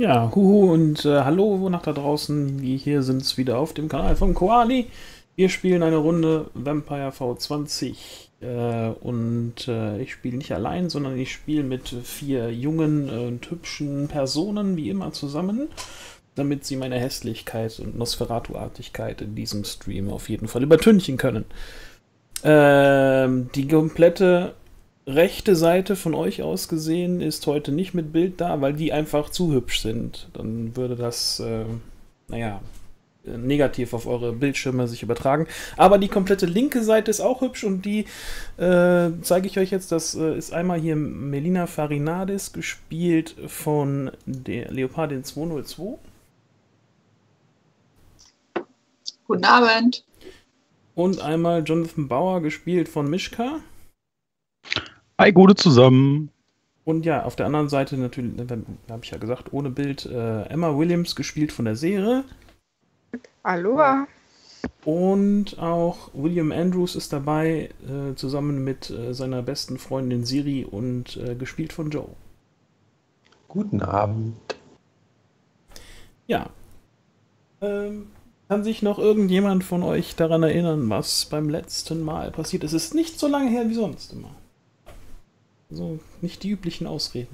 Ja, huhu und hallo nach da draußen. Wir hier sind's wieder auf dem Kanal von Koali. Wir spielen eine Runde Vampire V20 ich spiele nicht allein, sondern ich spiele mit 4 jungen und hübschen Personen wie immer zusammen, damit sie meine Hässlichkeit und Nosferatu-Artigkeit in diesem Stream auf jeden Fall übertünchen können. Die komplette rechte Seite von euch aus gesehen ist heute nicht mit Bild da, weil die einfach zu hübsch sind. Dann würde das, negativ auf eure Bildschirme sich übertragen. Aber die komplette linke Seite ist auch hübsch und die zeige ich euch jetzt. Das ist einmal hier Melina Farinadis, gespielt von der Leopardin 202. Guten Abend. Und einmal Jonathan Bauer, gespielt von Mischka. Hi, gute zusammen. Und ja, auf der anderen Seite natürlich, habe ich ja gesagt, ohne Bild, Emma Williams, gespielt von der Serie. Aloha. Und auch William Andrews ist dabei, zusammen mit seiner besten Freundin Siri und gespielt von Joe. Guten Abend. Ja. Kann sich noch irgendjemand von euch daran erinnern, was beim letzten Mal passiert ist? Es ist nicht so lange her wie sonst immer. Also nicht die üblichen Ausreden.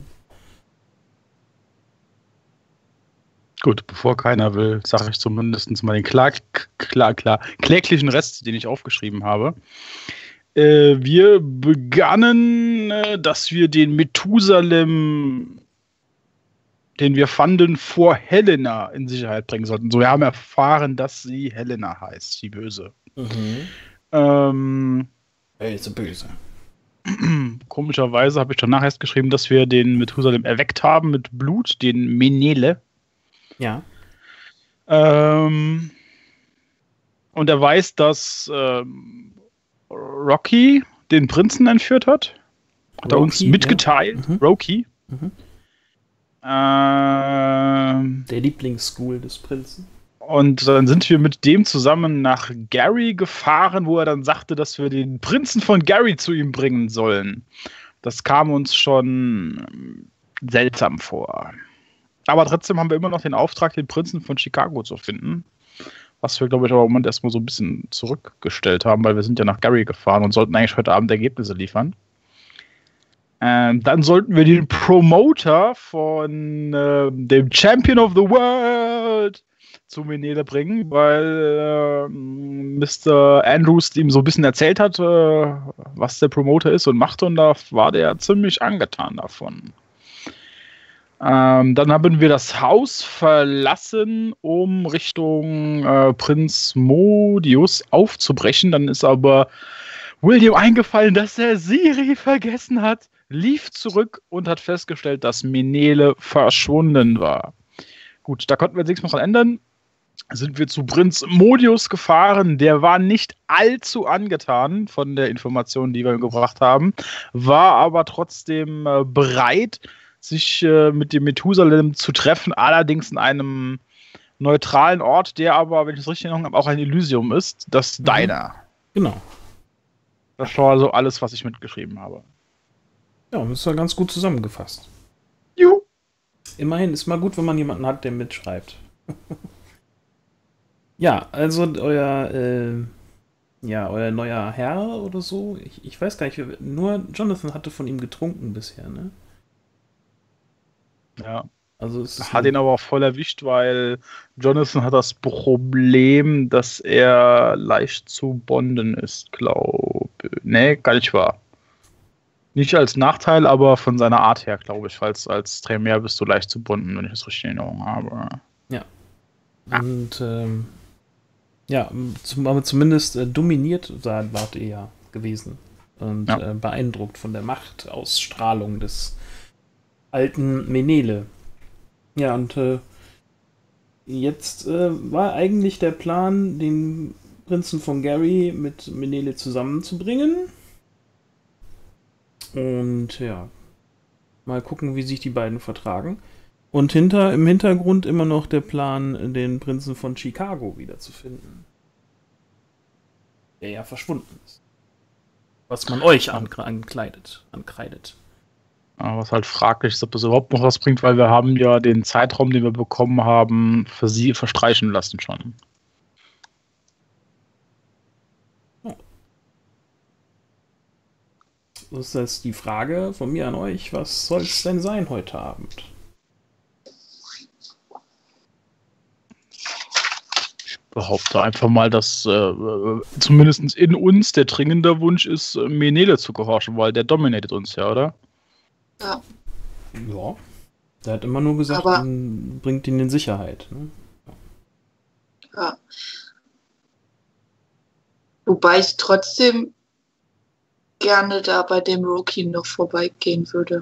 Gut, bevor keiner will, sage ich zumindest mal den kläglichen Rest, den ich aufgeschrieben habe. Wir begannen, dass wir den Methusalem, den wir fanden, vor Helena in Sicherheit bringen sollten. So, wir haben erfahren, dass sie Helena heißt, die Böse. Ist böse. Komischerweise habe ich danach erst geschrieben, dass wir den Methusalem erweckt haben mit Blut, den Menele. Ja. Und er weiß, dass Rocky den Prinzen entführt hat. Hat er uns mitgeteilt. Ja. Rocky. Der Lieblingsschool des Prinzen. Und dann sind wir mit dem zusammen nach Gary gefahren, wo er dann sagte, dass wir den Prinzen von Gary zu ihm bringen sollen. Das kam uns schon seltsam vor. Aber trotzdem haben wir immer noch den Auftrag, den Prinzen von Chicago zu finden. Was wir, glaube ich, aber im Moment erstmal so ein bisschen zurückgestellt haben, weil wir sind ja nach Gary gefahren und sollten eigentlich heute Abend Ergebnisse liefern. Dann sollten wir den Promoter von dem Champion of the World zu Menele bringen, weil Mr. Andrews ihm so ein bisschen erzählt hat, was der Promoter ist und macht, und da war der ziemlich angetan davon. Dann haben wir das Haus verlassen, um Richtung Prinz Modius aufzubrechen. Dann ist aber William eingefallen, dass er Siri vergessen hat, lief zurück und hat festgestellt, dass Menele verschwunden war. Gut, da konnten wir jetzt nichts mehr dran ändern. Sind wir zu Prinz Modius gefahren. Der war nicht allzu angetan von der Information, die wir ihm gebracht haben, war aber trotzdem bereit, sich mit dem Methusalem zu treffen, allerdings in einem neutralen Ort, der aber, wenn ich es richtig in Erinnerung habe, auch ein Elysium ist, das Diner. Genau. Das war also alles, was ich mitgeschrieben habe. Ja, das ist ja ganz gut zusammengefasst. Juhu. Immerhin ist mal gut, wenn man jemanden hat, der mitschreibt. Ja, also euer neuer Herr oder so, ich weiß gar nicht, nur Jonathan hatte von ihm getrunken bisher, ne? Ja. Also es hat ihn aber auch voll erwischt, weil Jonathan hat das Problem, dass er leicht zu bonden ist, glaube ich. Nee, gar nicht wahr. Nicht als Nachteil, aber von seiner Art her, glaube ich. Falls als Tremere bist du leicht zu bonden, wenn ich das richtig in Erinnerung habe. Ja. Und aber zumindest dominiert wart ihr ja gewesen. Und beeindruckt von der Machtausstrahlung des alten Menele. Ja, und jetzt war eigentlich der Plan, den Prinzen von Gary mit Menele zusammenzubringen. Und ja, mal gucken, wie sich die beiden vertragen. Und im Hintergrund immer noch der Plan, den Prinzen von Chicago wiederzufinden. Der ja verschwunden ist. Was man euch ankreidet. Aber was halt fraglich ist, ob das überhaupt noch was bringt, weil wir haben ja den Zeitraum, den wir bekommen haben, für sie verstreichen lassen schon. Das ist jetzt die Frage von mir an euch, was soll es denn sein heute Abend? Ich behaupte einfach mal, dass zumindest in uns der dringende Wunsch ist, Menele zu gehorchen, weil der dominiert uns ja, oder? Ja. Ja. Der hat immer nur gesagt, Aber- bringt ihn in Sicherheit. Ne? Ja. Wobei ich trotzdem gerne da bei dem Rookie noch vorbeigehen würde.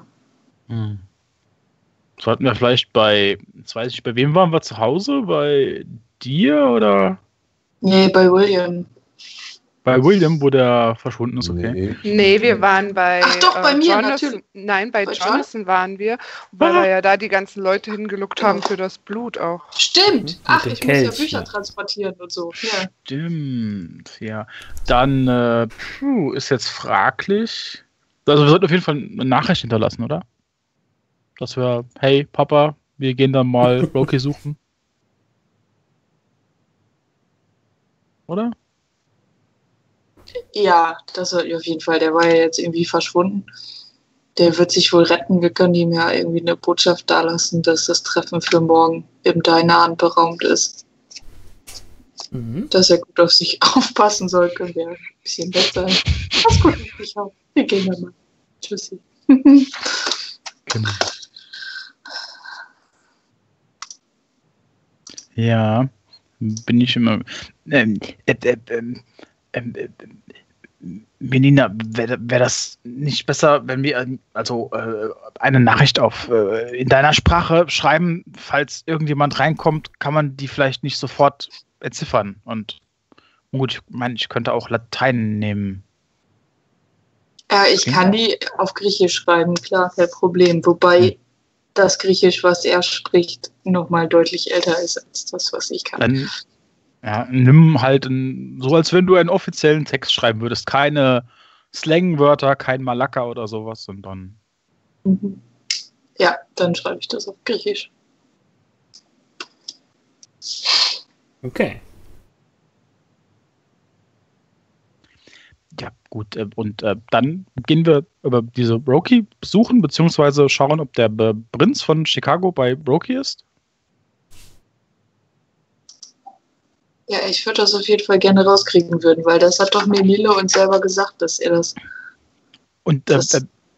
Sollten wir vielleicht jetzt weiß ich, bei wem waren wir zu Hause? Bei dir oder Nee, bei William. bei William, wo der verschwunden ist, okay? Nee, wir waren bei Ach doch, bei mir, Jonathan. natürlich. Nein, bei Bei Jonathan waren wir, weil wir ja da die ganzen Leute hingeluckt haben Genau. für das Blut auch. Stimmt. Ach, dem ich muss ja Kelch, Bücher ja. transportieren und so. Ja. Stimmt, ja. Dann ist jetzt fraglich. Also wir sollten auf jeden Fall eine Nachricht hinterlassen, oder? Dass wir, hey Papa, wir gehen dann mal Rocky suchen. Oder? Ja, das sollten wir auf jeden Fall. Der war ja jetzt irgendwie verschwunden. Der wird sich wohl retten. Wir können ihm ja irgendwie eine Botschaft dalassen, dass das Treffen für morgen im Diner beraumt ist. Mhm. Dass er gut auf sich aufpassen soll, können wir ein bisschen nett sein. Pass gut auf dich auf. Wir gehen dann mal. Tschüssi. Genau. Ja, bin ich immer. Menina, wäre das nicht besser, wenn wir eine Nachricht in deiner Sprache schreiben, falls irgendjemand reinkommt, kann man die vielleicht nicht sofort entziffern. Und gut, ich meine, ich könnte auch Latein nehmen. Ja, ich kann die auf Griechisch schreiben, klar, kein Problem. Wobei das Griechisch, was er spricht, nochmal deutlich älter ist als das, was ich kann. Dann nimm halt so, als wenn du einen offiziellen Text schreiben würdest. Keine Slangwörter, kein Malaka oder sowas, sondern. Mhm. Ja, dann schreibe ich das auf Griechisch. Okay. Ja, gut. Und dann gehen wir über diese Rocky suchen, beziehungsweise schauen, ob der Prinz von Chicago bei Rocky ist. Ja, ich würde das auf jeden Fall gerne rauskriegen würden, weil das hat doch Menele uns selber gesagt, dass er Und der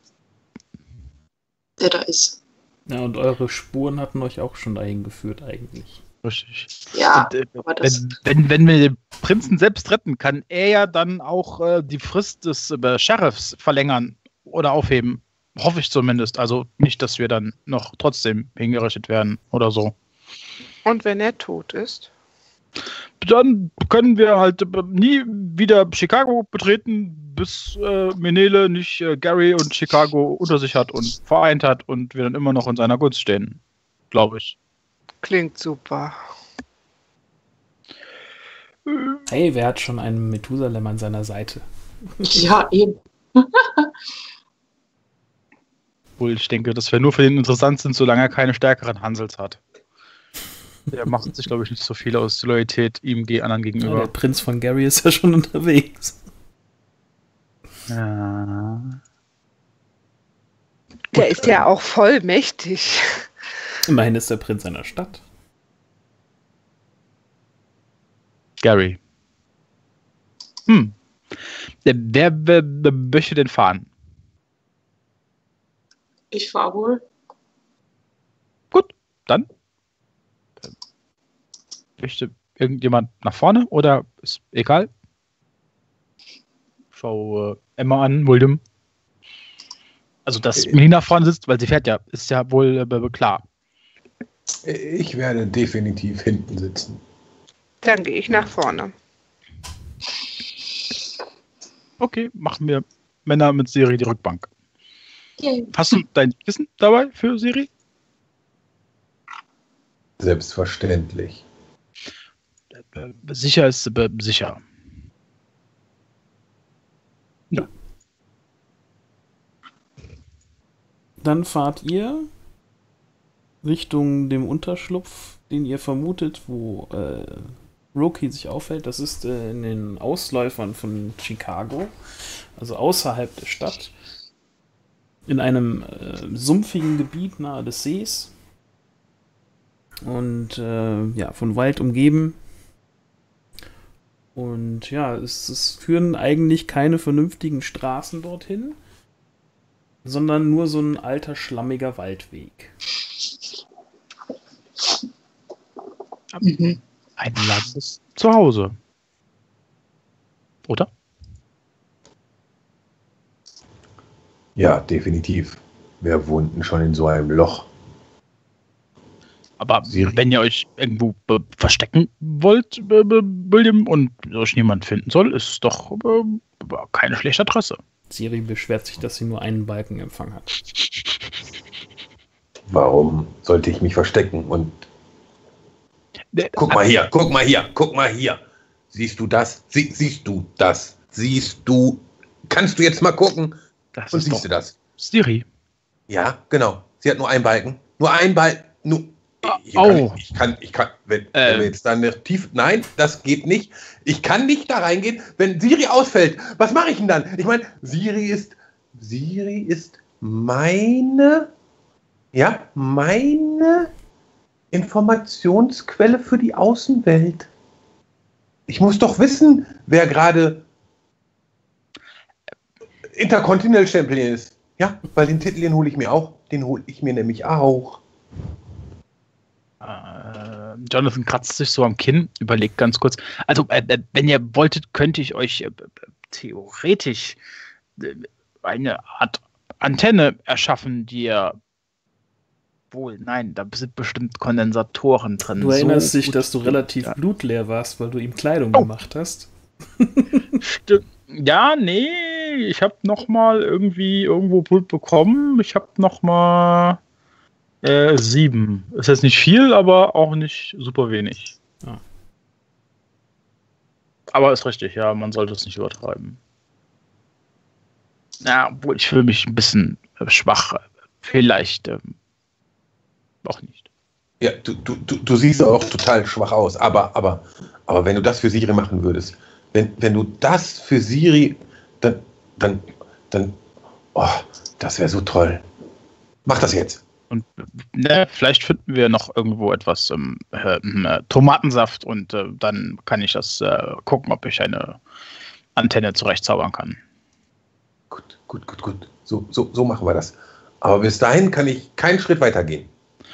da ist. Ja, und eure Spuren hatten euch auch schon dahin geführt eigentlich. richtig. Ja, Und, aber das. wenn wir den Prinzen selbst retten, kann er ja dann auch die Frist des Sheriffs verlängern oder aufheben. Hoffe ich zumindest. Also nicht, dass wir dann noch trotzdem hingerichtet werden oder so. Und wenn er tot ist? Dann können wir halt nie wieder Chicago betreten, bis Menele nicht Gary und Chicago unter sich hat und vereint hat und wir dann immer noch in seiner Gunst stehen, glaube ich. Klingt super. Hey, wer hat schon einen Methusalem an seiner Seite? Ja, eben. Obwohl ich denke, dass wir nur für den interessant sind, solange er keine stärkeren Hansels hat. Der macht sich, glaube ich, nicht so viel aus Loyalität ihm anderen Ja, gegenüber. der Prinz von Gary ist ja schon unterwegs. Ja. Der ist ja auch voll mächtig. Immerhin ist der Prinz einer Stadt. Gary. Wer möchte denn fahren? Ich fahre wohl. Gut, dann. Möchte irgendjemand nach vorne oder ist egal? Schau Emma an, William. Also, dass Melina vorne sitzt, weil sie fährt ja, ist ja wohl klar. Ich werde definitiv hinten sitzen. Dann gehe ich nach vorne. Okay, machen wir Männer mit Siri die Rückbank. Yay. Hast du dein Kissen dabei für Siri? Selbstverständlich. Sicher ist sicher. Dann fahrt ihr Richtung dem Unterschlupf, den ihr vermutet, wo Roki sich aufhält. Das ist in den Ausläufern von Chicago, also außerhalb der Stadt, in einem sumpfigen Gebiet nahe des Sees und von Wald umgeben. Und ja, es führen eigentlich keine vernünftigen Straßen dorthin, sondern nur so ein alter, schlammiger Waldweg. Ein landes Zuhause. Oder? Ja, definitiv. Wer wohnt denn schon in so einem Loch? Aber wenn ihr euch irgendwo verstecken wollt, William, und euch niemand finden soll, ist es doch keine schlechte Adresse. Siri beschwert sich, dass sie nur einen Balkenempfang hat. Warum sollte ich mich verstecken? Und guck mal hier, guck mal hier, guck mal hier. Siehst du das? Siehst du das? Siehst du? Kannst du jetzt mal gucken? Das Und ist siehst du das? Siri. Ja, genau. Sie hat nur einen Balken. Nur einen Balken. Nur. Ich kann, wenn wir jetzt dann tief. Nein, das geht nicht. Ich kann nicht da reingehen, wenn Siri ausfällt. Was mache ich denn dann? Ich meine, Siri ist meine Informationsquelle für die Außenwelt. Ich muss doch wissen, wer gerade Intercontinental Champion ist. Ja, weil den Titel, den hole ich mir auch. Den hole ich mir nämlich auch. Jonathan kratzt sich so am Kinn, überlegt ganz kurz. Also, wenn ihr wolltet, könnte ich euch theoretisch eine Art Antenne erschaffen, die ihr da sind bestimmt Kondensatoren drin. Du erinnerst dich, dass du relativ blutleer warst, weil du ihm Kleidung gemacht hast? Stimmt. Ja, nee, ich habe nochmal irgendwo Blut bekommen. Ich habe nochmal 7. Ist jetzt nicht viel, aber auch nicht super wenig. Ah. Aber ist richtig, ja, man sollte es nicht übertreiben. Ja, obwohl ich fühle mich ein bisschen schwach. Vielleicht auch nicht. Ja, du siehst auch total schwach aus, aber wenn du das für Siri machen würdest, wenn du das für Siri, dann das wäre so toll. Mach das jetzt. Und vielleicht finden wir noch irgendwo etwas Tomatensaft und dann kann ich das gucken, ob ich eine Antenne zurechtzaubern kann. Gut. So machen wir das. Aber bis dahin kann ich keinen Schritt weiter gehen.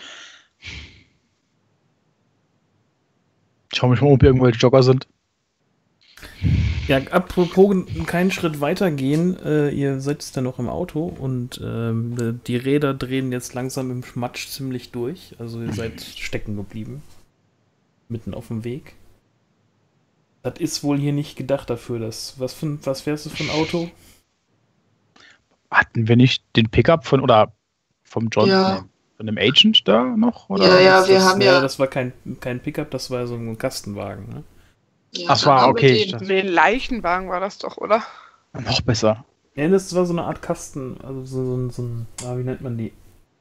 Schau mich mal, ob hier irgendwelche Jogger sind. Ja, apropos keinen Schritt weitergehen, ihr sitzt ja noch im Auto und die Räder drehen jetzt langsam im Matsch ziemlich durch. Also ihr seid stecken geblieben. Mitten auf dem Weg. Das ist wohl hier nicht gedacht dafür. Was fährst du für ein Auto? Hatten wir nicht den Pickup vom John, Ja. von dem Agent da noch? Oder? Ja, wir haben ja. Das war kein Pickup, das war so ein Kastenwagen, ne? Ja, Ach, war okay. Nee, Leichenwagen war das doch, oder? Noch besser. Ja, das war so eine Art Kasten, also so ein wie nennt man die?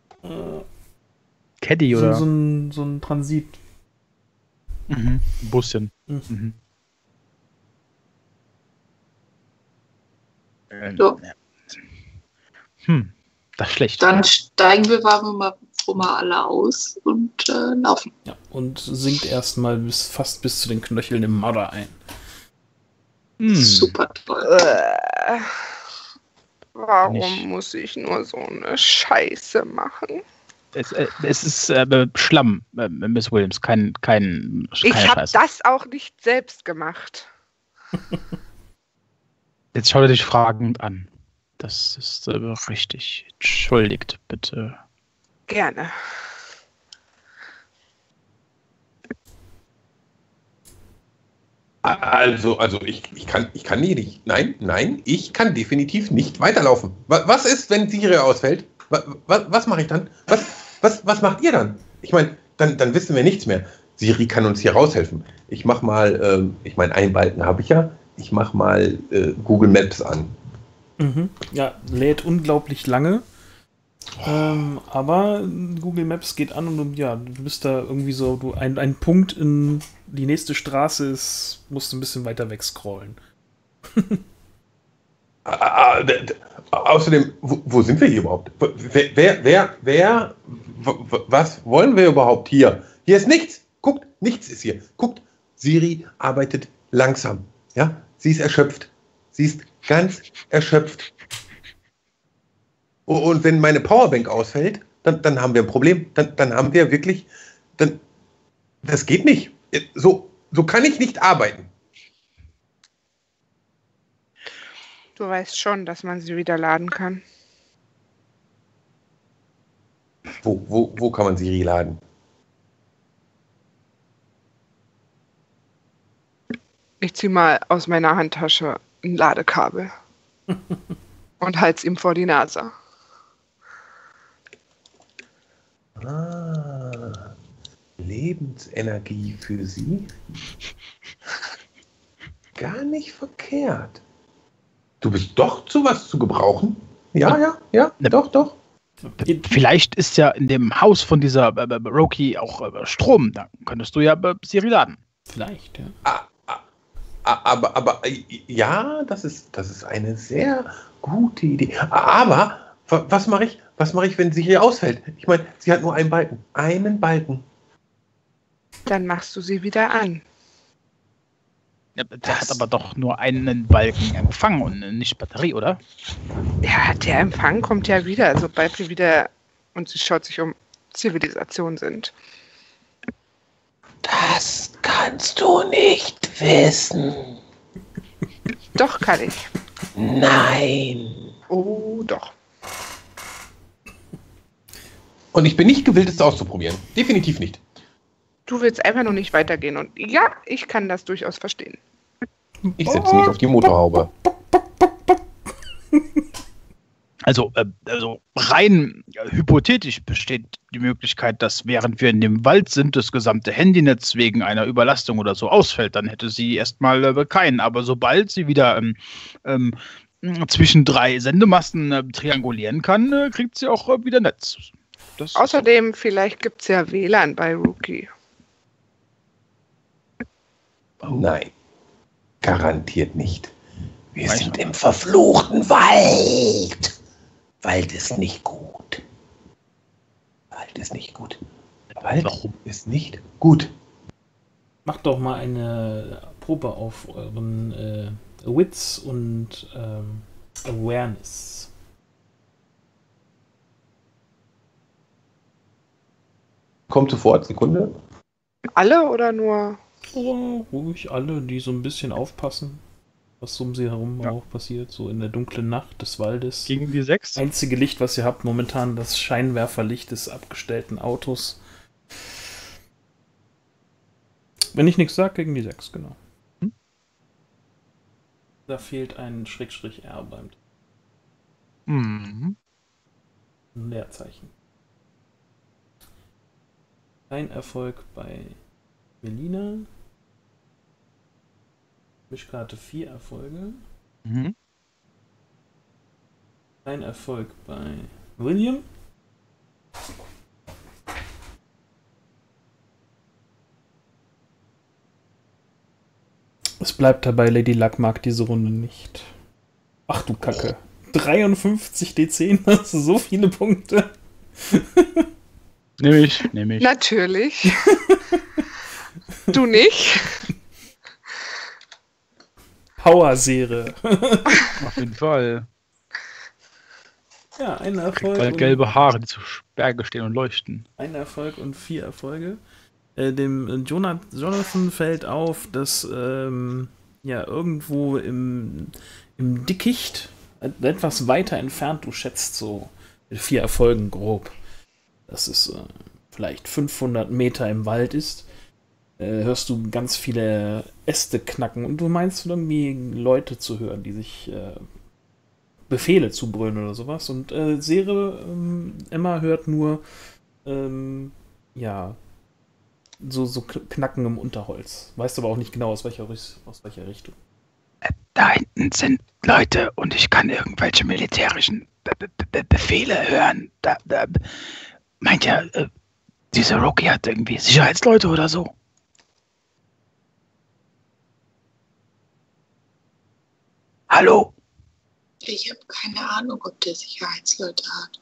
Caddy oder? So ein Transit. Mhm. Buschen. Mhm. So. Das ist schlecht. Dann steigen wir mal alle aus und laufen. Ja, und sinkt erstmal fast bis zu den Knöcheln im Modder ein. Super toll. Warum muss ich nur so eine Scheiße machen? Es ist Schlamm, Miss Williams, keine Ich habe Scheiße. das auch nicht selbst gemacht. Jetzt schaut er dich fragend an. Das ist richtig. Entschuldigt, bitte. Gerne. Also ich kann hier nicht. Nein, ich kann definitiv nicht weiterlaufen. Was ist, wenn Siri ausfällt? Was mache ich dann? Was macht ihr dann? Ich meine, dann wissen wir nichts mehr. Siri kann uns hier raushelfen. Ich mache mal, einen Balken habe ich ja. Ich mache mal Google Maps an. Mhm. Ja, lädt unglaublich lange. Aber Google Maps geht an und ja, du bist da irgendwie so, ein Punkt in die nächste Straße ist, musst du ein bisschen weiter weg scrollen. Außerdem, wo sind wir hier überhaupt? Was wollen wir überhaupt hier? Hier ist nichts. Guckt, nichts ist hier. Guckt, Siri arbeitet langsam. Ja, sie ist erschöpft. Sie ist ganz erschöpft. Und wenn meine Powerbank ausfällt, dann haben wir ein Problem. Dann haben wir wirklich, das geht nicht. So kann ich nicht arbeiten. Du weißt schon, dass man sie wieder laden kann. Wo kann man Siri laden? Ich ziehe mal aus meiner Handtasche ein Ladekabel und halte ihm vor die Nase. Lebensenergie für Sie? Gar nicht verkehrt. Du bist doch zu was zu gebrauchen? Ja, doch. Vielleicht ist ja in dem Haus von dieser Roki auch Strom. Da könntest du ja Siri laden. Vielleicht, ja. Aber ja, das ist eine sehr gute Idee. Aber was mache ich, wenn sie hier ausfällt? Ich meine, sie hat nur einen Balken. Einen Balken. Dann machst du sie wieder an. Ja, der hat aber doch nur einen Balken Empfang und nicht Batterie, oder? Ja, der Empfang kommt ja wieder, sobald wir wieder, und sie schaut sich um, Zivilisation sind. Das kannst du nicht wissen. Doch, kann ich. Nein. Oh, doch. Und ich bin nicht gewillt, es auszuprobieren. Definitiv nicht. Du willst einfach nur nicht weitergehen. Und ja, ich kann das durchaus verstehen. Ich setze mich auf die Motorhaube. Also rein hypothetisch besteht die Möglichkeit, dass während wir in dem Wald sind, das gesamte Handynetz wegen einer Überlastung oder so ausfällt. Dann hätte sie erstmal keinen. Aber sobald sie wieder zwischen 3 Sendemasten triangulieren kann, kriegt sie auch wieder Netz. Außerdem, vielleicht gibt es ja WLAN bei Rookie. Nein, garantiert nicht. Wir sind im verfluchten Wald. Wald ist nicht gut. Wald ist nicht gut. Wald ist nicht gut. Macht doch mal eine Probe auf euren Wits und Awareness. Kommt sofort, Sekunde. Alle oder nur? Oh, ruhig alle, die so ein bisschen aufpassen, was um sie herum auch passiert, so in der dunklen Nacht des Waldes. Gegen die 6? Einzige Licht, was ihr habt momentan, das Scheinwerferlicht des abgestellten Autos. Wenn ich nichts sage, gegen die 6, genau. Da fehlt ein /R beim Mhm. ein Leerzeichen. Kein Erfolg bei Melina. Mischkarte 4 Erfolge. Mhm. Kein Erfolg bei William. Es bleibt dabei, Lady Luck mag diese Runde nicht. Ach du Kacke. 53 D10, hast du so viele Punkte. Nehme ich. Natürlich. Du nicht? Power-Serie. Auf jeden Fall. Ja, ein Erfolg. Weil gelbe Haare, die zu Berge stehen und leuchten. Ein Erfolg und 4 Erfolge. Dem Jonathan fällt auf, dass irgendwo im Dickicht, etwas weiter entfernt, du schätzt so mit 4 Erfolgen grob, dass es vielleicht 500 Meter im Wald ist, hörst du ganz viele Äste knacken und du meinst irgendwie Leute zu hören, die sich Befehle zubrüllen oder sowas. Und Emma hört nur so Knacken im Unterholz. Weißt aber auch nicht genau, aus welcher Richtung. Da hinten sind Leute und ich kann irgendwelche militärischen Befehle hören. Meint ihr, dieser Rocky hat irgendwie Sicherheitsleute oder so? Hallo? Ich habe keine Ahnung, ob der Sicherheitsleute hat.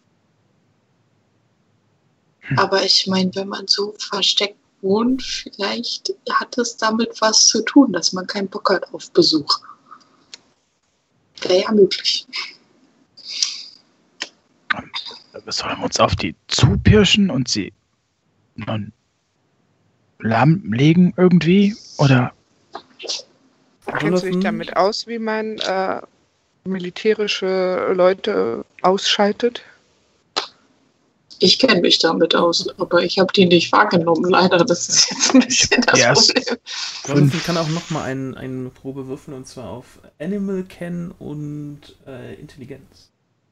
Aber ich meine, wenn man so versteckt wohnt, vielleicht hat es damit was zu tun, dass man keinen Bock hat auf Besuch. Wäre ja möglich. Sollen wir uns auf die zupirschen und sie nun lahmlegen irgendwie? Oder? Kennst du dich damit aus, wie man militärische Leute ausschaltet? Ich kenne mich damit aus, aber ich habe die nicht wahrgenommen, leider. Das ist jetzt ein bisschen das Problem. Jonathan kann auch nochmal eine Probe würfeln, und zwar auf Animal Ken und Intelligenz.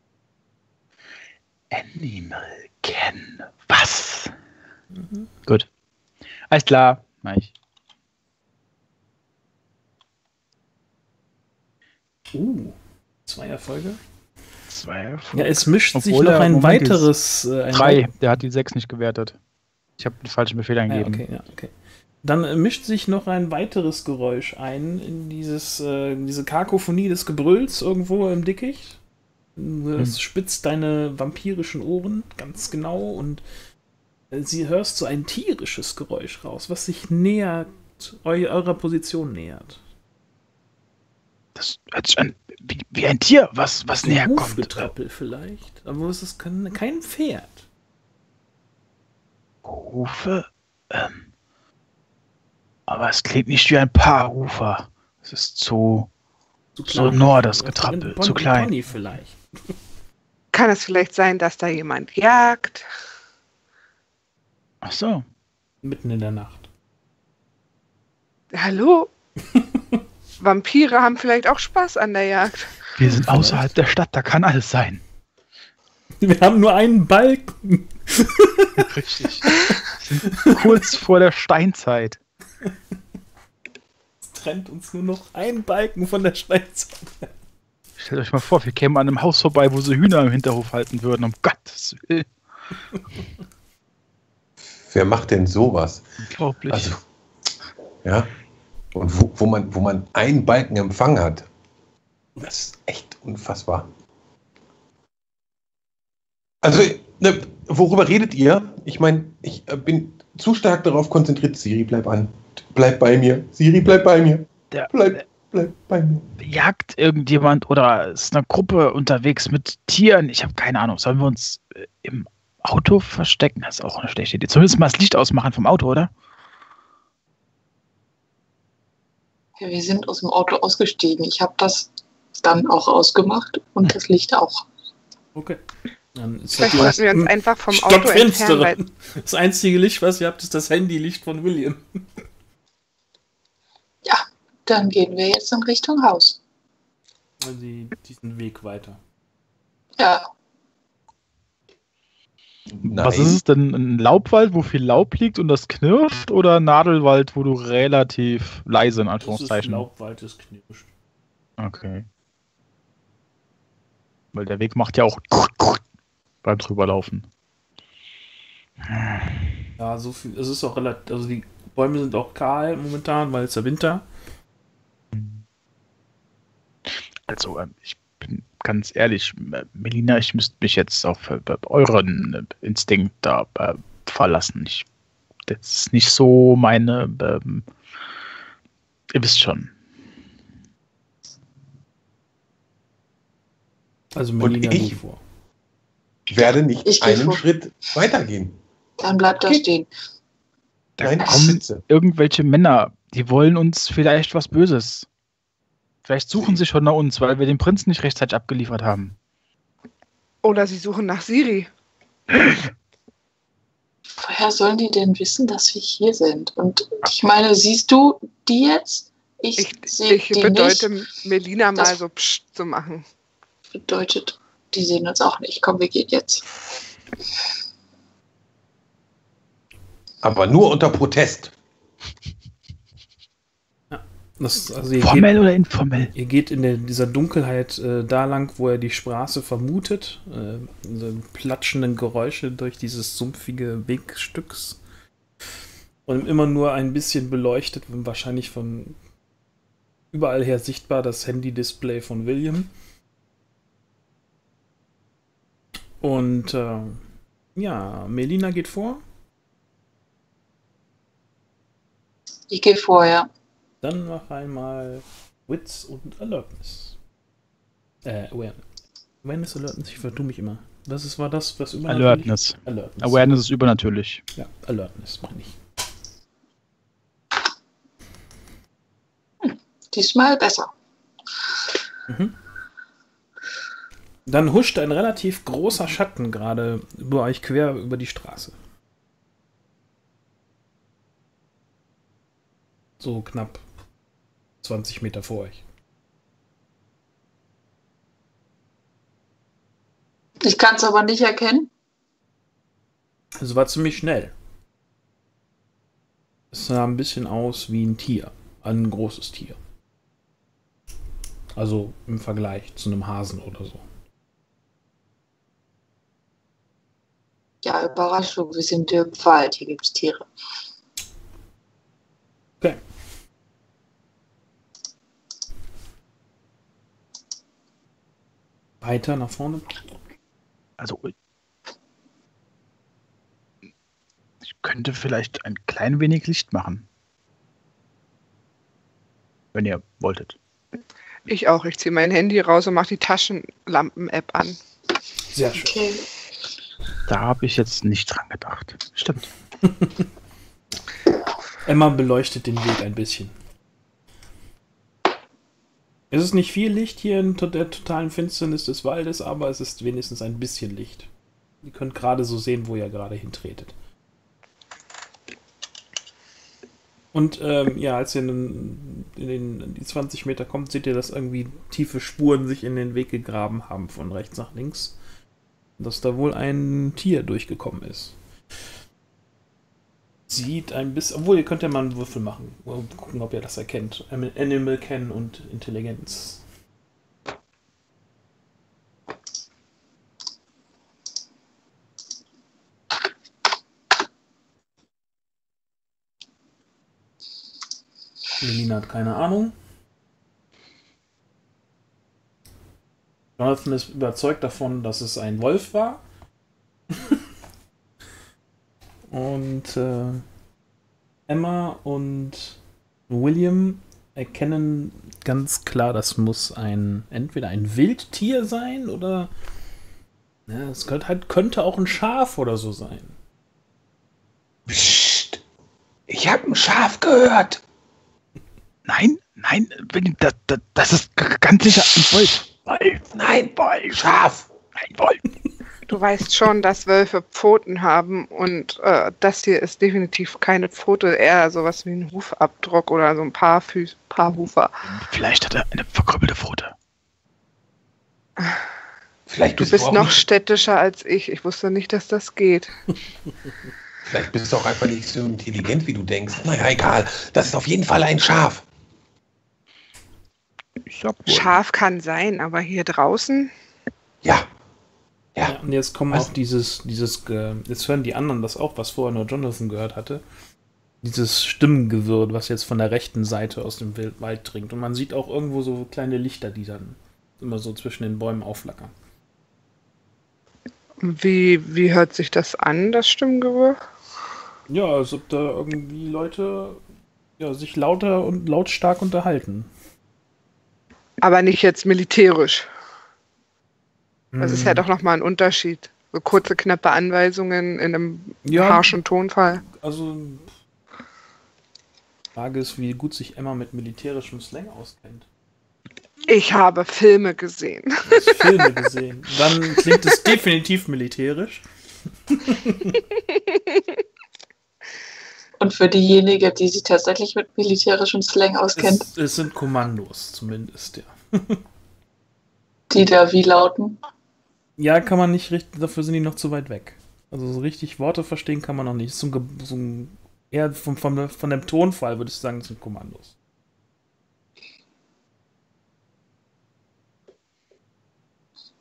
Animal Ken. Was? Gut. Alles klar. Mach ich. Zwei Erfolge. Ja, es mischt sich noch ein weiteres. 3, der hat die 6 nicht gewertet. Ich habe den falschen Befehl eingegeben. Okay. Dann mischt sich noch ein weiteres Geräusch ein in diese Kakophonie des Gebrülls irgendwo im Dickicht. Das spitzt deine vampirischen Ohren ganz genau und sie hörst so ein tierisches Geräusch raus, was sich nähert, eurer Position nähert. Das hört sich an wie ein Tier, was näher kommt. Hufgetrappel vielleicht, aber es ist kein Pferd. Hufe? Aber es klingt nicht wie ein Paarhufer. Es ist so sonor, das Getrappel, zu klein. Pony vielleicht. Kann es vielleicht sein, dass da jemand jagt? Ach so. Mitten in der Nacht. Hallo? Vampire haben vielleicht auch Spaß an der Jagd. Wir sind außerhalb der Stadt, da kann alles sein. Wir haben nur einen Balken. Richtig. Wir sind kurz vor der Steinzeit. Es trennt uns nur noch ein Balken von der Steinzeit. Stellt euch mal vor, wir kämen an einem Haus vorbei, wo sie Hühner im Hinterhof halten würden, um Gottes Willen. Wer macht denn sowas? Unglaublich. Also, ja. Und wo man einen Balken empfangen hat. Das ist echt unfassbar. Also, worüber redet ihr? Ich meine, ich bin zu stark darauf konzentriert. Siri, bleib an. Bleib bei mir. Siri, bleib bei mir. Bleib bei mir. Jagt irgendjemand oder ist eine Gruppe unterwegs mit Tieren? Ich habe keine Ahnung. Sollen wir uns im Auto verstecken? Das ist auch eine schlechte Idee. Zumindest mal das Licht ausmachen vom Auto, oder? Ja, wir sind aus dem Auto ausgestiegen. Ich habe das dann auch ausgemacht und das Licht auch. Okay. Dann ist vielleicht sollten wir uns einfach vom Auto entfernen. Weil das einzige Licht, was ihr habt, ist das Handylicht von William. Ja, dann gehen wir jetzt in Richtung Haus. Also diesen Weg weiter. Ja. Nein. Was ist es denn? Ein Laubwald, wo viel Laub liegt und das knirscht? Oder ein Nadelwald, wo du relativ leise in Anführungszeichen? Das ist Laubwald, das knirscht. Okay. Weil der Weg macht ja auch beim drüberlaufen. Ja, so viel. Es ist auch relativ. Also die Bäume sind auch kahl momentan, weil es der Winter. Also, ich bin ganz ehrlich, Melina, ich müsste mich jetzt auf euren Instinkt da verlassen. Das ist nicht so meine. Ihr wisst schon. Also Melina, und ich vor. Werde nicht Ich gehe einen vor. Schritt weitergehen. Dann bleibt da stehen. Da Nein, kommen sitze. irgendwelche Männer, die wollen uns vielleicht was Böses. Vielleicht suchen sie schon nach uns, weil wir den Prinzen nicht rechtzeitig abgeliefert haben. oder sie suchen nach Siri. Woher sollen die denn wissen, dass wir hier sind? Und ich meine, siehst du die jetzt? Ich sehe Ich die bedeute nicht. Melina mal Das- so psst zu machen. Bedeutet, die sehen uns auch nicht. Komm, wir gehen jetzt. Aber nur unter Protest. Formell oder informell? Ihr geht in dieser Dunkelheit da lang, wo er die Straße vermutet. Diese platschenden Geräusche durch dieses sumpfige Wegstücks. Und immer nur ein bisschen beleuchtet, wahrscheinlich von überall her sichtbar, das Handy-Display von William. Und ja, Melina geht vor. Ich gehe vor, ja. Dann mach einmal Wits und Alertness. Awareness. Awareness, Alertness, ich vertue mich immer. War das, was übernatürlich? Alertness. Awareness ist übernatürlich. Ja, Alertness meine ich. Diesmal besser. Mhm. Dann huscht ein relativ großer Schatten gerade über euch quer über die Straße. So knapp 20 Meter vor euch. Ich kann es aber nicht erkennen. Es war ziemlich schnell. Es sah ein bisschen aus wie ein Tier. Ein großes Tier. Also im Vergleich zu einem Hasen oder so. Ja, Überraschung, wir sind im Wald, hier gibt es Tiere. Okay. Weiter nach vorne. Also, ich könnte vielleicht ein klein wenig Licht machen. Wenn ihr wolltet. Ich auch. Ich ziehe mein Handy raus und mache die Taschenlampen-App an. Sehr schön. Okay. Da habe ich jetzt nicht dran gedacht. Stimmt. Emma beleuchtet den Weg ein bisschen. Es ist nicht viel Licht hier in der totalen Finsternis des Waldes, aber es ist wenigstens ein bisschen Licht. Ihr könnt gerade so sehen, wo ihr gerade hintretet. Und ja, als ihr in die 20 Meter kommt, seht ihr, dass irgendwie tiefe Spuren sich in den Weg gegraben haben, von rechts nach links. Dass da wohl ein Tier durchgekommen ist. Sieht ein bisschen... Obwohl, ihr könnt ja mal einen Würfel machen. Gucken, ob ihr das erkennt. Animal kennen und Intelligenz. Melina hat keine Ahnung. Jonathan ist überzeugt davon, dass es ein Wolf war. Und Emma und William erkennen ganz klar, das muss entweder ein Wildtier sein oder es könnte auch ein Schaf oder so sein. Psst. Ich habe ein Schaf gehört. Nein, das ist ganz sicher ein Wolf. Nein, Wolf. Schaf. Ein Wolf. Du weißt schon, dass Wölfe Pfoten haben und das hier ist definitiv keine Pfote, eher sowas wie ein Hufabdruck oder so ein paar Hufer. Vielleicht hat er eine verkrüppelte Pfote. Vielleicht Du bist noch städtischer als ich. Ich wusste nicht, dass das geht. Vielleicht bist du auch einfach nicht so intelligent, wie du denkst. Naja, egal. Das ist auf jeden Fall ein Schaf. Schaf kann sein, aber hier draußen? Ja. Ja, und jetzt kommen auch jetzt hören die anderen das auch, was vorher nur Jonathan gehört hatte. Dieses Stimmengewirr, was jetzt von der rechten Seite aus dem Wald dringt. Und man sieht auch irgendwo so kleine Lichter, die dann immer so zwischen den Bäumen aufflackern. Wie hört sich das an, das Stimmengewirr? Ja, als ob da irgendwie Leute sich lautstark unterhalten. Aber nicht jetzt militärisch. Das ist ja doch nochmal ein Unterschied. So kurze, knappe Anweisungen in einem harschen Tonfall. Also, Frage ist, wie gut sich Emma mit militärischem Slang auskennt. Ich habe Filme gesehen. Du hast Filme gesehen. Dann klingt es definitiv militärisch. Und für diejenige, die sich tatsächlich mit militärischem Slang auskennt? Es sind Kommandos zumindest, ja. Die da wie lauten? Ja, kann man nicht richtig, dafür sind die noch zu weit weg. Also so richtig Worte verstehen kann man noch nicht. Eher von dem Tonfall würde ich sagen, das sind Kommandos.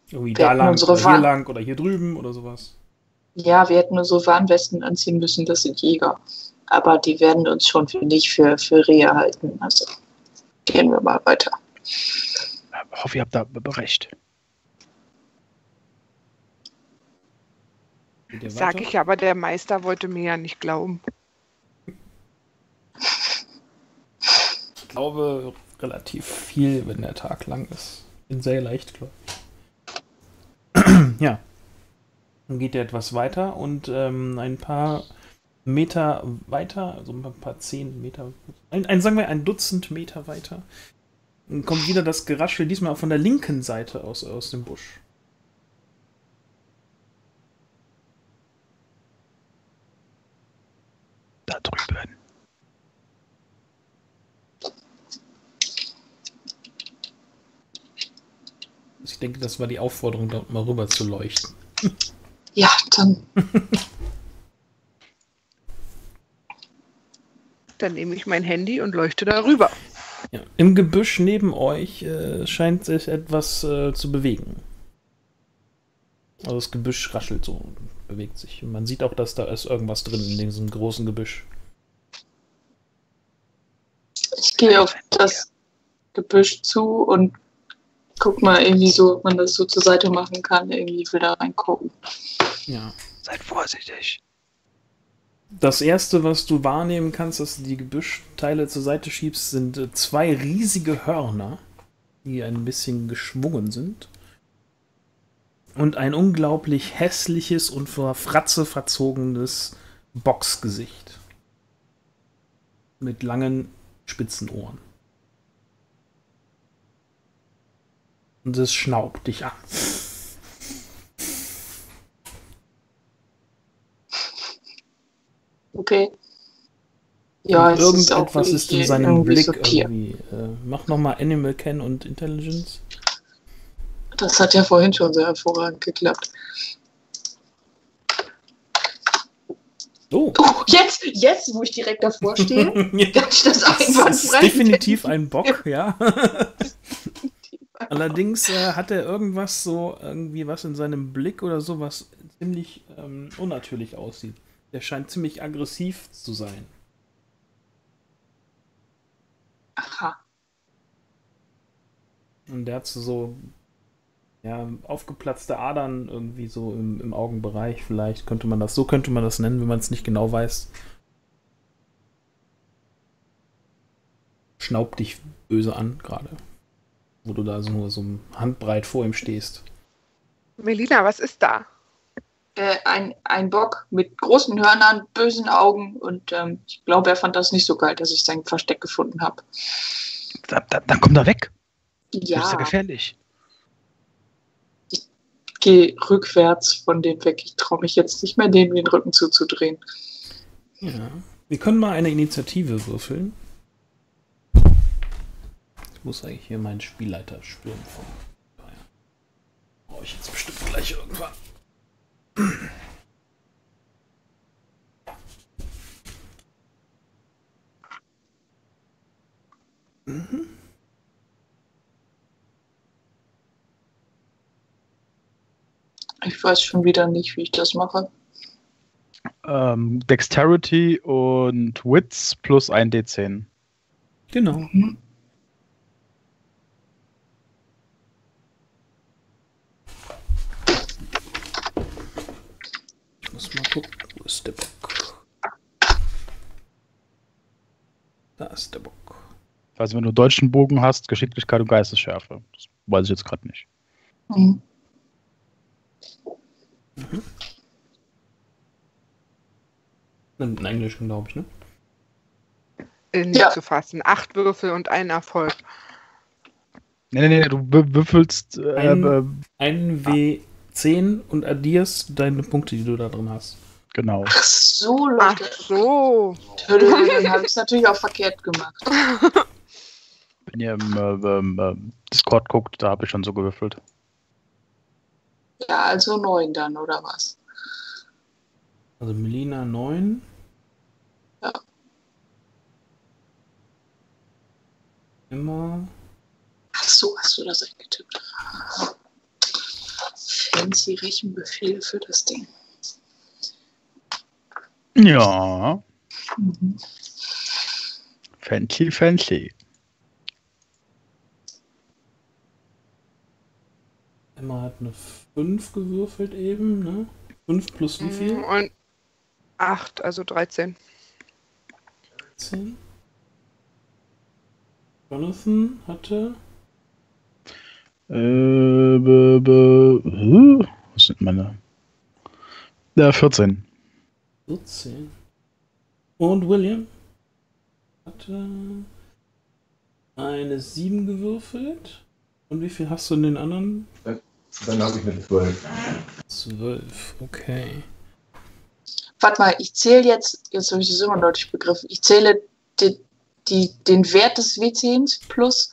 Irgendwie Wir da hätten lang unsere oder hier Warn- lang oder hier drüben oder sowas. Ja, wir hätten unsere Warnwesten anziehen müssen, das sind Jäger. Aber die werden uns schon nicht für Rehe halten. Also gehen wir mal weiter. Ich hoffe, ihr habt da recht. Geht ihr Sag weiter? ich, aber der Meister wollte mir ja nicht glauben. Ich glaube relativ viel, wenn der Tag lang ist. Bin sehr leicht, glaube ich. Ja. Dann geht er etwas weiter und ein paar Meter weiter, also ein paar 10 Meter, sagen wir ein Dutzend Meter weiter, kommt wieder das Geraschel, diesmal von der linken Seite aus dem Busch. Da drüben. Ich denke, das war die Aufforderung, da mal rüber zu leuchten. Ja, dann Dann nehme ich mein Handy und leuchte darüber. Ja. Im Gebüsch neben euch scheint sich etwas zu bewegen. Also das Gebüsch raschelt so, bewegt sich. Und man sieht auch, dass da ist irgendwas drin in diesem großen Gebüsch. ich gehe auf das Gebüsch zu und guck mal irgendwie so, ob man das so zur Seite machen kann. Irgendwie will da reingucken. Ja. Seid vorsichtig. Das erste, was du wahrnehmen kannst, dass du die Gebüschteile zur Seite schiebst, sind 2 riesige Hörner, die ein bisschen geschwungen sind. Und ein unglaublich hässliches und vor Fratze verzogenes Boxgesicht. Mit langen, spitzen Ohren. Und es schnaubt dich an. Okay. Ja, es ist auch Irgendetwas ist in seinem irgendwie Blick so Tier. irgendwie. Mach nochmal Animal Ken und Intelligence. Das hat ja vorhin schon so hervorragend geklappt. So. Oh, jetzt, wo ich direkt davor stehe, kann ich das Das ist einwandfrei. definitiv ein Bock, ja. Allerdings hat er irgendwas so, irgendwie was in seinem Blick oder so, was ziemlich unnatürlich aussieht. Der scheint ziemlich aggressiv zu sein. Aha. Und der hat so ja, aufgeplatzte Adern irgendwie so im Augenbereich. Vielleicht könnte man das nennen, wenn man es nicht genau weiß. Schnaubt dich böse an gerade. Wo du da so nur so handbreit vor ihm stehst. Melina, was ist da? Ein Bock mit großen Hörnern, bösen Augen und ich glaube, er fand das nicht so geil, dass ich sein Versteck gefunden habe. Dann komm da weg. Das ist ja Ja, gefährlich. geh rückwärts von dem weg. Ich traue mich jetzt nicht mehr, dem den Rücken zuzudrehen. Ja. Wir können mal eine Initiative würfeln. Ich muss eigentlich hier meinen Spielleiter spüren. Brauche ich jetzt bestimmt gleich irgendwann. Ich weiß schon wieder nicht, wie ich das mache. Dexterity und Wits plus 1 D10. Genau. Ich muss mal gucken, wo ist der Bock? Da ist der Bock. Also wenn du deutschen Bogen hast, Geschicklichkeit und Geistesschärfe. Das weiß ich jetzt gerade nicht. Mhm. In Englischen, glaube ich, ne? Nicht Ja. zu fassen. 8 Würfel und ein Erfolg. Nee, du würfelst. Ein W10 und addierst deine Punkte, die du da drin hast. Genau. Ach so, Ach Leute. so. Dann habe ich es natürlich auch verkehrt gemacht. Wenn ihr im Discord guckt, da habe ich schon so gewürfelt. Ja, also 9 dann, oder was? Also Melina 9. Ja. Immer. Ach so, hast du das eingetippt? fancy Rechenbefehle für das Ding. Ja. Mhm. Fancy, fancy. Emma hat eine 5 gewürfelt eben, ne? 5 plus wie viel? Und 8, also 13. 10. Jonathan hatte Was sind meine? Ja, 14. 14. Und William hatte eine 7 gewürfelt. Und wie viel hast du in den anderen? Dann habe ich eine 12. 12, okay. Warte mal, ich zähle jetzt habe ich das immer deutlich begriffen, ich zähle den Wert des W10s plus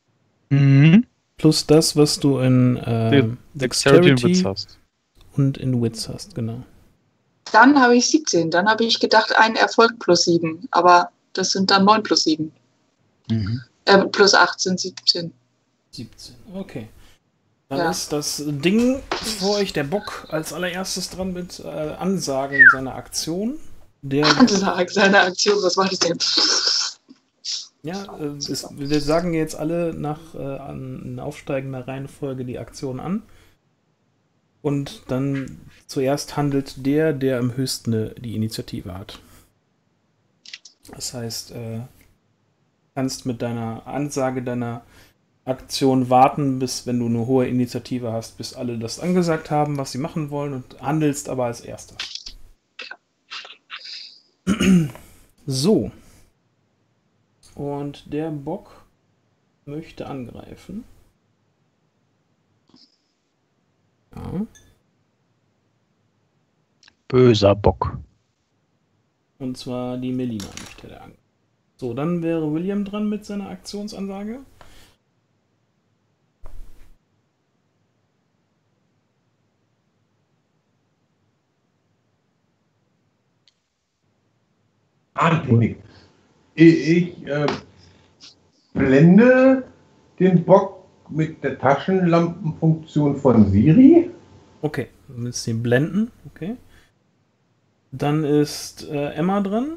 Plus das, was du in Dexterity und Wits Dexterity hast. und in Wits hast, genau. Dann habe ich 17. Dann habe ich gedacht, ein Erfolg plus 7. Aber das sind dann 9 plus 7. Plus 8 sind 17. 17, okay. Dann Ja. ist das Ding vor euch, der Bock, als allererstes dran mit Ansagen seiner Aktion. Seine Aktion, was macht es denn? Ja, wir sagen jetzt alle in aufsteigender Reihenfolge die Aktion an. Und dann zuerst handelt der am höchsten die Initiative hat. Das heißt, kannst mit deiner Ansage deiner Aktion warten, bis, wenn du eine hohe Initiative hast, bis alle das angesagt haben, was sie machen wollen, und handelst aber als Erster. So. Und der Bock möchte angreifen. Ja. Böser Bock. Und zwar die Melina möchte der angreifen. So, dann wäre William dran mit seiner Aktionsansage. Ich blende den Bock mit der Taschenlampenfunktion von Siri. Okay, du willst ihn blenden. Okay. Dann ist Emma dran.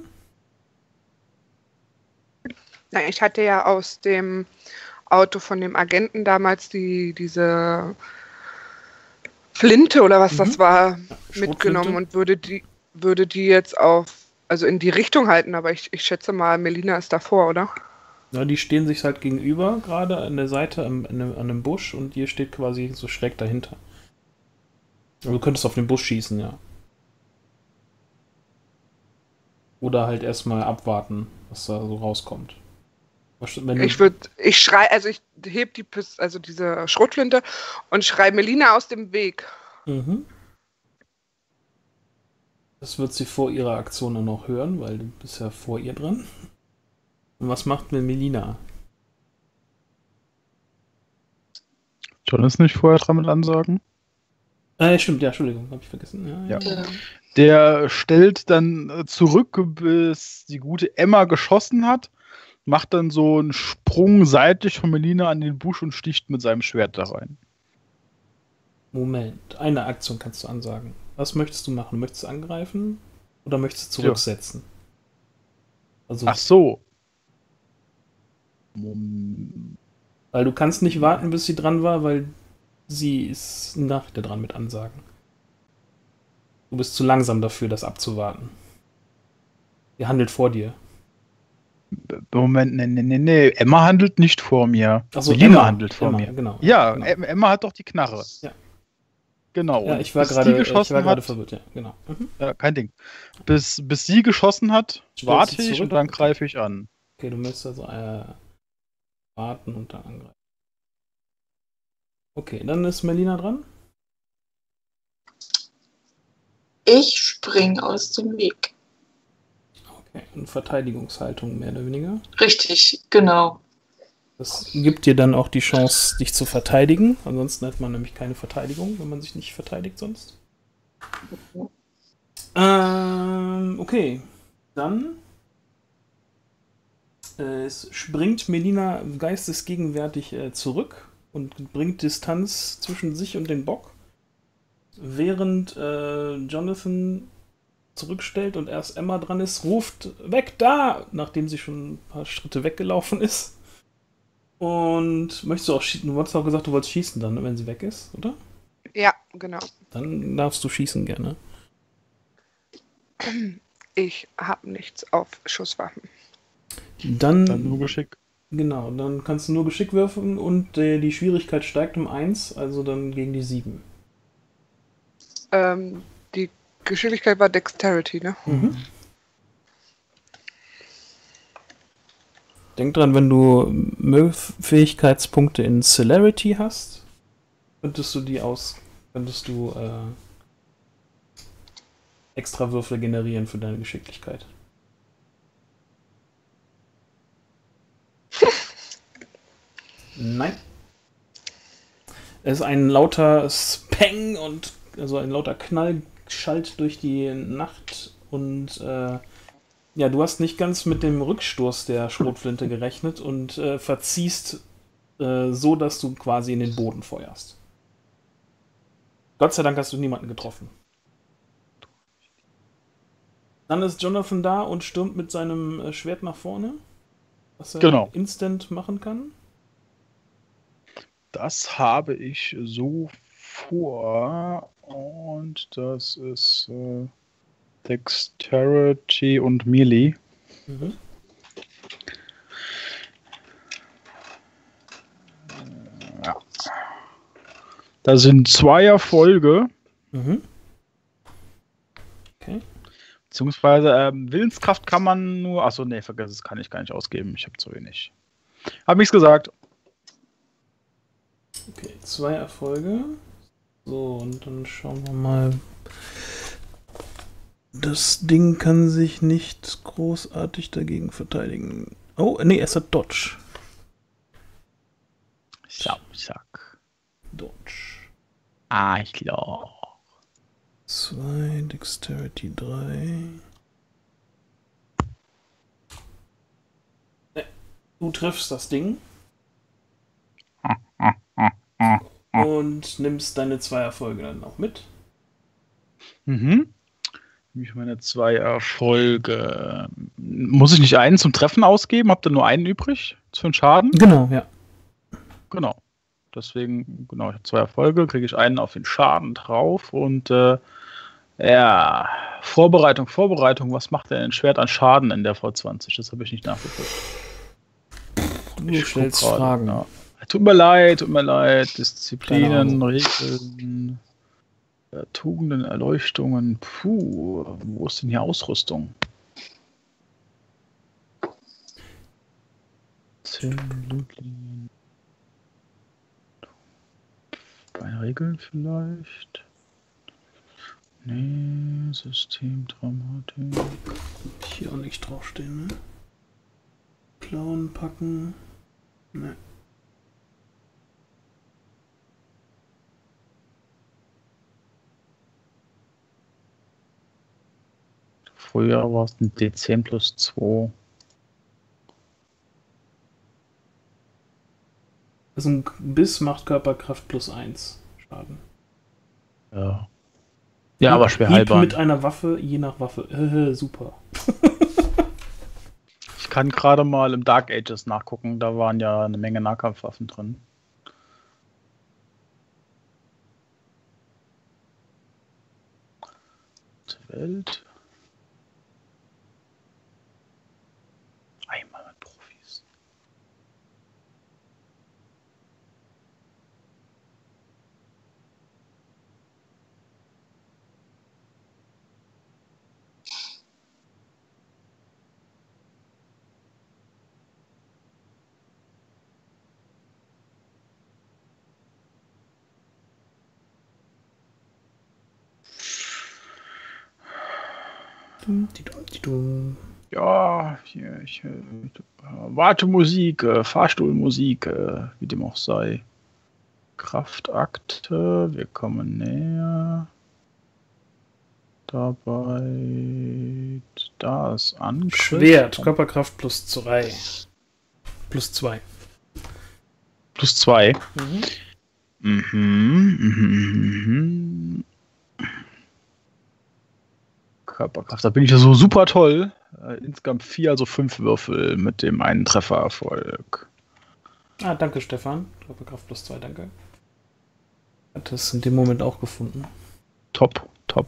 Ja, ich hatte ja aus dem Auto von dem Agenten damals diese Flinte oder was das war, mitgenommen und würde die jetzt also in die Richtung halten, aber ich schätze mal, Melina ist davor, oder? Ja, die stehen sich halt gegenüber, gerade an der Seite an einem Busch, und ihr steht quasi so schräg dahinter. Also du könntest auf den Busch schießen, ja. Oder halt erstmal abwarten, was da so rauskommt. Ich heb diese Schrotflinte und schreie Melina aus dem Weg. Mhm. Das wird sie vor ihrer Aktion dann noch hören, weil du bist ja vor ihr dran. Und was macht mit Melina? John ist nicht vorher dran mit Ansagen? Stimmt, ja, Entschuldigung, habe ich vergessen. Ja. Der stellt dann zurück, bis die gute Emma geschossen hat, macht dann so einen Sprung seitlich von Melina an den Busch und sticht mit seinem Schwert da rein. Moment, eine Aktion kannst du ansagen. Was möchtest du machen? Möchtest du angreifen oder möchtest du zurücksetzen? Also, ach so. Weil du kannst nicht warten, bis sie dran war, weil sie ist nach der dran mit Ansagen. Du bist zu langsam dafür, das abzuwarten. Sie handelt vor dir. Moment, nee. Emma handelt nicht vor mir. Achso, Melina handelt vor mir. Genau. Ja, genau. Emma hat doch die Knarre. Ja. Genau. Ja, ich war gerade verwirrt, ja, genau. Mhm. Ja, kein Ding. Bis sie geschossen hat, warte ich und dann greife ich an. Okay, du müsstest also warten und dann angreifen. Okay, dann ist Melina dran. Ich spring aus dem Weg. Okay, und Verteidigungshaltung mehr oder weniger. Richtig, genau. Das gibt dir dann auch die Chance, dich zu verteidigen. Ansonsten hat man nämlich keine Verteidigung, wenn man sich nicht verteidigt sonst. Okay, dann springt Melina geistesgegenwärtig zurück und bringt Distanz zwischen sich und den Bock. während Jonathan zurückstellt und erst Emma dran ist, ruft weg da, nachdem sie schon ein paar Schritte weggelaufen ist. Und möchtest du auch schießen? Du hast auch gesagt, du wolltest schießen dann, wenn sie weg ist, oder? Ja, genau. Dann darfst du schießen gerne. Ich habe nichts auf Schusswaffen. Dann nur Geschick. Genau, dann kannst du nur Geschick würfeln und die Schwierigkeit steigt um 1, also dann gegen die 7. Die Geschicklichkeit war Dexterity, ne? Mhm. Denk dran, wenn du Fähigkeitspunkte in Celerity hast, könntest du extra Würfel generieren für deine Geschicklichkeit. Nein. Es ist ein lauter Spang und also ein lauter Knall schallt durch die Nacht und ja, du hast nicht ganz mit dem Rückstoß der Schrotflinte gerechnet und verziehst so, dass du quasi in den Boden feuerst. Gott sei Dank hast du niemanden getroffen. Dann ist Jonathan da und stürmt mit seinem Schwert nach vorne, was er instant machen kann. Das habe ich so vor und das ist Dexterity und Melee. Mhm. Ja. Da sind 2 Erfolge. Mhm. Okay. Beziehungsweise Willenskraft kann man nur... Achso, nee, vergiss es, kann ich gar nicht ausgeben. Ich habe zu wenig. Hab ich's gesagt. Okay, 2 Erfolge. So, und dann schauen wir mal. Das Ding kann sich nicht großartig dagegen verteidigen. Oh, nee, es hat Dodge. Zack. Dodge. Ah, ich glaube. 2, Dexterity 3. Du triffst das Ding. Und nimmst deine 2 Erfolge dann auch mit. Mhm. Ich meine 2 Erfolge. Muss ich nicht einen zum Treffen ausgeben? Habt ihr nur einen übrig für den Schaden? Genau, ja. Genau. Deswegen, genau, ich habe 2 Erfolge, kriege ich einen auf den Schaden drauf und ja, Vorbereitung. Was macht denn ein Schwert an Schaden in der V20? Das habe ich nicht nachgeguckt. Du stellst Fragen. Ja. Tut mir leid. Disziplinen, Regeln, Tugenden, Erleuchtungen. Puh, wo ist denn hier Ausrüstung? Bei Regeln vielleicht? Nee, Systemdramatik. Hier auch nicht draufstehen, ne? Klauen, packen. Ne. Früher war es ein D10 plus 2. Also ein Biss macht Körperkraft plus 1 Schaden. Ja. Ja, aber schwer heilbar. Mit einer Waffe, je nach Waffe. Super. Ich kann gerade mal im Dark Ages nachgucken, da waren ja eine Menge Nahkampfwaffen drin. Welt. Einmal mit Profis. Ja, hier, Wartemusik, Fahrstuhlmusik, wie dem auch sei. Kraftakte, wir kommen näher. Dabei, da ist Angriff. Schwert, Körperkraft plus 2. Plus 2. Plus 2. Körperkraft. Da bin ich ja so super toll. Insgesamt 4, also 5 Würfel mit dem einen Treffererfolg. Ah, danke, Stefan. Körperkraft +2, danke. Hat das in dem Moment auch gefunden. Top.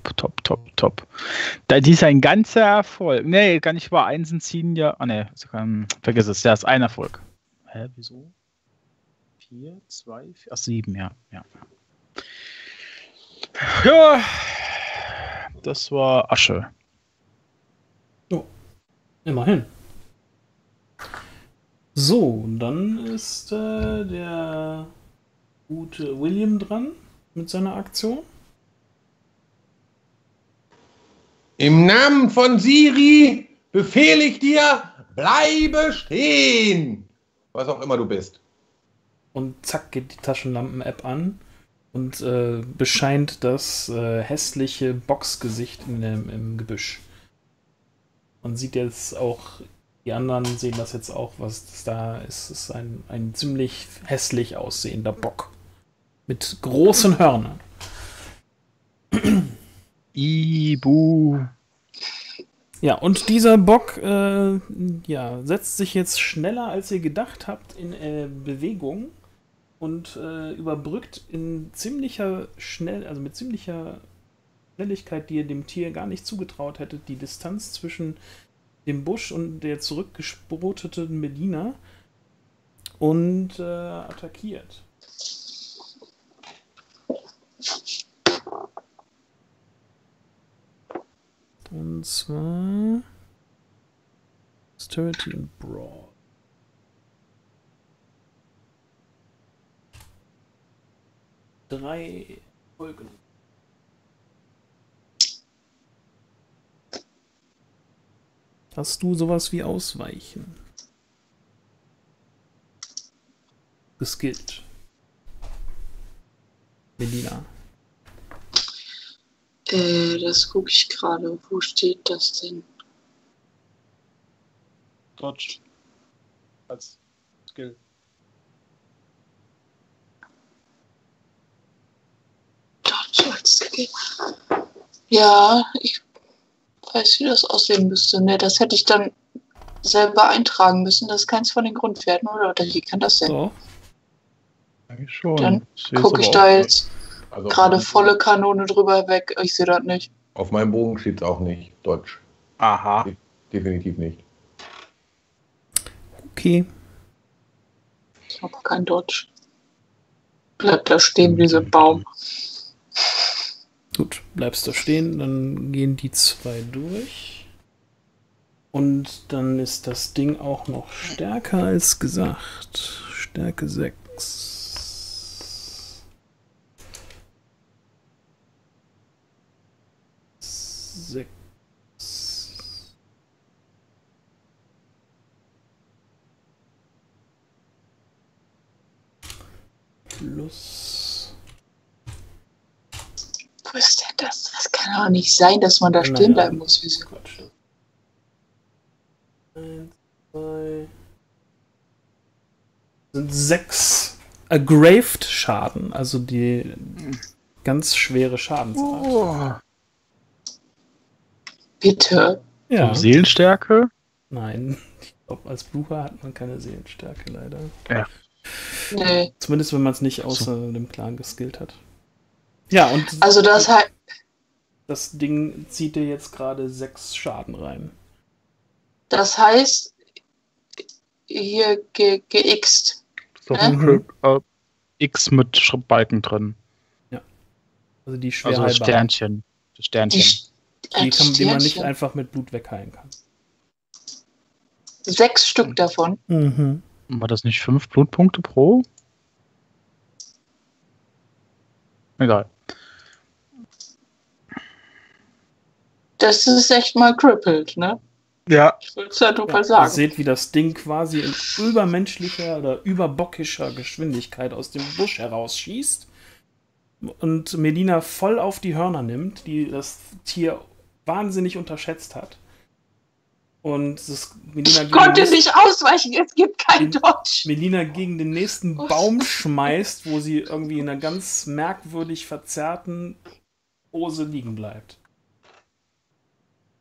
Die ist ein ganzer Erfolg. Nee, gar nicht wahr. Einsen ziehen ja. Ah, nee, vergiss es. Ja, ist ein Erfolg. Hä, wieso? 4, 2, 4. Ach, 7, ja. Ja. Das war Asche. Oh, immerhin. So, dann ist der gute William dran mit seiner Aktion. Im Namen von Siri befehle ich dir, bleibe stehen. Was auch immer du bist. Und zack geht die Taschenlampen-App an und bescheint das hässliche Boxgesicht im Gebüsch. Man sieht jetzt auch, die anderen sehen das jetzt auch, was das da ist. Es ist ein ziemlich hässlich aussehender Bock. Mit großen Hörnern. Ibu. Ja, und dieser Bock setzt sich jetzt schneller, als ihr gedacht habt, in Bewegung und überbrückt mit ziemlicher Schnelligkeit, die ihr dem Tier gar nicht zugetraut hättet, die Distanz zwischen dem Busch und der zurückgesproteten Melina und attackiert. Und zwar Dexterity und Brawl. Drei Folgen. Hast du sowas wie Ausweichen? Geskillt. Melina. Das gucke ich gerade. Wo steht das denn? Dodge. Als Skill. Dodge als Skill. Ja, ich weiß, wie das aussehen müsste. Ne, das hätte ich dann selber eintragen müssen. Das ist keins von den Grundwerten, oder wie kann das sein? So. Eigentlich schon. Dann gucke ich da jetzt gerade volle Kanone drüber weg. Ich sehe das nicht. Auf meinem Bogen steht es auch nicht. Dodge. Aha. Definitiv nicht. Okay. Ich habe kein Dodge. Bleibt da stehen wie so ein Baum. Gut, bleibst du stehen, dann gehen die zwei durch. Und dann ist das Ding auch noch stärker als gesagt. Stärke 6. 6. Plus. Wo ist denn das? Das kann doch nicht sein, dass man da stehen bleiben muss. Wieso? Quatsch. 1, 2. Sind 6 Aggraved Schaden, also die ganz schwere Schadensart. Oh. Bitte. Ja. Seelenstärke? Nein, ich glaube, als Blucher hat man keine Seelenstärke leider. Ja. Nee. Zumindest wenn man es nicht außer dem Clan geskillt hat. Ja, und Also das heißt, das Ding zieht dir jetzt gerade 6 Schaden rein. das heißt, hier geixt. X mit Balken drin. Ja. Also die Also das Schwerheilbar. Sternchen. Das Sternchen. Die man nicht einfach mit Blut wegheilen kann. 6 Stück davon. Mhm. War das nicht 5 Blutpunkte pro? Egal. Das ist echt mal crippled, ne? Ja. Ich will es ja nur mal Ihr sagen. seht, wie das Ding quasi in übermenschlicher oder überbockischer Geschwindigkeit aus dem Busch herausschießt und Melina voll auf die Hörner nimmt, die das Tier wahnsinnig unterschätzt hat. Und Melina Ich konnte nicht ausweichen, es gibt kein Dodge. Melina gegen den nächsten Baum schmeißt, wo sie irgendwie in einer ganz merkwürdig verzerrten Pose liegen bleibt.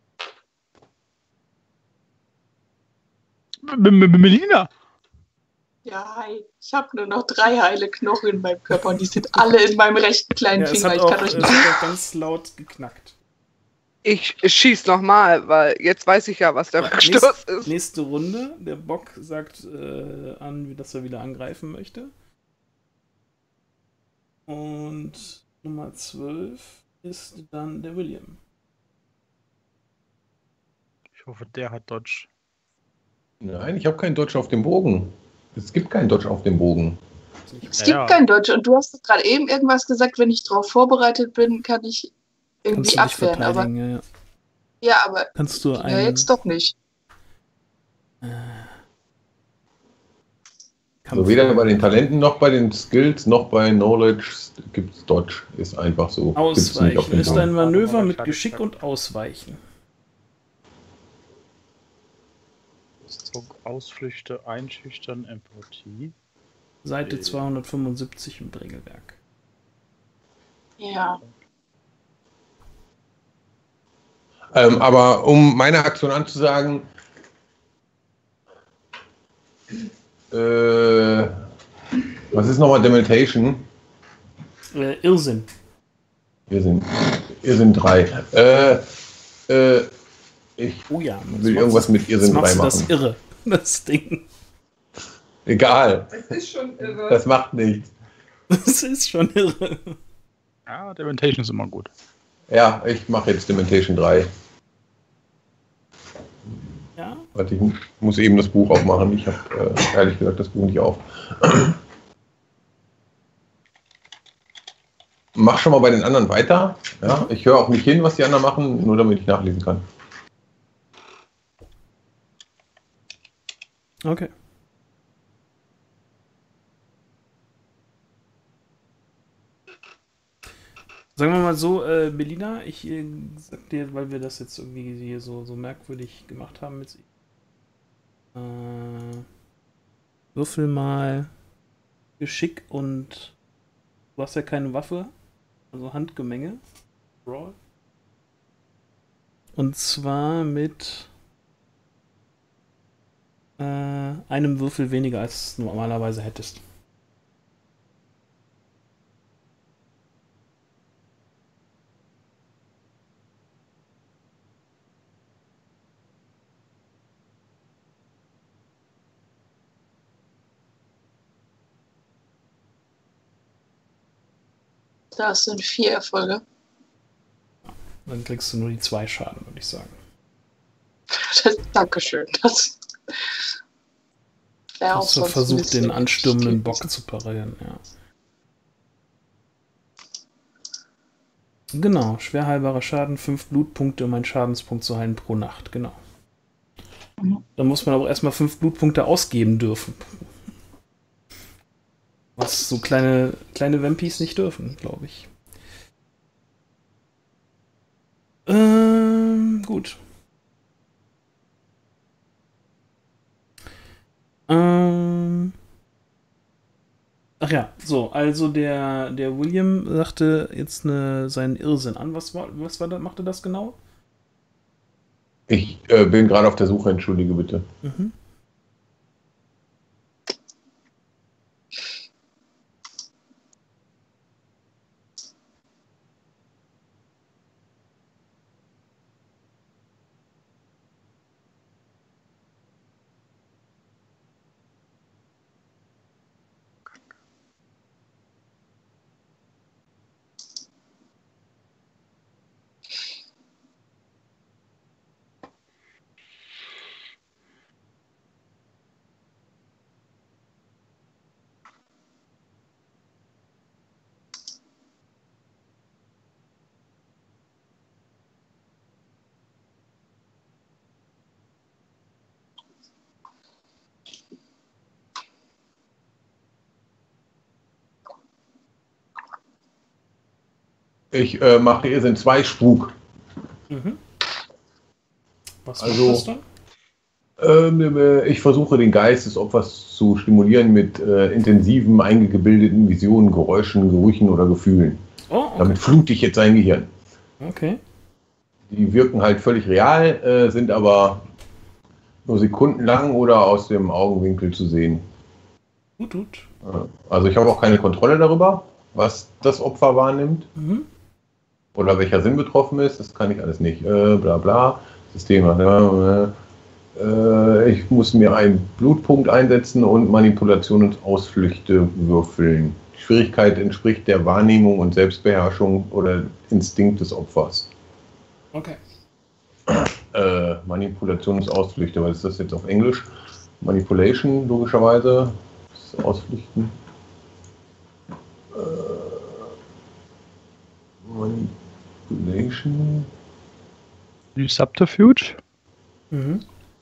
Melina. Ja, hi. Ich habe nur noch 3 heile Knochen in meinem Körper und die sind alle in meinem rechten kleinen Ja, es Finger. hat Ich auch, kann euch es nicht. hat auch ganz laut geknackt. Ich schieß nochmal, weil jetzt weiß ich ja, was der Rückstoß ist. Nächste Runde. Der Bock sagt an, dass er wieder angreifen möchte. Und Nummer 12 ist dann der William. Ich hoffe, der hat Dodge. Nein, ich habe keinen Dodge auf dem Bogen. Es gibt keinen Dodge auf dem Bogen. Es gibt kein Deutsch. Und du hast gerade eben irgendwas gesagt, wenn ich darauf vorbereitet bin, kann ich irgendwie Kannst du dich abwehren. Aber verteidigen, ja. ja, aber Kannst du ja, jetzt doch nicht. Also weder bei den Talenten noch bei den Skills noch bei Knowledge gibt es Dodge. Ist einfach so. Gibt's nicht auf Ausweichen dem ist Bogen. ein Manöver mit Geschick und Ausweichen. Ausflüchte, Einschüchtern, Empathie. Seite 275 im Regelwerk. Ja. Aber um meine Aktion anzusagen, was ist nochmal Dementation? Irrsinn. Irrsinn 3. Ich Oh ja. will irgendwas mit Irrsinn 3 machen. machen. Das irre, das Ding. Egal. Das ist schon irre. Das macht nichts. Das ist schon irre. Ja, Dementation ist immer gut. Ja, ich mache jetzt Dementation 3. Ja. Warte, ich muss eben das Buch aufmachen. Ich habe ehrlich gesagt das Buch nicht auf. Mach schon mal bei den anderen weiter. Ja, ich höre auch nicht hin, was die anderen machen, nur damit ich nachlesen kann. Okay. Sagen wir mal so, Melina, ich sag dir, weil wir das jetzt irgendwie hier so merkwürdig gemacht haben mit würfel mal Geschick und du hast ja keine Waffe, also Handgemenge. Brawl. Und zwar mit einem Würfel weniger, als du normalerweise hättest. Das sind 4 Erfolge. Dann kriegst du nur die 2 Schaden, würde ich sagen. Dankeschön. Das wäre auch Hast du sonst ein versucht, bisschen den anstürmenden gewesen. Bock zu parieren, ja. Genau, schwer heilbarer Schaden, 5 Blutpunkte, um einen Schadenspunkt zu heilen pro Nacht, genau. Dann muss man aber erstmal 5 Blutpunkte ausgeben dürfen. Was so kleine Vampis nicht dürfen, glaube ich. Gut. Ach ja, so, also der William sagte jetzt seinen Irrsinn an. Was machte das genau? Ich bin gerade auf der Suche, entschuldige bitte. Mhm. Ich mache Irrsinn 2 Spuk. Mhm. Was Also, macht das dann? Ich versuche den Geist des Opfers zu stimulieren mit intensiven, eingebildeten Visionen, Geräuschen, Gerüchen oder Gefühlen. Oh, okay. Damit flute ich jetzt sein Gehirn. Okay. Die wirken halt völlig real, sind aber nur sekundenlang oder aus dem Augenwinkel zu sehen. Gut. Also ich habe auch keine Kontrolle darüber, was das Opfer wahrnimmt. Mhm. Oder welcher Sinn betroffen ist. Das kann ich alles nicht. Bla bla. System. Ich muss mir einen Blutpunkt einsetzen und Manipulation und Ausflüchte würfeln. Die Schwierigkeit entspricht der Wahrnehmung und Selbstbeherrschung oder Instinkt des Opfers. Okay. Manipulationsausflüchte, was ist das jetzt auf Englisch? Manipulation, logischerweise. Das ist Ausflüchten. Manipulation. Die Subterfuge? Mhm.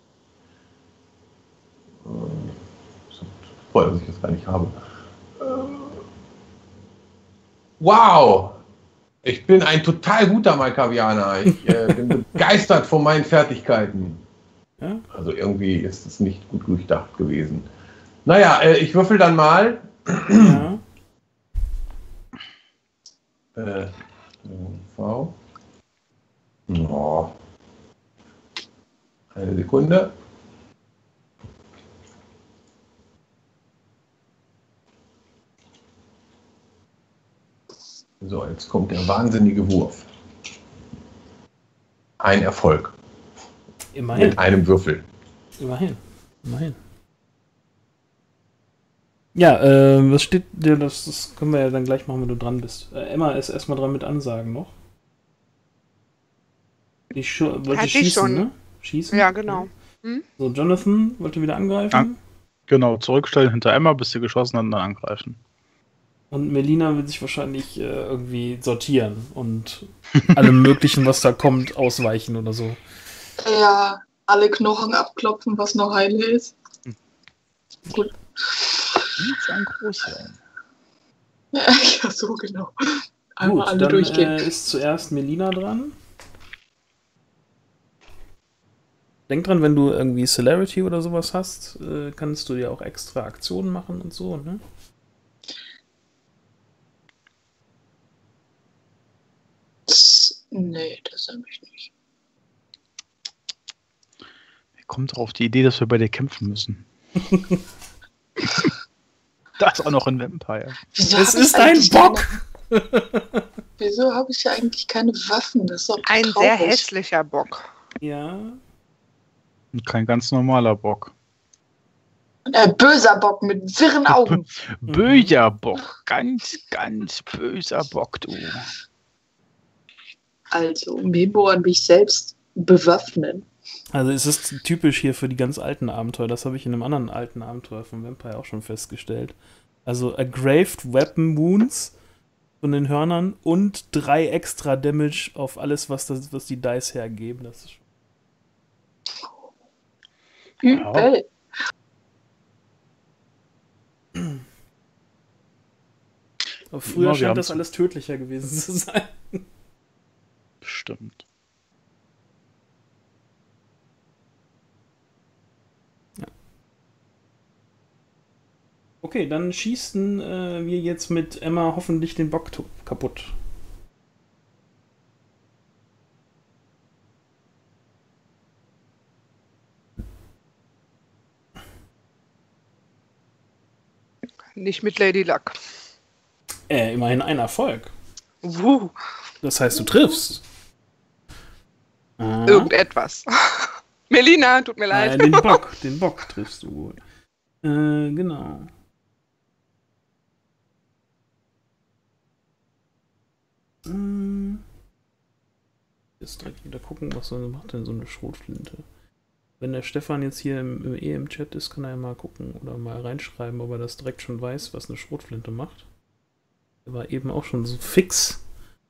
Voll, dass ich das gar nicht habe. Wow! Ich bin ein total guter Malkavianer. Ich bin begeistert von meinen Fertigkeiten. Ja. Also irgendwie ist es nicht gut durchdacht gewesen. Naja, ich würfel dann mal. Ja. V. Oh. Eine Sekunde. So, jetzt kommt der wahnsinnige Wurf. Ein Erfolg. Immerhin. Mit einem Würfel. Immerhin. Ja, was steht dir, das können wir ja dann gleich machen, wenn du dran bist. Emma ist erstmal dran mit Ansagen noch. Wollte schießen, schon. ne? Schießen? Ja, genau. Hm? So, Jonathan wollte wieder angreifen. Ja. Genau, zurückstellen hinter Emma, bis sie geschossen hat und dann angreifen. Und Melina will sich wahrscheinlich irgendwie sortieren und allem Möglichen, was da kommt, ausweichen oder so. Ja, alle Knochen abklopfen, was noch heil ist. Gut. Nicht ein großer. Ja, so genau. Einmal Gut, alle dann durchgehen. ist zuerst Melina dran. Denk dran, wenn du irgendwie Celerity oder sowas hast, kannst du dir auch extra Aktionen machen und so, ne? Nee, das habe ich nicht. Wer kommt auf die Idee, dass wir bei dir kämpfen müssen? Das auch noch in Vampire. Wieso Es hab ich ist ein eigentlich Bock! Wieso habe ich ja eigentlich keine Waffen? Das ist doch Ein traurig. sehr hässlicher Bock. Ja. Und kein ganz normaler Bock. Ein böser Bock mit wirren Augen. Böser Bock. Ganz, ganz böser Bock, du. Also, Memo an mich selbst bewaffnen. Also es ist typisch hier für die ganz alten Abenteuer. Das habe ich in einem anderen alten Abenteuer von Vampire auch schon festgestellt. Also Aggraved Weapon Wounds von den Hörnern und 3 extra Damage auf alles, was die Dice hergeben. Das ist Übel. Aber früher wir scheint haben das zu- alles tödlicher gewesen zu sein. Bestimmt. Okay, dann schießen wir jetzt mit Emma hoffentlich den Bock kaputt. Nicht mit Lady Luck. Immerhin ein Erfolg. Das heißt, du triffst. Irgendetwas. Melina, tut mir leid. Den Bock triffst du wohl. Genau. Jetzt direkt wieder gucken, was macht denn so eine Schrotflinte. Wenn der Stefan jetzt hier im Chat ist, kann er ja mal gucken oder mal reinschreiben, ob er das direkt schon weiß, was eine Schrotflinte macht. Der war eben auch schon so fix.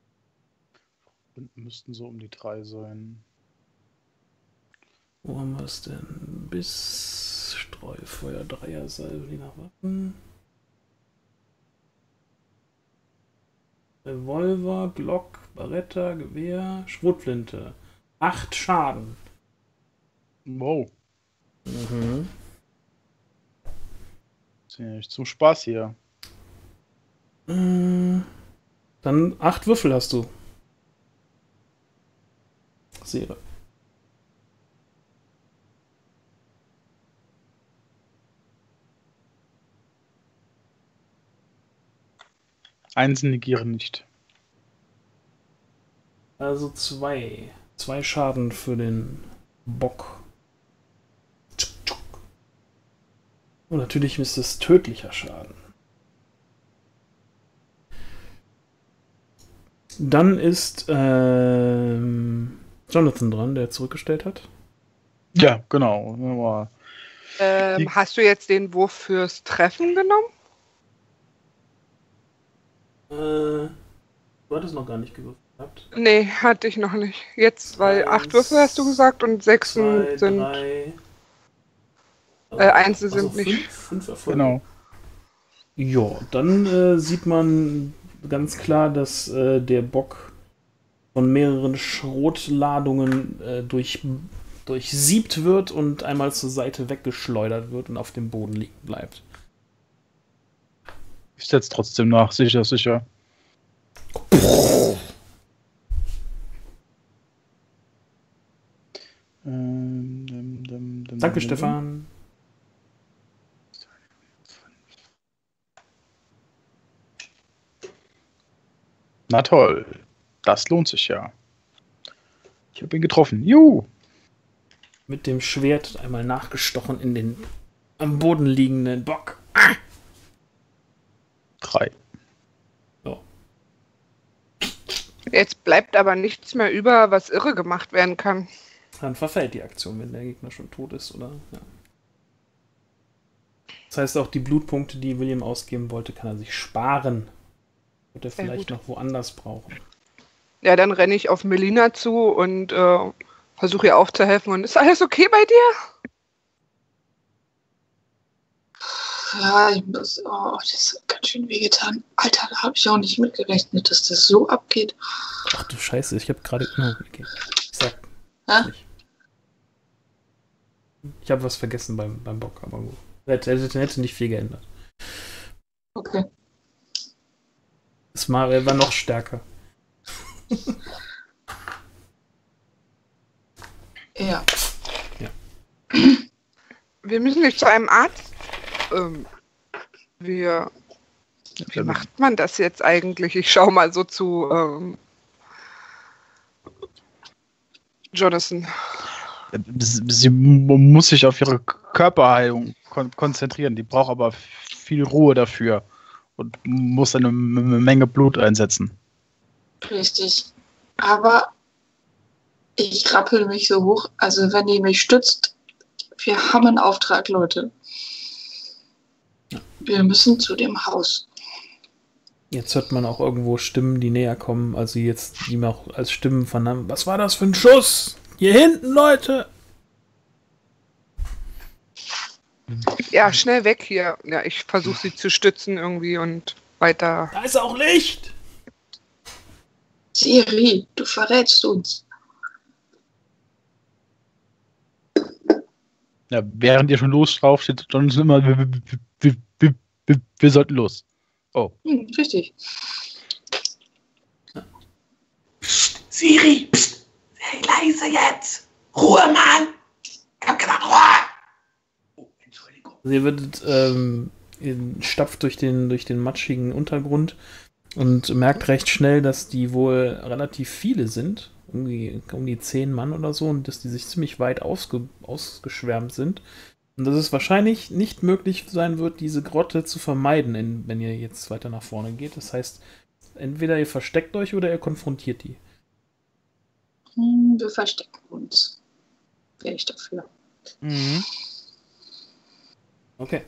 Müssten so um die 3 sein. Wo haben wir es denn? Bis Streufeuer, Dreiersalve, je nach Waffen. Revolver, Glock, Barretta, Gewehr, Schrotflinte. 8 Schaden. Wow. Mhm. Das ist ja nicht zum Spaß hier. Dann 8 Würfel hast du. Sehe. Einsen negieren nicht. Also 2. 2 Schaden für den Bock. Und natürlich ist es tödlicher Schaden. Dann ist Jonathan dran, der zurückgestellt hat. Ja, genau. Hast du jetzt den Wurf fürs Treffen genommen? Du hattest noch gar nicht gewürfelt gehabt. Nee, hatte ich noch nicht. Jetzt, weil 8 Würfel hast du gesagt und 6 2, sind. 3. Einzel sind nicht. 5 Erfolge. Genau. Ja, dann sieht man ganz klar, dass der Bock von mehreren Schrotladungen durchsiebt wird und einmal zur Seite weggeschleudert wird und auf dem Boden liegen bleibt. Ich setze trotzdem nach, sicher. Danke, Stefan. Na toll. Das lohnt sich ja. Ich habe ihn getroffen. Juhu! Mit dem Schwert einmal nachgestochen in den am Boden liegenden Bock. 3. So. Jetzt bleibt aber nichts mehr über, was irre gemacht werden kann. Dann verfällt die Aktion, wenn der Gegner schon tot ist, oder? Ja. Das heißt, auch die Blutpunkte, die William ausgeben wollte, kann er sich sparen. Wird er vielleicht noch woanders brauchen. Ja, dann renne ich auf Melina zu und versuche ihr aufzuhelfen. Und ist alles okay bei dir? Ja, das hat ganz schön wehgetan. Alter, da habe ich auch nicht mitgerechnet, dass das so abgeht. Ach du Scheiße, ich habe gerade... Okay. Ich sag nicht. Ich habe was vergessen beim Bock, aber gut. Hätte nicht viel geändert. Okay. Er war noch stärker. Ja. Wir müssen nicht zu einem Arzt. Wie macht man das jetzt eigentlich? Ich schaue mal so zu Jonathan. Sie muss sich auf ihre Körperheilung konzentrieren. Die braucht aber viel Ruhe dafür und muss eine Menge Blut einsetzen. Richtig. Aber ich rappel mich so hoch. Also wenn ihr mich stützt, wir haben einen Auftrag, Leute. Wir müssen zu dem Haus. Jetzt hört man auch irgendwo Stimmen, die näher kommen, also jetzt, die man auch als Stimmen vernahmen. Was war das für ein Schuss? Hier hinten, Leute! Ja, schnell weg hier. Ja, ich versuche sie zu stützen irgendwie und weiter. Da ist auch Licht! Siri, du verrätst uns. Ja, während ihr schon drauf steht, dann ist immer, wir sollten los. Oh. Richtig. Psst, Siri, psst, sei leise jetzt. Ruhe, Mann. Ich hab gesagt, Ruhe. Oh, Entschuldigung. Sie wird stapft durch den matschigen Untergrund und merkt recht schnell, dass die wohl relativ viele sind. Um die 10 Mann oder so, und dass die sich ziemlich weit ausgeschwärmt sind. Und dass es wahrscheinlich nicht möglich sein wird, diese Grotte zu vermeiden, wenn ihr jetzt weiter nach vorne geht. Das heißt, entweder ihr versteckt euch oder ihr konfrontiert die. Wir verstecken uns. Wäre ich dafür. Mhm. Okay.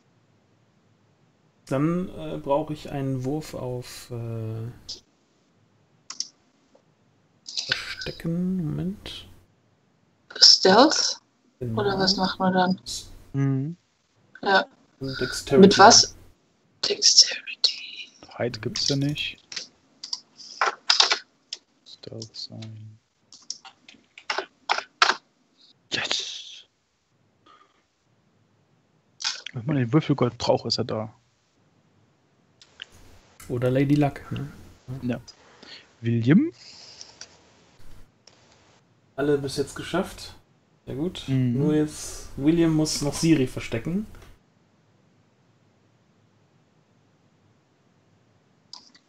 Dann brauche ich einen Wurf auf Verstecken. Moment. Stealth? Genau. Oder was macht man dann? Mhm. Ja. Und Dexterity. Mit was? Dexterity. Height gibt's ja nicht. Stealth sein. Yes! Wenn man den Würfelgold braucht, ist er da. Oder Lady Luck. Ne? Ja. William? Alle bis jetzt geschafft. Sehr gut. Mhm. Nur jetzt, William muss noch Siri verstecken.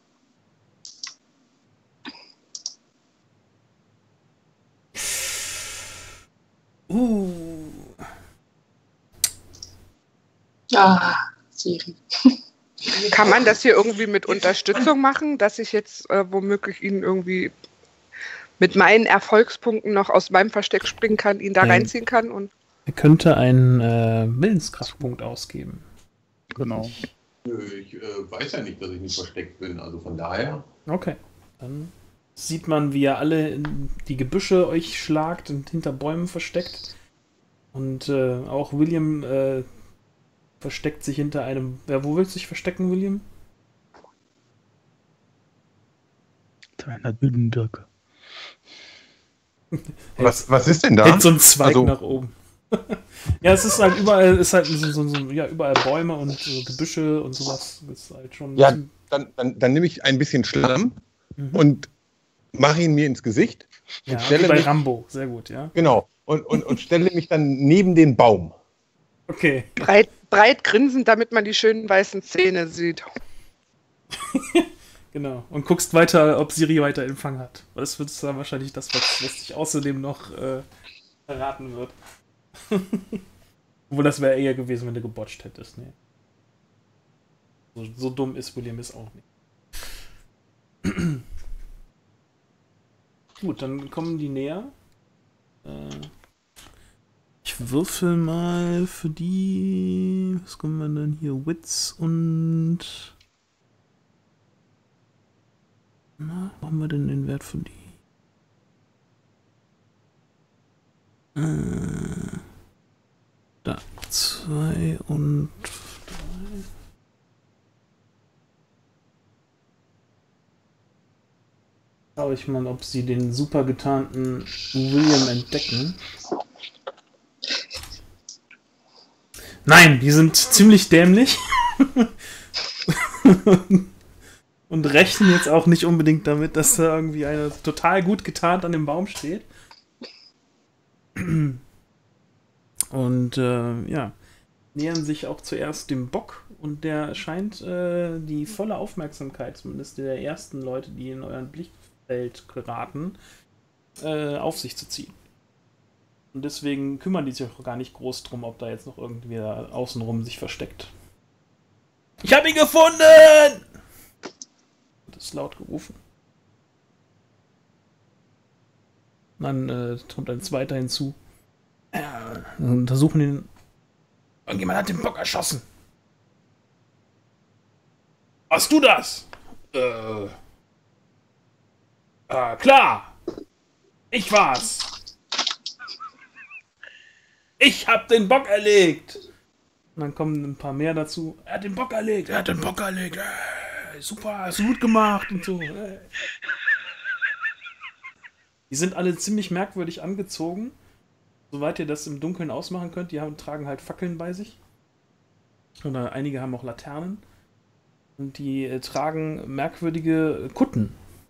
Ja, Siri. Kann man das hier irgendwie mit Unterstützung machen, dass ich jetzt womöglich ihn irgendwie mit meinen Erfolgspunkten noch aus meinem Versteck springen kann, ihn da reinziehen kann? Und Er könnte einen Willenskraftpunkt ausgeben. Genau. Ich weiß ja nicht, dass ich nicht versteckt bin, also von daher. Okay. Dann sieht man, wie ihr alle in die Gebüsche euch schlagt und hinter Bäumen versteckt. Und auch William versteckt sich hinter einem... wo willst du dich verstecken, William? Hinter einer dünnen Birke. Was ist denn da? Hält so ein Zweig Also- nach oben. Ja, es ist halt überall, überall Bäume und Gebüsche und sowas. Ist halt schon Ja, dann nehme ich ein bisschen Schlamm und mache ihn mir ins Gesicht. ja, stelle wie bei mich- Rambo. Sehr gut, ja. Genau. Und stelle mich dann neben den Baum. Okay. breit grinsend, damit man die schönen weißen Zähne sieht. Genau. Und guckst weiter, ob Siri weiter Empfang hat. Das wird dann wahrscheinlich das, was dich außerdem noch verraten wird. Obwohl, das wäre eher gewesen, wenn du gebotcht hättest. Nee. So dumm ist William ist auch nicht. Gut, dann kommen die näher. Ich würfel mal für die... Was kommen wir denn hier? Wits und... Na, wo haben wir denn den Wert für die? Da, 2 und 3. Schau ich mal, ob sie den super getarnten William entdecken. Nein, die sind ziemlich dämlich. Und rechnen jetzt auch nicht unbedingt damit, dass da irgendwie einer total gut getarnt an dem Baum steht. Und ja, nähern sich auch zuerst dem Bock und der scheint die volle Aufmerksamkeit, zumindest der ersten Leute, die in euren Blickfeld geraten, auf sich zu ziehen. Und deswegen kümmern die sich auch gar nicht groß drum, ob da jetzt noch irgendwer außenrum sich versteckt. Ich habe ihn gefunden! Das ist laut gerufen. Dann kommt ein zweiter hinzu. Untersuchen ihn. Irgendjemand hat den Bock erschossen. Warst du das? Klar. Ich war's. Ich hab den Bock erlegt. Und dann kommen ein paar mehr dazu. Er hat den Bock erlegt. Er hat den Bock erlegt. Super, hast du gut gemacht und so. Die sind alle ziemlich merkwürdig angezogen. Soweit ihr das im Dunkeln ausmachen könnt. Die tragen halt Fackeln bei sich. Oder einige haben auch Laternen. Und die tragen merkwürdige Kutten.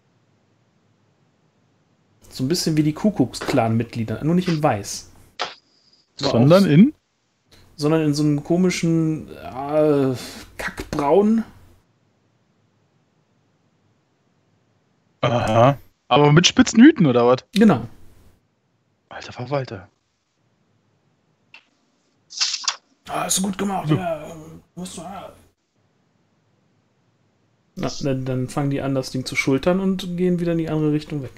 So ein bisschen wie die Kuckucksklan-Mitglieder. Nur nicht in weiß. Sondern in? Sondern in so einem komischen Kackbraun. Aha. Aber mit spitzen Hüten, oder was? Genau. Alter Verwalter. Hast du gut gemacht, ja. Na, dann fangen die an, das Ding zu schultern und gehen wieder in die andere Richtung weg.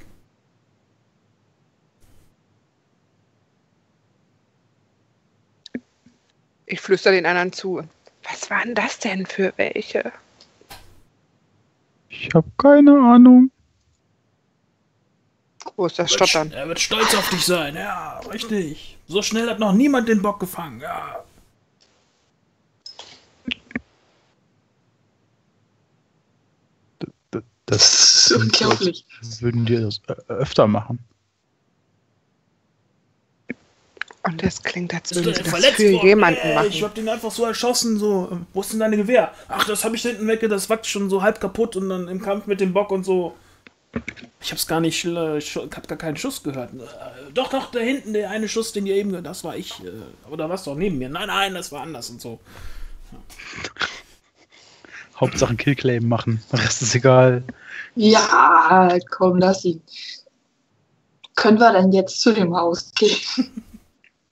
Ich flüstere den anderen zu. Was waren das denn für welche? Ich habe keine Ahnung. Wo ist das Stottern? Er wird stolz auf dich sein, ja, richtig. So schnell hat noch niemand den Bock gefangen, ja. Das ist unglaublich. Würden die das öfter machen? Und das klingt, als Bist du würden sie denn das verletzt für worden? jemanden machen. Ich hab den einfach so erschossen, so. Wo ist denn deine Gewehr? Ach, das hab ich da hinten weg, das war schon so halb kaputt und dann im Kampf mit dem Bock und so. Ich hab's gar nicht, ich hab gar keinen Schuss gehört. Doch, da hinten, der eine Schuss, den ihr eben gehört, das war ich. Aber da warst du auch neben mir. Nein, das war anders und so. Hauptsache Killclaim machen. Der Rest ist egal. Ja, komm, lass ihn. Können wir dann jetzt zu dem Haus gehen?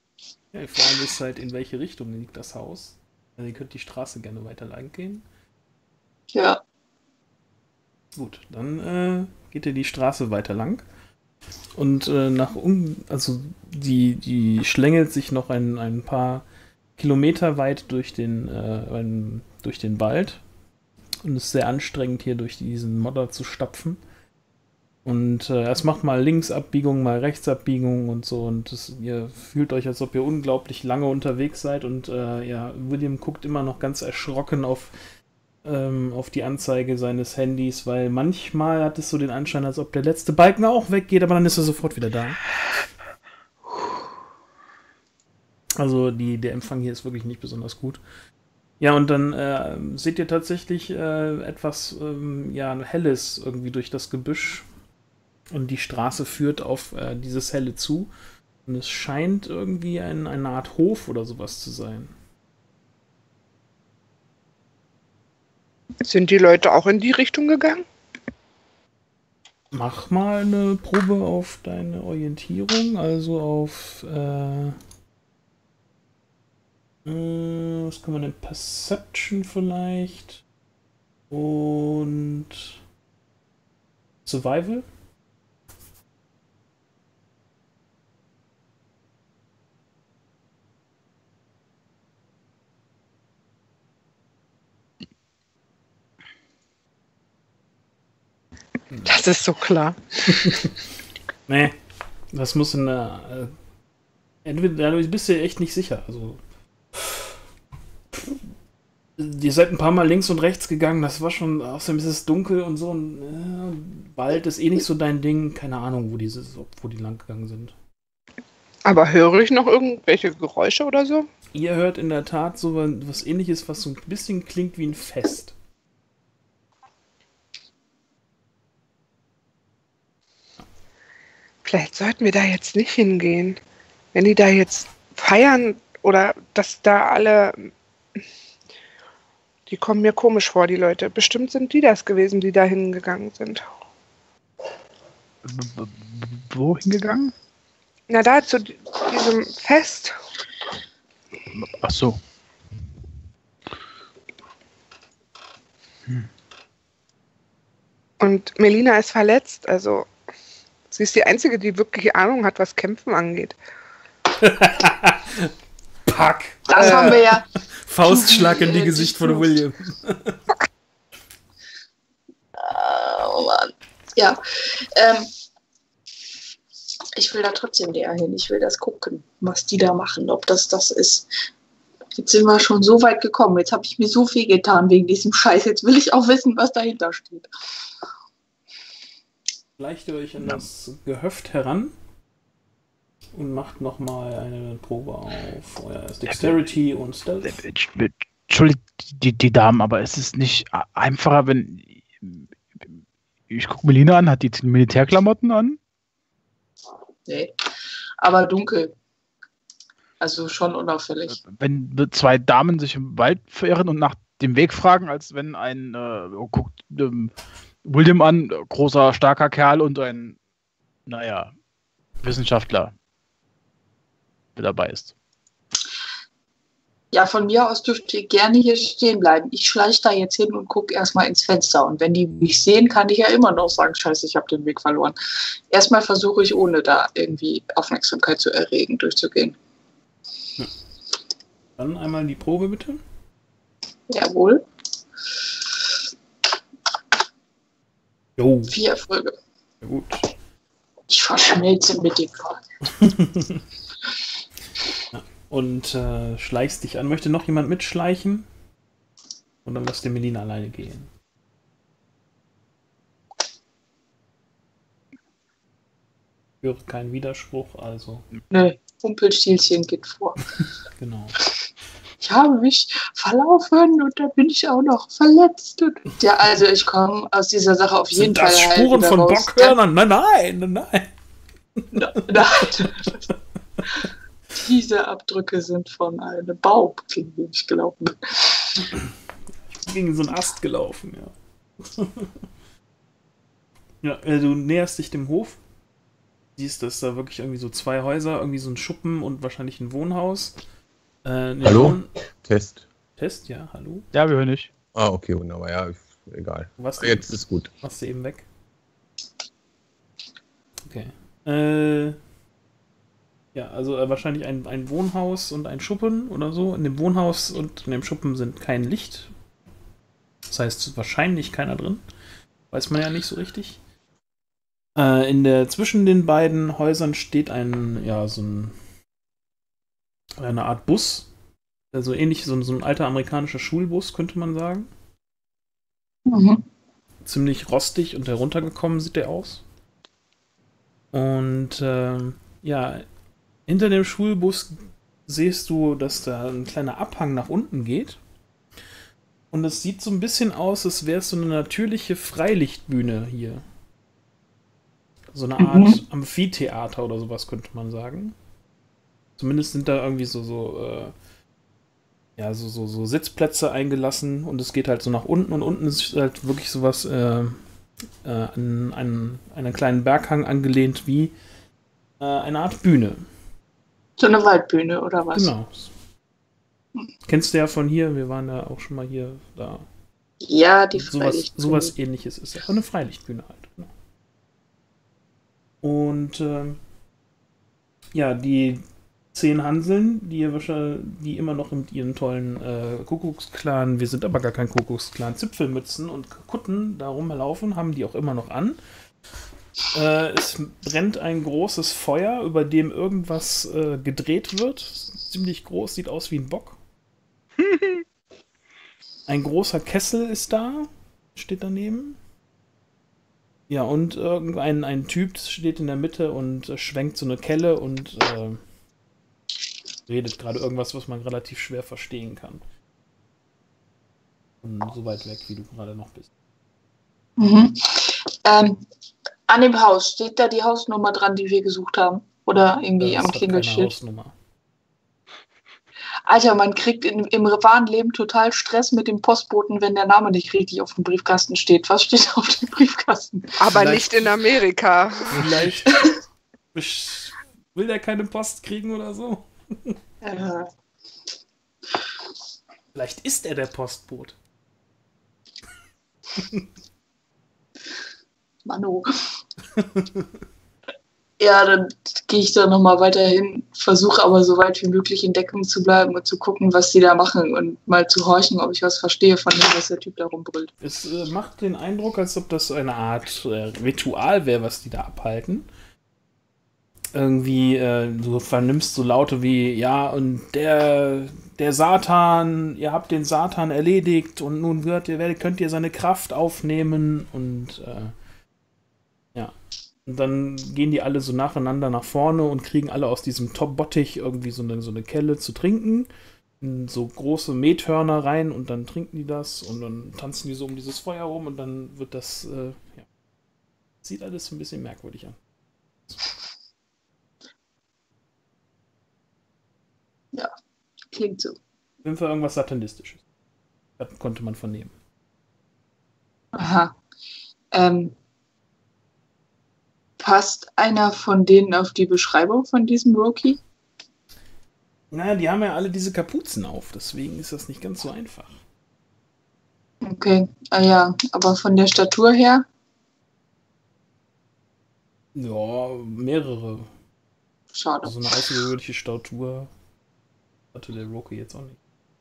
Ja, die Frage ist halt, in welche Richtung liegt das Haus. Also ihr könnt die Straße gerne weiter lang gehen. Ja. Gut, dann geht ihr die Straße weiter lang. Und also die schlängelt sich noch ein paar Kilometer weit durch den Wald. Und es ist sehr anstrengend, hier durch diesen Modder zu stapfen. Und es macht mal Linksabbiegung, mal Rechtsabbiegung und so. Und ihr fühlt euch, als ob ihr unglaublich lange unterwegs seid. Und William guckt immer noch ganz erschrocken auf die Anzeige seines Handys, weil manchmal hat es so den Anschein, als ob der letzte Balken auch weggeht, aber dann ist er sofort wieder da. Also der Empfang hier ist wirklich nicht besonders gut. Ja, und dann seht ihr tatsächlich etwas Helles irgendwie durch das Gebüsch. Und die Straße führt auf dieses Helle zu. Und es scheint irgendwie eine Art Hof oder sowas zu sein. Sind die Leute auch in die Richtung gegangen? Mach mal eine Probe auf deine Orientierung, also auf was kann man denn? Perception vielleicht und Survival. Das ist so klar. Nee, das muss in der. Entweder du bist dir echt nicht sicher. Also. Ihr seid ein paar Mal links und rechts gegangen, das war schon. Außerdem ist es dunkel und so. Und, Wald ist eh nicht so dein Ding. Keine Ahnung, wo die lang gegangen sind. Aber höre ich noch irgendwelche Geräusche oder so? Ihr hört in der Tat so was Ähnliches, was so ein bisschen klingt wie ein Fest. Vielleicht sollten wir da jetzt nicht hingehen. Wenn die da jetzt feiern oder dass da alle... Die kommen mir komisch vor, die Leute. Bestimmt sind die das gewesen, die da hingegangen sind. Wo hingegangen? Na, da zu diesem Fest. Ach so. Und Melina ist verletzt, also sie ist die Einzige, die wirklich Ahnung hat, was Kämpfen angeht. Pack! Das haben wir ja. Faustschlag in die Gesicht von William. Oh Mann. Ja. Ich will da trotzdem näher hin. Ich will das gucken, was die da machen, ob das ist. Jetzt sind wir schon so weit gekommen. Jetzt habe ich mir so viel getan wegen diesem Scheiß. Jetzt will ich auch wissen, was dahinter steht. Schleicht ihr euch an das Gehöft heran und macht nochmal eine Probe auf euer Dexterity und Stealth. Entschuldigt die Damen, aber es ist nicht einfacher, wenn ich gucke Melina an, hat die Militärklamotten an? Nee, aber dunkel. Also schon unauffällig. Wenn zwei Damen sich im Wald verirren und nach dem Weg fragen, als wenn guckt William an, großer, starker Kerl und ein, Wissenschaftler, der dabei ist. Ja, von mir aus dürft ihr gerne hier stehen bleiben. Ich schleiche da jetzt hin und gucke erstmal ins Fenster. Und wenn die mich sehen, kann ich ja immer noch sagen, scheiße, ich habe den Weg verloren. Erstmal versuche ich, ohne da irgendwie Aufmerksamkeit zu erregen, durchzugehen. Ja. Dann einmal die Probe, bitte. Jawohl. Jo. 4 Erfolge. Ja, gut. Ich verschmelze mit dem Fall. Ja. Und schleichst dich an. Möchte noch jemand mitschleichen? Und dann lass dir Melina alleine gehen. Ich höre keinen Widerspruch, also. Nö, Humpelstilzchen geht vor. Genau. Ich habe mich verlaufen und da bin ich auch noch verletzt. Ja, also ich komme aus dieser Sache auf jeden Fall. Sind das Spuren von Bockhörnern? Nein. Nein. Diese Abdrücke sind von einem Baum, gegen den ich gelaufen bin. Ich bin gegen so einen Ast gelaufen, ja. Ja, du näherst dich dem Hof siehst, dass da wirklich irgendwie so 2 Häuser, irgendwie so ein Schuppen und wahrscheinlich ein Wohnhaus. Hallo? Test. Test, ja, hallo. Ja, wir hören nicht. Ah, okay, wunderbar. Ja, egal. Jetzt ist gut. Warst du eben weg? Okay. Ja, also wahrscheinlich ein Wohnhaus und ein Schuppen oder so. In dem Wohnhaus und in dem Schuppen sind kein Licht. Das heißt, wahrscheinlich keiner drin. Weiß man ja nicht so richtig. Zwischen den beiden Häusern steht eine Art Bus. Also ähnlich so ein alter amerikanischer Schulbus, könnte man sagen. Mhm. Ziemlich rostig und heruntergekommen sieht der aus. Und hinter dem Schulbus siehst du, dass da ein kleiner Abhang nach unten geht. Und es sieht so ein bisschen aus, als wäre es so eine natürliche Freilichtbühne hier. So eine Art Amphitheater oder sowas, könnte man sagen. Zumindest sind da irgendwie so Sitzplätze eingelassen und es geht halt so nach unten und unten ist halt wirklich sowas an einen kleinen Berghang angelehnt wie eine Art Bühne. So eine Waldbühne oder was? Genau. Kennst du ja von hier, wir waren ja auch schon mal hier da. Ja, die Freilichtbühne. Sowas ähnliches ist ja eine Freilichtbühne halt. Genau. Und die 10 Hanseln, die immer noch mit ihren tollen Kuckucksklan, wir sind aber gar kein Kuckucksklan, Zipfelmützen und Kutten da rumlaufen, haben die auch immer noch an. Es brennt ein großes Feuer, über dem irgendwas gedreht wird. Ziemlich groß, sieht aus wie ein Bock. Ein großer Kessel ist da, steht daneben. Ja, und ein Typ steht in der Mitte und schwenkt so eine Kelle und redet gerade irgendwas, was man relativ schwer verstehen kann. Und so weit weg, wie du gerade noch bist. Mhm. An dem Haus, steht da die Hausnummer dran, die wir gesucht haben? Oder irgendwie am Klingelschild? Hausnummer. Alter, man kriegt im wahren Leben total Stress mit dem Postboten, wenn der Name nicht richtig auf dem Briefkasten steht. Was steht auf dem Briefkasten? Aber nicht in Amerika. Vielleicht will der keine Post kriegen oder so. Vielleicht ist er der Postbote. Mano. Ja, dann gehe ich da nochmal weiterhin, versuche aber so weit wie möglich in Deckung zu bleiben und zu gucken, was die da machen und mal zu horchen, ob ich was verstehe von dem, was der Typ da rumbrüllt. Es macht den Eindruck, als ob das eine Art Ritual wäre, was die da abhalten. Irgendwie, du vernimmst so Laute wie, ja, und der Satan, ihr habt den Satan erledigt und nun könnt ihr seine Kraft aufnehmen und ja. Und dann gehen die alle so nacheinander nach vorne und kriegen alle aus diesem Top-Bottich irgendwie so eine Kelle zu trinken. In so große Methörner rein und dann trinken die das und dann tanzen die so um dieses Feuer rum und dann wird das, sieht alles ein bisschen merkwürdig an. Ja, klingt so. Auf jeden Fall irgendwas Satanistisches. Das konnte man vernehmen. Aha. Passt einer von denen auf die Beschreibung von diesem Rookie? Naja, die haben ja alle diese Kapuzen auf, deswegen ist das nicht ganz so einfach. Okay, ja, aber von der Statur her? Ja, mehrere. Schade. Also eine außergewöhnliche Statur hatte der Rookie jetzt auch nicht.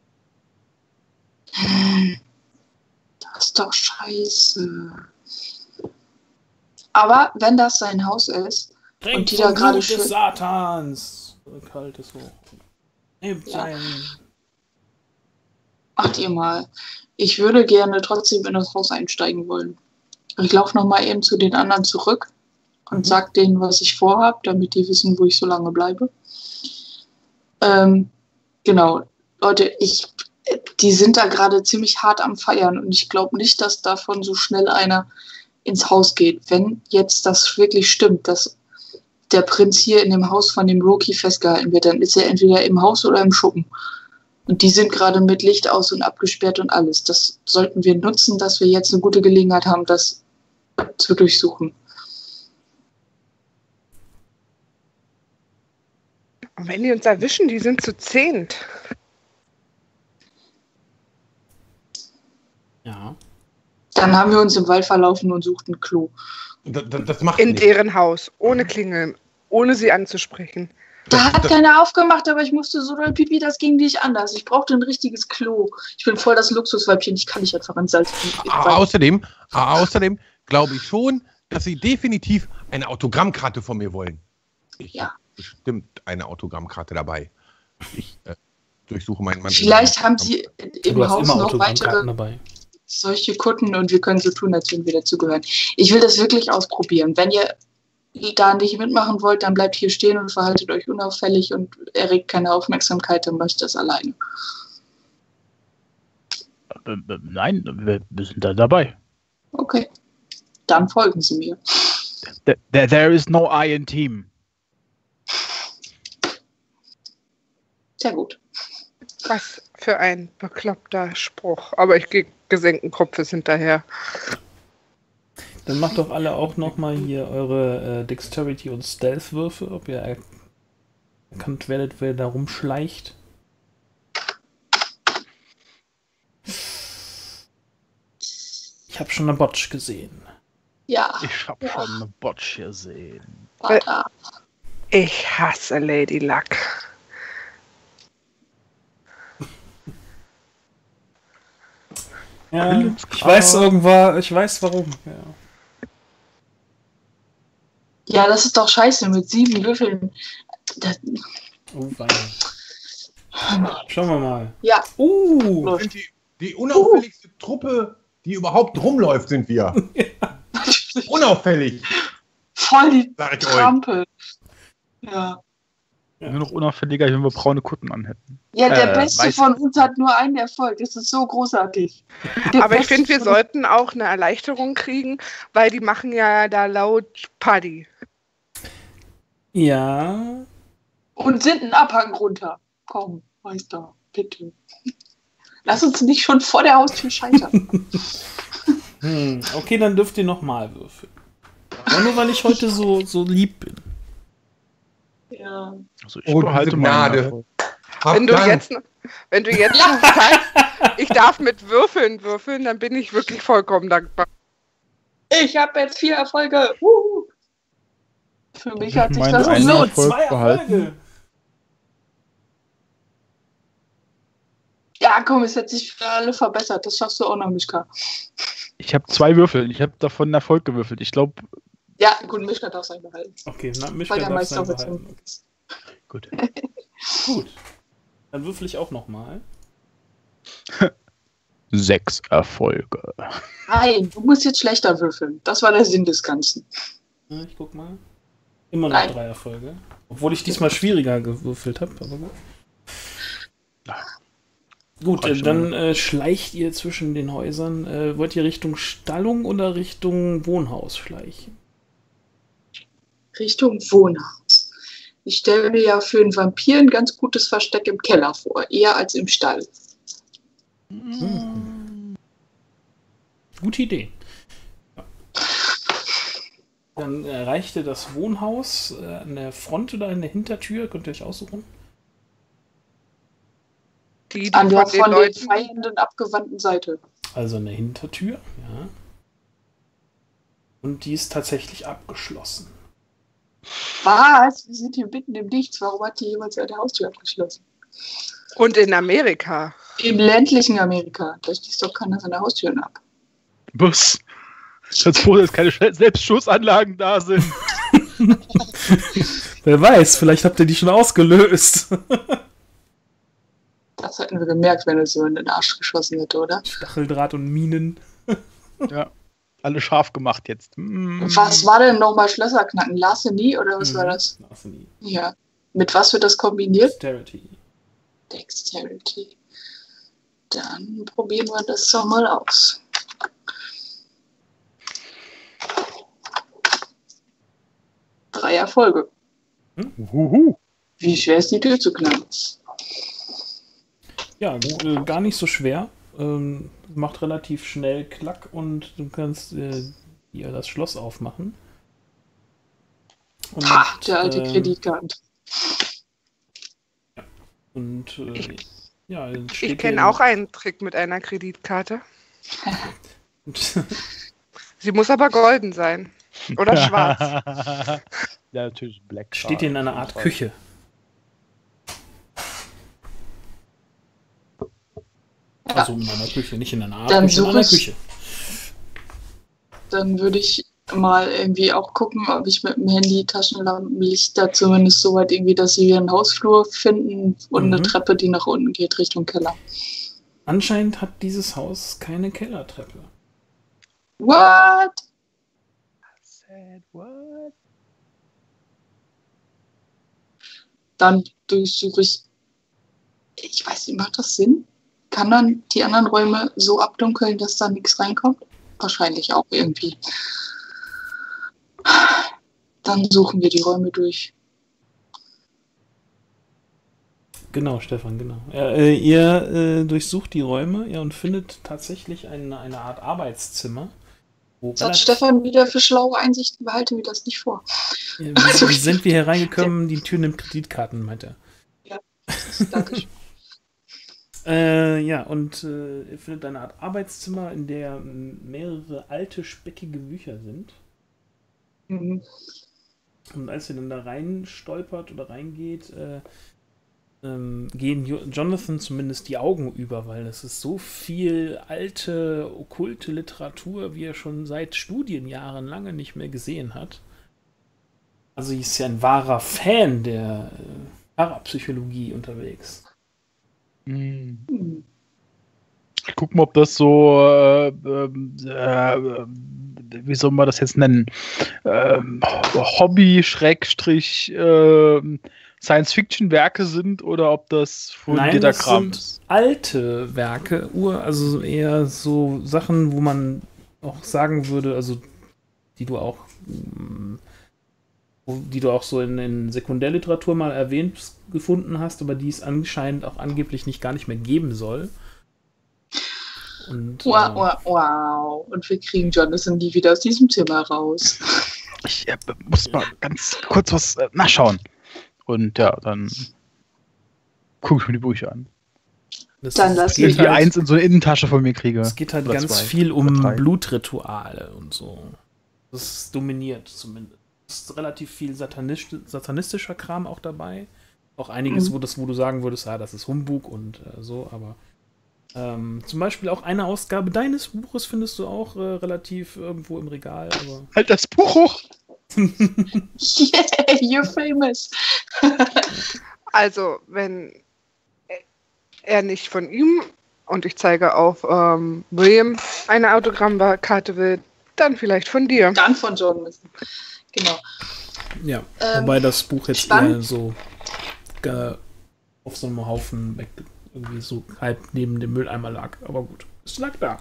Das ist doch scheiße. Aber wenn das sein Haus ist und die da gerade schön des Satans. Kaltes Hoch. Macht ihr mal. Ich würde gerne trotzdem in das Haus einsteigen wollen. Ich laufe nochmal eben zu den anderen zurück und sag denen, was ich vorhabe, damit die wissen, wo ich so lange bleibe. Genau. Leute, die sind da gerade ziemlich hart am Feiern und ich glaube nicht, dass davon so schnell einer ins Haus geht. Wenn jetzt das wirklich stimmt, dass der Prinz hier in dem Haus von dem Rookie festgehalten wird, dann ist er entweder im Haus oder im Schuppen. Und die sind gerade mit Licht aus und abgesperrt und alles. Das sollten wir nutzen, dass wir jetzt eine gute Gelegenheit haben, das zu durchsuchen. Und wenn die uns erwischen, die sind zu 10. Ja. Dann haben wir uns im Wald verlaufen und suchten ein Klo. Das macht In nichts. deren Haus, ohne Klingeln, ohne sie anzusprechen. Da hat keiner aufgemacht, aber ich musste so doll pipi, das ging nicht anders. Ich brauchte ein richtiges Klo. Ich bin voll das Luxusweibchen, ich kann nicht einfach ins Salz. Außerdem glaube ich schon, dass Sie definitiv eine Autogrammkarte von mir wollen. Ich habe bestimmt eine Autogrammkarte dabei. Ich durchsuche meinen Mann. Vielleicht haben Sie im Du hast Haus immer noch Autogrammkarten weitere dabei. solche Kutten und wir können so tun, als würden wir dazugehören. Ich will das wirklich ausprobieren. Wenn ihr da nicht mitmachen wollt, dann bleibt hier stehen und verhaltet euch unauffällig und erregt keine Aufmerksamkeit, dann mache ich das alleine. Nein, wir sind da dabei. Okay, dann folgen Sie mir. There is no I in team. Sehr gut. Was für ein bekloppter Spruch. Aber ich gehe gesenkten Kopfes hinterher. Dann macht doch alle auch nochmal hier eure Dexterity und Stealth-Würfe, ob ihr erkannt werdet, wer da rumschleicht. Ich habe schon eine Botch gesehen. Ja. Ich habe schon eine Botch gesehen. Warte. Ich hasse Lady Luck. Ja, ich weiß warum. Ja. Ja, das ist doch scheiße mit 7 Würfeln. Das, Oh, weia. Schauen wir mal. ja, Wir sind die unauffälligste Truppe, die überhaupt rumläuft, sind wir. Unauffällig, voll die sag ich euch. Trampel. Ja. Nur noch unauffälliger, wenn wir braune Kutten anhätten. Ja, der Beste weiß- von uns hat nur einen Erfolg. Das ist so großartig. Aber ich finde, wir sollten auch eine Erleichterung kriegen, weil die machen ja da laut Party. Ja. Und sind einen Abhang runter. Komm, Meister, bitte. Lass uns nicht schon vor der Haustür scheitern. Okay, dann dürft ihr nochmal würfeln. Aber nur weil ich heute so lieb bin. Ja. Also ich Oh, behalte diese meinen Gnade. Erfolg. Wenn du Dank. jetzt noch sagst, ich darf mit würfeln, dann bin ich wirklich vollkommen dankbar. Ich habe jetzt 4 Erfolge. Für mich hat sich Meine das einen gelohnt. Erfolg 2 behalten. Erfolge. Ja, komm, es hat sich für alle verbessert. Das schaffst du auch noch, Mischka. Ich habe 2 Würfel. Ich habe davon einen Erfolg gewürfelt. Ich glaube, Ja, gut, Mischka darf sein behalten. Okay, na, mich Weil der darf Meister sein wird behalten. gut. Gut. Dann würfel ich auch nochmal. 6 Erfolge. Nein, du musst jetzt schlechter würfeln. Das war der Sinn des Ganzen. Ja, ich guck mal. Immer noch Nein. 3 Erfolge. Obwohl ich diesmal schwieriger gewürfelt habe, aber gut. Gut, Reicht dann schleicht ihr zwischen den Häusern. Wollt ihr Richtung Stallung oder Richtung Wohnhaus schleichen? Richtung Wohnhaus. Ich stelle mir ja für einen Vampir ein ganz gutes Versteck im Keller vor, eher als im Stall. Gute Idee. Ja. Dann erreicht ihr das Wohnhaus an der Front oder an der Hintertür. Könnt ihr euch aussuchen. Die An der von den Leuten, feiernden abgewandten Seite. Also an der Hintertür, ja. Und die ist tatsächlich abgeschlossen. Was? Wir sind hier mitten im Nichts. Warum hat hier jemand seine Haustür abgeschlossen? und in Amerika. Im ländlichen Amerika. Da schließt doch keiner seine Haustüren ab. Bus. Ganz froh, dass keine Selbstschussanlagen da sind. Wer weiß, vielleicht habt ihr die schon ausgelöst. Das hätten wir gemerkt, wenn uns jemand in den Arsch geschossen hätte, oder? Stacheldraht und Minen. Ja. Alle scharf gemacht jetzt. Was war denn nochmal Schlösserknacken? Larceny oder was war das? Darfst du nie. Ja. Mit was wird das kombiniert? Dexterity. Dexterity. Dann probieren wir das doch mal aus. Drei Erfolge. Huhu. Wie schwer ist die Tür zu knacken? Ja, gar nicht so schwer. Macht relativ schnell Klack und du kannst hier das Schloss aufmachen. Und, Der alte Kreditkarten. Und ja, Ich kenne auch einen Trick mit einer Kreditkarte. Sie muss aber golden sein. Oder schwarz. Ja, natürlich Black. Steht hier in einer Art Küche. Ja. Also in einer Küche, nicht in einer Art Dann Küche, in suche einer ich- Küche. Dann würde ich mal irgendwie auch gucken, ob ich mit dem Handy Taschenlampenlicht da zumindest so weit irgendwie, dass sie einen Hausflur finden und eine Mhm. Treppe, die nach unten geht, Richtung Keller. Anscheinend hat dieses Haus keine Kellertreppe. What? Dann durchsuche ich weiß nicht, macht das Sinn? Kann man die anderen Räume so abdunkeln, dass da nichts reinkommt? Wahrscheinlich auch irgendwie. Dann suchen wir die Räume durch. Genau, Stefan, genau. Ihr durchsucht die Räume, ja, und findet tatsächlich eine Art Arbeitszimmer. Wo Das hat Stefan wieder für schlaue Einsichten, behalte mir das nicht vor. Wie sind wir hier reingekommen? Die Tür nimmt Kreditkarten, meint er. Dankeschön. Ja, und ihr findet eine Art Arbeitszimmer, in der mehrere alte, speckige Bücher sind. Mhm. Und als ihr dann da rein stolpert oder reingeht, gehen Jonathan zumindest die Augen über, weil es ist so viel alte, okkulte Literatur, wie er schon seit Studienjahren lange nicht mehr gesehen hat. Also er ist ja ein wahrer Fan der Parapsychologie unterwegs. Mhm. Ich guck mal, ob das so, wie soll man das jetzt nennen? Hobby, Schrägstrich, Science-Fiction-Werke sind oder ob das fundierter das Kram sind ist. alte Werke, also eher so Sachen, wo man auch sagen würde, also die du auch so in Sekundärliteratur mal erwähnt gefunden hast, aber die es anscheinend auch angeblich gar nicht mehr geben soll. Und, Wow. Und wir kriegen Jonathan nie wieder aus diesem Zimmer raus. Ich muss mal ganz kurz was nachschauen. Und ja, dann gucke ich mir die Bücher an. Dann lass Wenn mich ich die eins in so eine Innentasche von mir kriege. Es geht halt Oder ganz zwei. viel Oder um drei. Blutrituale und so. Das dominiert zumindest. Es ist relativ viel satanistischer Kram auch dabei. Auch einiges, wo du sagen würdest, ja, das ist Humbug und so, aber zum Beispiel auch eine Ausgabe deines Buches findest du auch relativ irgendwo im Regal. Aber Halt das Buch hoch! Yeah, you're famous. Also, wenn er nicht von ihm und ich zeige auf William eine Autogrammkarte will, dann vielleicht von dir. Dann von Jonathan. Genau. ja, wobei das Buch jetzt spannend. eher so auf so einem Haufen weg, irgendwie so halb neben dem Mülleimer lag. Aber gut, es lag da.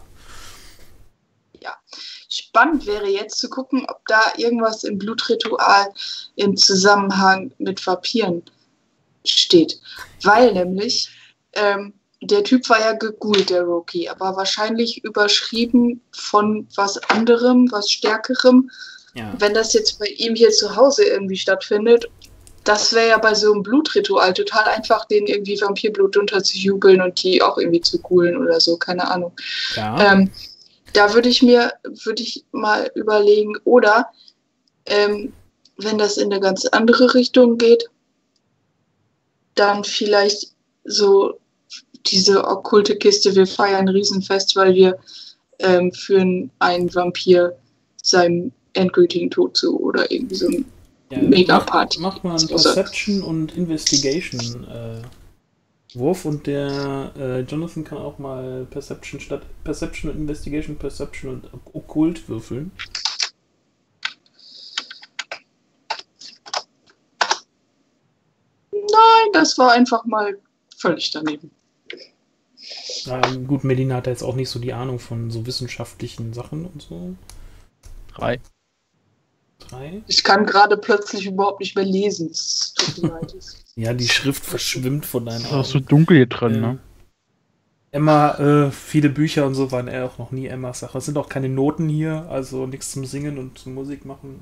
Ja. Spannend wäre jetzt zu gucken, ob da irgendwas im Blutritual im Zusammenhang mit Vampiren steht. Weil nämlich der Typ war ja gegoogelt, der Roki, aber wahrscheinlich überschrieben von was anderem, was Stärkerem. Ja. Wenn das jetzt bei ihm hier zu Hause irgendwie stattfindet, das wäre ja bei so einem Blutritual total einfach, denen irgendwie Vampirblut unterzujubeln und die auch irgendwie zu ghoulen oder so, keine Ahnung. Ja. Da würde ich mal überlegen, oder wenn das in eine ganz andere Richtung geht, dann vielleicht so diese okkulte Kiste, wir feiern ein Riesenfest, weil wir führen einen Vampir seinem endgültigen Tod zu oder irgendwie so ein Mega-Party. Macht mal einen Perception und Investigation Wurf und der Jonathan kann auch mal Perception statt Perception und Investigation, Perception und Okkult würfeln. Nein, das war einfach mal völlig daneben. Gut, Melina hat ja jetzt auch nicht so die Ahnung von so wissenschaftlichen Sachen und so. 3. 3? Ich kann gerade plötzlich überhaupt nicht mehr lesen. Es tut mir leid. Ja, die Schrift verschwimmt von deinen Das Augen. ist so dunkel hier drin, ne? Emma, viele Bücher und so waren eher auch noch nie Emmas Sache. Es sind auch keine Noten hier, also nichts zum Singen und zum Musik machen.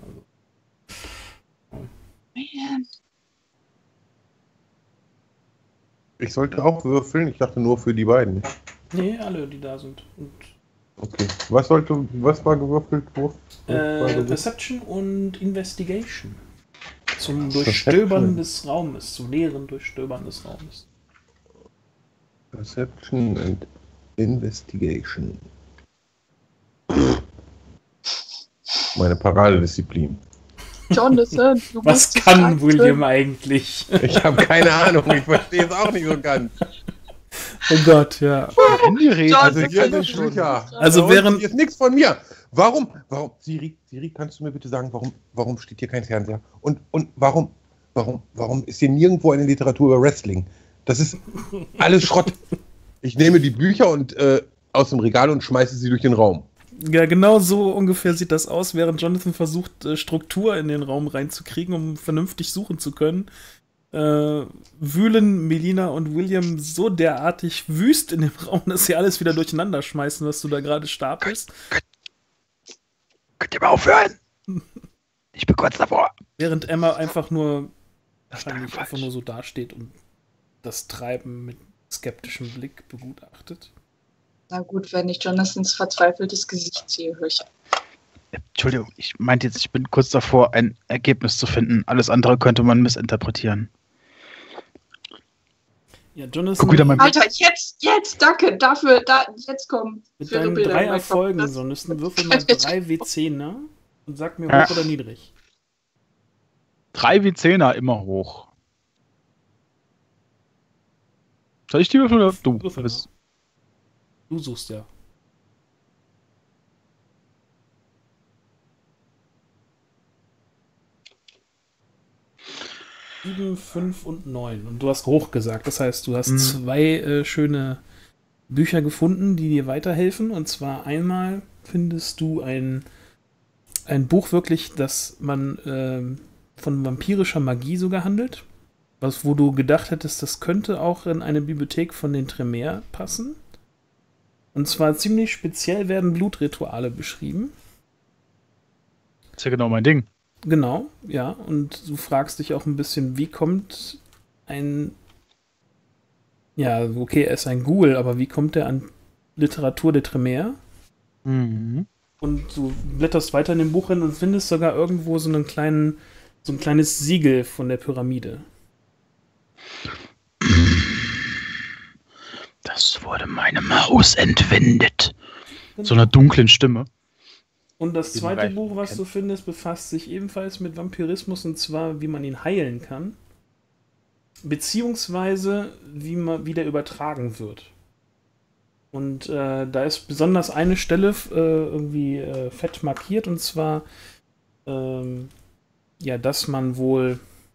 Also. Man. Ich sollte auch würfeln, ich dachte nur für die beiden. Nee, alle, die da sind. Und Okay. Was war gewürfelt? Perception und Investigation. Zum Durchstöbern des Raumes, zum näheren Durchstöbern des Raumes. Perception and Investigation. Meine Paradedisziplin. Jonathan, du Was musst kann es William eigentlich? Ich habe keine Ahnung, ich verstehe es auch nicht so ganz. Oh Gott, ja. Handy reden. Also John, hier das ist kann Bücher. Also während- Hier ist nichts von mir. Warum, Siri, kannst du mir bitte sagen, warum steht hier kein Fernseher? Und warum ist hier nirgendwo eine Literatur über Wrestling? Das ist alles Schrott. Ich nehme die Bücher und aus dem Regal und schmeiße sie durch den Raum. Ja, genau so ungefähr sieht das aus, während Jonathan versucht, Struktur in den Raum reinzukriegen, um vernünftig suchen zu können. Wühlen Melina und William so derartig wüst in dem Raum, dass sie alles wieder durcheinander schmeißen, was du da gerade stapelst. Könnt ihr mal aufhören? Ich bin kurz davor. Während Emma einfach nur wahrscheinlich falsch. einfach nur so dasteht und das Treiben mit skeptischem Blick begutachtet. Na gut, wenn ich Jonathans verzweifeltes Gesicht sehe, höre ich. Entschuldigung, ich meinte jetzt, ich bin kurz davor, ein Ergebnis zu finden. Alles andere könnte man missinterpretieren. Ja, Jonathan, Guck wieder mal Alter, jetzt, danke, dafür, jetzt kommen mit faire deinen Bilder 3 in meinen Kopf. Erfolgen, Das- Jonathan, würfel mal 3 W10er und sag mir Ja. hoch oder niedrig. 3 wie 10er immer hoch. Soll ich die würfeln oder du? Würfel mal. Du suchst ja. Sieben, 5 und 9. Und du hast hoch gesagt. Das heißt, du hast 2 schöne Bücher gefunden, die dir weiterhelfen. Und zwar einmal findest du ein Buch wirklich, das man von vampirischer Magie sogar handelt. Wo du gedacht hättest, das könnte auch in eine Bibliothek von den Tremere passen. Und zwar ziemlich speziell werden Blutrituale beschrieben. Das ist ja genau mein Ding. Genau, ja. Und du fragst dich auch ein bisschen, wie kommt ein... Ja, okay, er ist ein Ghoul, aber wie kommt er an Literatur der Tremere? Mhm. Und du blätterst weiter in dem Buch hin und findest sogar irgendwo so ein kleines Siegel von der Pyramide. Das wurde meinem Haus entwendet. So einer dunklen Stimme. Und das Den zweite Bereich Buch, was kennt. du findest, befasst sich ebenfalls mit Vampirismus, und zwar, wie man ihn heilen kann. Beziehungsweise, wie der übertragen wird. Und da ist besonders eine Stelle irgendwie fett markiert, und zwar, dass man wohl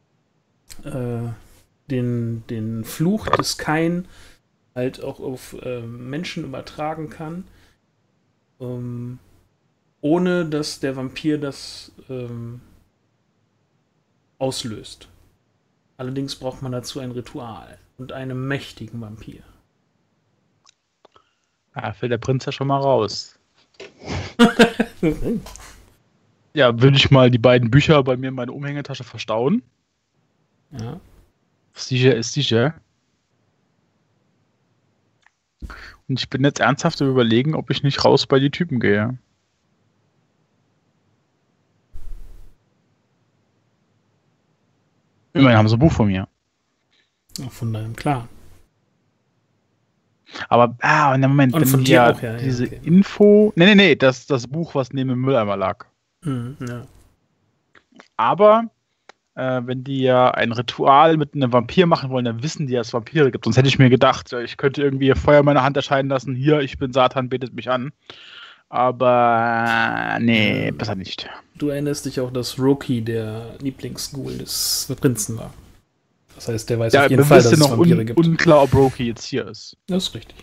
den Fluch des Kain halt auch auf Menschen übertragen kann. Ohne dass der Vampir das auslöst. Allerdings braucht man dazu ein Ritual und einen mächtigen Vampir. Ah, fällt der Prinz ja schon mal raus. Ja, würde ich mal die beiden Bücher bei mir in meine Umhängetasche verstauen. Ja. Sicher ist sicher. Und ich bin jetzt ernsthaft am Überlegen, ob ich nicht raus bei die Typen gehe. Immerhin haben sie ein Buch von mir. Ja, von deinem Clan. Aber, Moment, Und wenn von die dir ja auch, ja, diese okay. Info... Nee, das Buch, was neben dem Mülleimer lag. Ja. Aber, wenn die ja ein Ritual mit einem Vampir machen wollen, dann wissen die, dass es Vampire gibt. Sonst hätte ich mir gedacht, ich könnte irgendwie Feuer in meiner Hand erscheinen lassen. Hier, ich bin Satan, betet mich an. Aber, nee, besser nicht. Du erinnerst dich auch, dass Roki der Lieblingsghoul des Prinzen war. Das heißt, der weiß Ja, auf jeden mir Fall, ist dass ja es noch Vampire gibt. unklar, ob Roki jetzt hier ist. Das ist richtig.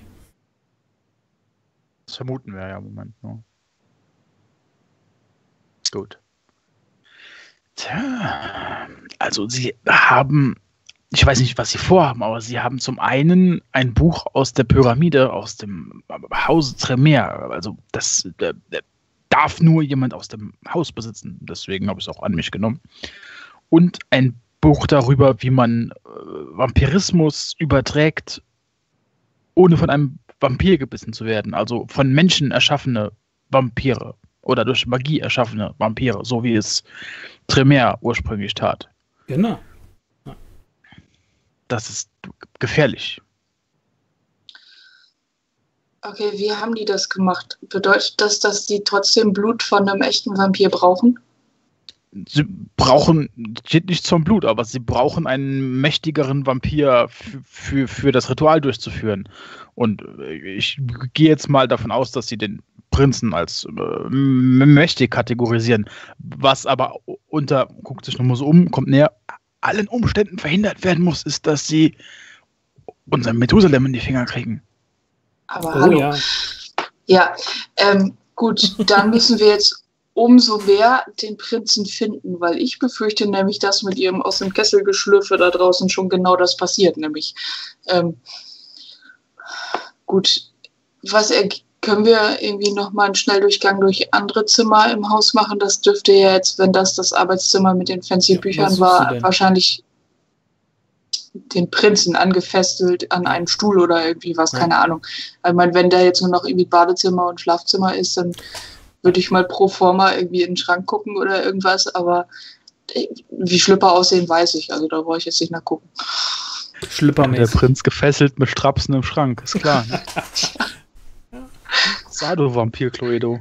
Das vermuten wir ja im Moment nur. Gut. Tja, also sie haben, ich weiß nicht, was sie vorhaben, aber sie haben zum einen ein Buch aus der Pyramide, aus dem Hause Tremere. Also das darf nur jemand aus dem Haus besitzen. Deswegen habe ich es auch an mich genommen. Und ein Buch darüber, wie man Vampirismus überträgt, ohne von einem Vampir gebissen zu werden. Also von Menschen erschaffene Vampire oder durch Magie erschaffene Vampire, so wie es Tremere ursprünglich tat. Genau. Das ist gefährlich. Okay, wie haben die das gemacht? Bedeutet das, dass die trotzdem Blut von einem echten Vampir brauchen? Sie brauchen, steht nicht zum Blut, aber sie brauchen einen mächtigeren Vampir für das Ritual durchzuführen. Und ich gehe jetzt mal davon aus, dass sie den Prinzen als mächtig kategorisieren, was aber guckt sich nochmal so um, kommt näher, allen Umständen verhindert werden muss, ist, dass sie unseren Methusalem in die Finger kriegen. Aber hallo. Ja. Ja, gut, dann müssen wir jetzt umso mehr den Prinzen finden, weil ich befürchte nämlich, dass mit ihrem aus dem Kessel Geschlürfe da draußen schon genau das passiert, nämlich gut, können wir irgendwie nochmal einen Schnelldurchgang durch andere Zimmer im Haus machen? Das dürfte ja jetzt, wenn das Arbeitszimmer mit den fancy Büchern war, wahrscheinlich den Prinzen angefesselt an einen Stuhl oder irgendwie was, keine Ahnung. Ich meine, wenn da jetzt nur noch irgendwie Badezimmer und Schlafzimmer ist, dann würde ich mal pro forma irgendwie in den Schrank gucken oder irgendwas, aber wie Schlüpper aussehen, weiß ich, also da brauche ich jetzt nicht nachgucken. Schlüppermäßig. Der Prinz gefesselt mit Strapsen im Schrank, ist klar. Ne? Sado Vampir Cluedo.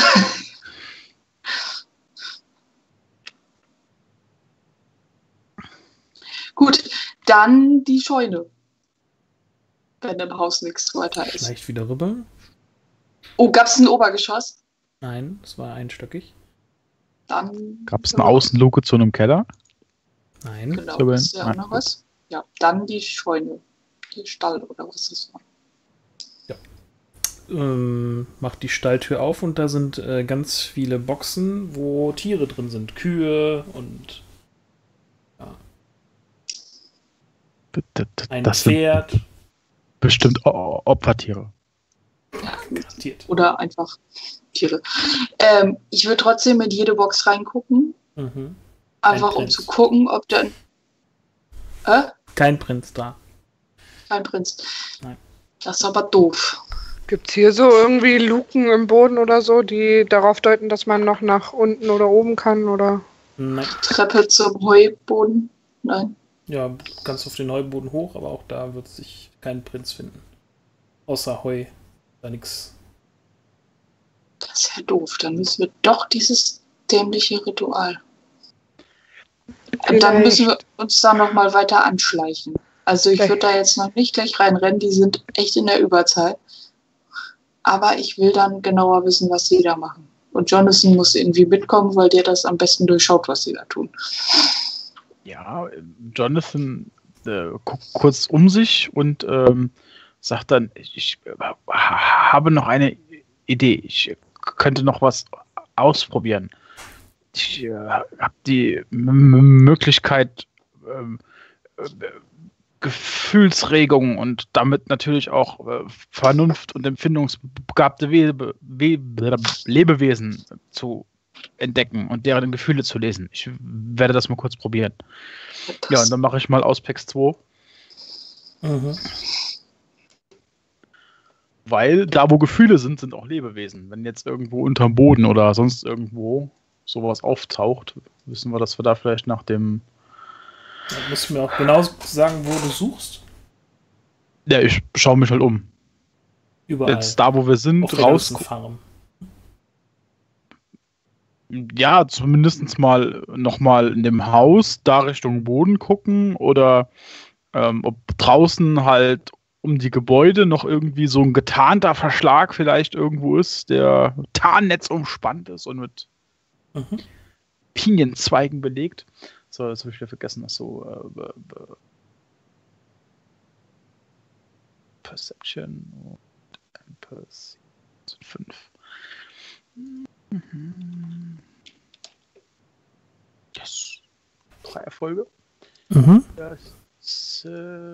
Gut, dann die Scheune. Wenn im Haus nichts weiter ist. Vielleicht wieder rüber. Oh, gab es ein Obergeschoss? Nein, es war einstöckig. Dann. Gab es eine Außenluke zu einem Keller? Nein. Genau, das ist ja auch noch was. Ja, dann die Scheune. Die Stall oder was das war. Macht die Stalltür auf und da sind ganz viele Boxen, wo Tiere drin sind. Kühe und ein das Pferd. Sind bestimmt Opfertiere. Ja, Garantiert. oder einfach Tiere. Ich würde trotzdem in jede Box reingucken. Mhm. Einfach um zu gucken, ob dann. Kein Prinz da. Kein Prinz. Nein. Das ist aber doof. Gibt es hier so irgendwie Luken im Boden oder so, die darauf deuten, dass man noch nach unten oder oben kann? Oder? Nein. Treppe zum Heuboden? Nein. Ja, ganz auf den Heuboden hoch, aber auch da wird sich kein Prinz finden. Außer Heu. Da nix. Das ist ja doof. Dann müssen wir doch dieses dämliche Ritual. Und dann müssen wir uns da nochmal weiter anschleichen. Also ich würde da jetzt noch nicht gleich reinrennen, die sind echt in der Überzahl. Aber ich will dann genauer wissen, was sie da machen. Und Jonathan muss irgendwie mitkommen, weil der das am besten durchschaut, was sie da tun. Ja, Jonathan guckt kurz um sich und sagt dann, ich habe noch eine Idee. Ich könnte noch was ausprobieren. Ich habe die Möglichkeit, Gefühlsregungen und damit natürlich auch Vernunft- und empfindungsbegabte Lebewesen zu entdecken und deren Gefühle zu lesen. Ich werde das mal kurz probieren. Ja, und dann mache ich mal Auspex 2. Mhm. Weil da, wo Gefühle sind, sind auch Lebewesen. Wenn jetzt irgendwo unterm Boden oder sonst irgendwo sowas auftaucht, wissen wir, dass wir da vielleicht nach dem... Da musst du mir auch genau sagen, wo du suchst. Ja, ich schaue mich halt um. Überall. Jetzt da, wo wir sind, auf der ganzen Farm. Ja, zumindest mal nochmal in dem Haus da Richtung Boden gucken oder ob draußen halt um die Gebäude noch irgendwie so ein getarnter Verschlag vielleicht irgendwo ist, der Tarnnetz umspannt ist und mit Pinienzweigen belegt. So, das habe ich wieder vergessen, dass so Perception und Perception 5. Yes. 3 Erfolge. Das,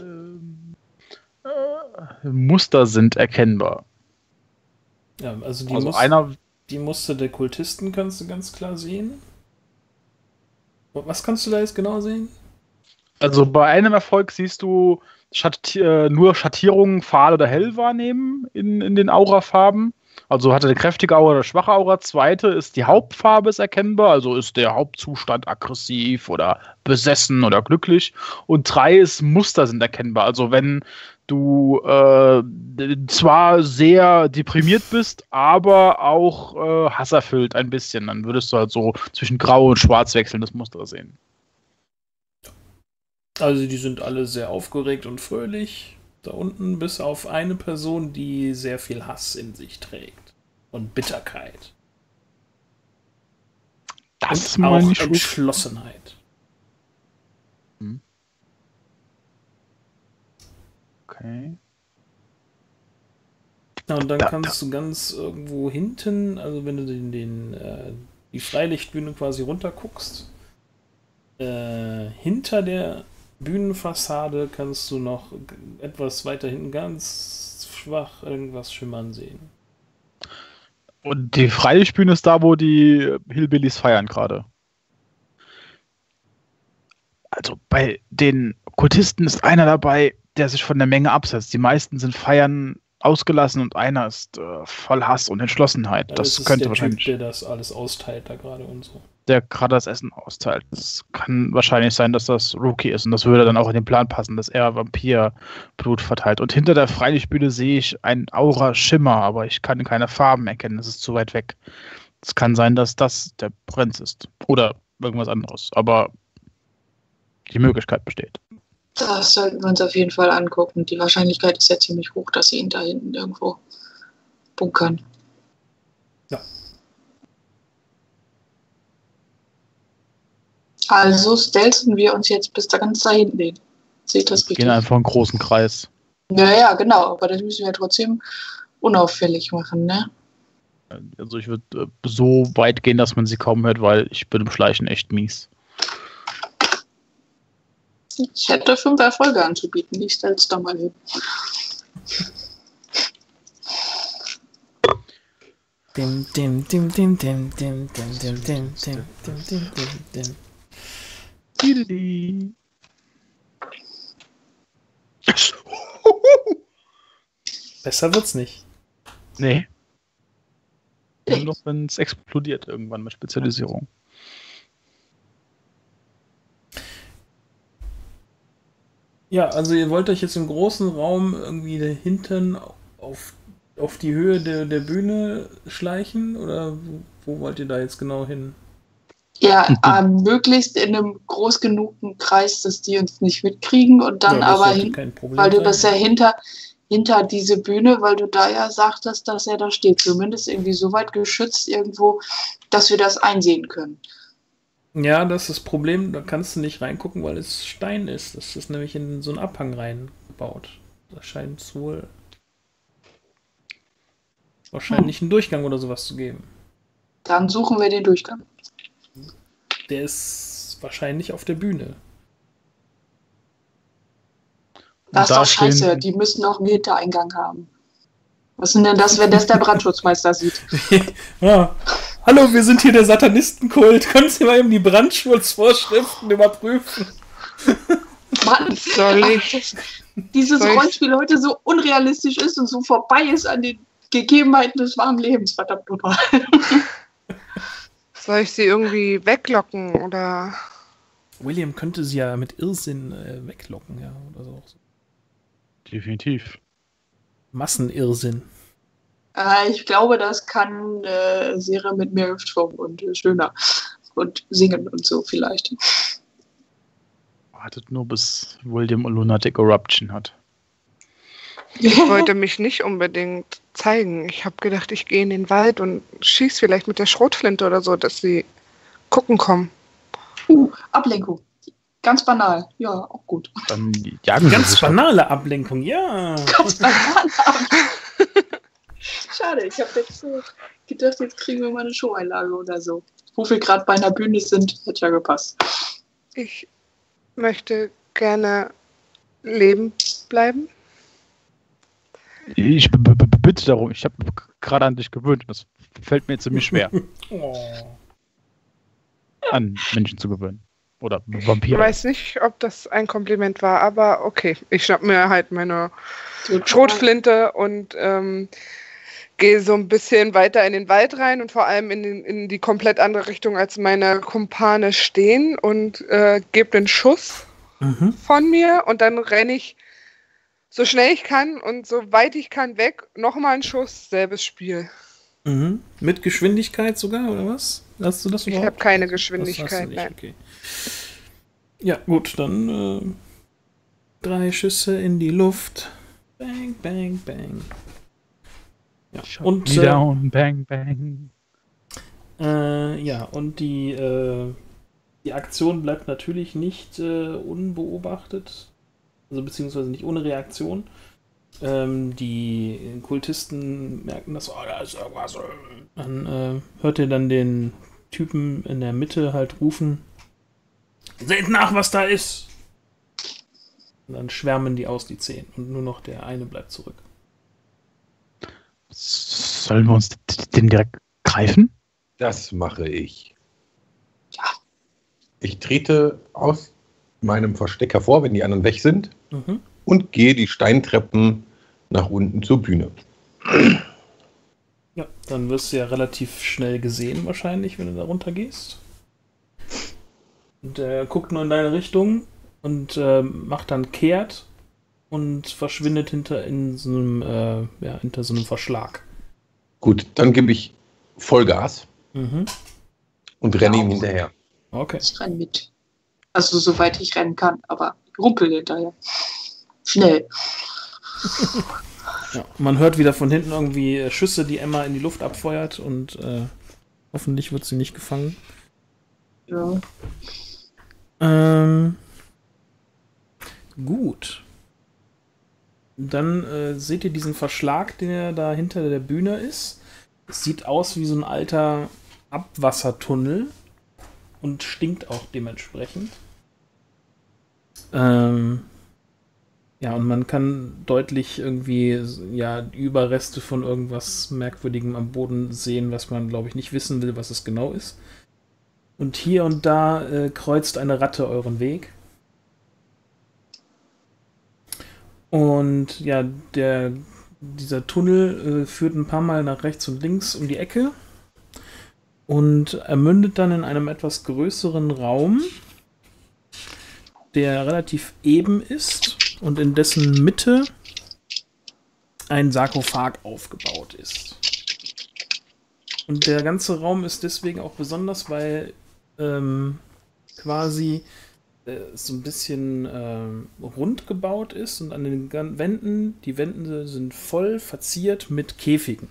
Muster sind erkennbar. Ja, also die Muster der Kultisten kannst du ganz klar sehen. Was kannst du da jetzt genau sehen? Also bei einem Erfolg siehst du nur Schattierungen, fahl oder hell wahrnehmen in den Aurafarben. Also hat er eine kräftige Aura oder schwache Aura. Zweite ist, die Hauptfarbe ist erkennbar, also ist der Hauptzustand aggressiv oder besessen oder glücklich. Und 3 ist, Muster sind erkennbar. Also wenn du zwar sehr deprimiert bist, aber auch hasserfüllt ein bisschen, dann würdest du halt so zwischen Grau und Schwarz wechselndes Muster sehen. Also die sind alle sehr aufgeregt und fröhlich. Da unten, bis auf eine Person, die sehr viel Hass in sich trägt. Und Bitterkeit. Das und auch meine ich schon. Entschlossenheit. Okay. Ja, und dann kannst du ganz irgendwo hinten, also wenn du die Freilichtbühne quasi runterguckst, hinter der Bühnenfassade kannst du noch etwas weiter hinten ganz schwach irgendwas schimmern sehen. Und die Freilichtbühne ist da, wo die Hillbillies feiern gerade. Also bei den Kultisten ist einer dabei, der sich von der Menge absetzt. Die meisten sind feiern ausgelassen und einer ist voll Hass und Entschlossenheit. Ja, das ist könnte der wahrscheinlich. Typ, der das alles austeilt da gerade und so. Der gerade das Essen austeilt. Es kann wahrscheinlich sein, dass das Rookie ist und das würde dann auch in den Plan passen, dass er Vampirblut verteilt. Und hinter der Freilichtbühne sehe ich ein Aura-Schimmer, aber ich kann keine Farben erkennen, das ist zu weit weg. Es kann sein, dass das der Prinz ist oder irgendwas anderes, aber die Möglichkeit besteht. Das sollten wir uns auf jeden Fall angucken. Die Wahrscheinlichkeit ist ja ziemlich hoch, dass sie ihn da hinten irgendwo bunkern. Ja. Also stelzen wir uns jetzt bis da ganz da hinten hin. Seht das Wir richtig? gehen einfach einen großen Kreis. Ja, genau. Aber das müssen wir trotzdem unauffällig machen, ne? Also ich würde so weit gehen, dass man sie kaum hört, weil ich bin im Schleichen echt mies. Ich hätte 5 Erfolge anzubieten. Ich stell's da mal hin. Dim, dim, dim, dim, dim, dim, dim, dim, dim, dim, dim, dim, dim. Besser wird's nicht. Nee. Nur noch, wenn es explodiert irgendwann mit Spezialisierung. Ja, also ihr wollt euch jetzt im großen Raum irgendwie da hinten auf die Höhe der Bühne schleichen? Oder wo wollt ihr da jetzt genau hin? Ja, möglichst in einem groß genugen Kreis, dass die uns nicht mitkriegen und dann Ja, das aber sollte kein Problem weil du sein. das ja hinter diese Bühne, weil du da ja sagtest, dass er da steht, zumindest irgendwie so weit geschützt irgendwo, dass wir das einsehen können. Ja, das ist das Problem, da kannst du nicht reingucken, weil es Stein ist. Das ist nämlich in so einen Abhang reingebaut. Da scheint es wohl wahrscheinlich einen Durchgang oder sowas zu geben. Dann suchen wir den Durchgang. Der ist wahrscheinlich auf der Bühne. Das ist da doch scheiße, stehen- die müssen auch einen Hintereingang haben. Was ist denn das, wenn das der Brandschutzmeister sieht? Ja. Hallo, wir sind hier der Satanistenkult. Können Sie mal eben die Brandschutzvorschriften überprüfen? Mann, Soll ich? dieses Soll ich- Rollenspiel heute so unrealistisch ist und so vorbei ist an den Gegebenheiten des wahren Lebens, verdammt nochmal. Soll ich sie irgendwie weglocken oder? William könnte sie ja mit Irrsinn weglocken, ja. Oder so. Definitiv. Massenirrsinn. Ich glaube, das kann Serie mit mehr Hüftschwung und schöner und singen und so vielleicht. Wartet nur, bis William Lunatic Eruption hat. Ich wollte mich nicht unbedingt zeigen. Ich habe gedacht, ich gehe in den Wald und schieß vielleicht mit der Schrotflinte oder so, dass sie gucken kommen. Ablenkung. Ganz banal. Ja, auch gut. Dann jagen sie Ganz sich. banale Ablenkung, ja. Ganz banal. Schade, ich habe jetzt gedacht, jetzt kriegen wir mal eine Showeinlage oder so. Wo wir gerade bei einer Bühne sind, hätte ja gepasst. Ich möchte gerne leben bleiben. Ich bitte darum, ich habe gerade an dich gewöhnt. Das fällt mir ziemlich schwer, Oh. an Menschen zu gewöhnen. Oder Ich Vampire. weiß nicht, ob das ein Kompliment war, aber okay. Ich schnapp mir halt meine Schrotflinte und gehe so ein bisschen weiter in den Wald rein und vor allem in die komplett andere Richtung, als meine Kumpane stehen und gebe den Schuss von mir und dann renne ich so schnell ich kann und so weit ich kann weg. Nochmal ein Schuss, selbes Spiel. Mit Geschwindigkeit sogar, oder was? Hast du das Ich überhaupt? habe keine Das hast Geschwindigkeit, du nicht, nein. okay. Ja, gut, dann 3 Schüsse in die Luft. Bang, bang, bang. Ja, und Me down, bang, bang. ja, und die Aktion bleibt natürlich nicht unbeobachtet, also beziehungsweise nicht ohne Reaktion. Die Kultisten merken das, da ist irgendwas. Dann hört ihr dann den Typen in der Mitte halt rufen, seht nach, was da ist! Und dann schwärmen die aus, die 10. Und nur noch der eine bleibt zurück. Sollen wir uns den direkt greifen? Das mache ich. Ich trete aus meinem Versteck hervor, wenn die anderen weg sind, und gehe die Steintreppen nach unten zur Bühne. Ja, dann wirst du ja relativ schnell gesehen wahrscheinlich, wenn du da runter gehst. Und er guckt nur in deine Richtung und macht dann kehrt und verschwindet hinter so einem Verschlag. Gut, dann gebe ich Vollgas und renne ihm hinterher. Okay. Ich renne mit. Also soweit ich rennen kann, aber rumpel hinterher. Schnell. Ja, man hört wieder von hinten irgendwie Schüsse, die Emma in die Luft abfeuert und hoffentlich wird sie nicht gefangen. Ja. Gut. Dann seht ihr diesen Verschlag, der da hinter der Bühne ist. Es sieht aus wie so ein alter Abwassertunnel und stinkt auch dementsprechend. Ja, und man kann deutlich irgendwie die Überreste von irgendwas Merkwürdigem am Boden sehen, was man, glaube ich, nicht wissen will, was es genau ist. Und hier und da kreuzt eine Ratte euren Weg. Und ja, dieser Tunnel führt ein paar Mal nach rechts und links um die Ecke und er mündet dann in einem etwas größeren Raum, der relativ eben ist und in dessen Mitte ein Sarkophag aufgebaut ist. Und der ganze Raum ist deswegen auch besonders, weil quasi so ein bisschen rund gebaut ist und an den Wänden, die Wände sind voll verziert mit Käfigen.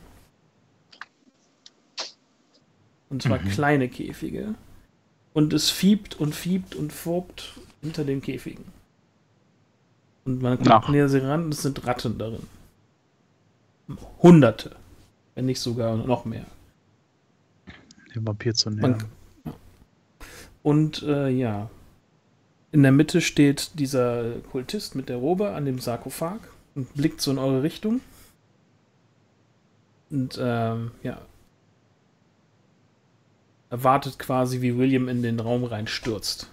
Und zwar kleine Käfige. Und es fiebt und furbt hinter den Käfigen. Und man kommt näher sie ran und es sind Ratten darin. Hunderte. Wenn nicht sogar noch mehr. Den Vampir zu nähern. Und ja. In der Mitte steht dieser Kultist mit der Robe an dem Sarkophag und blickt so in eure Richtung. Und ja. Erwartet quasi, wie William in den Raum reinstürzt.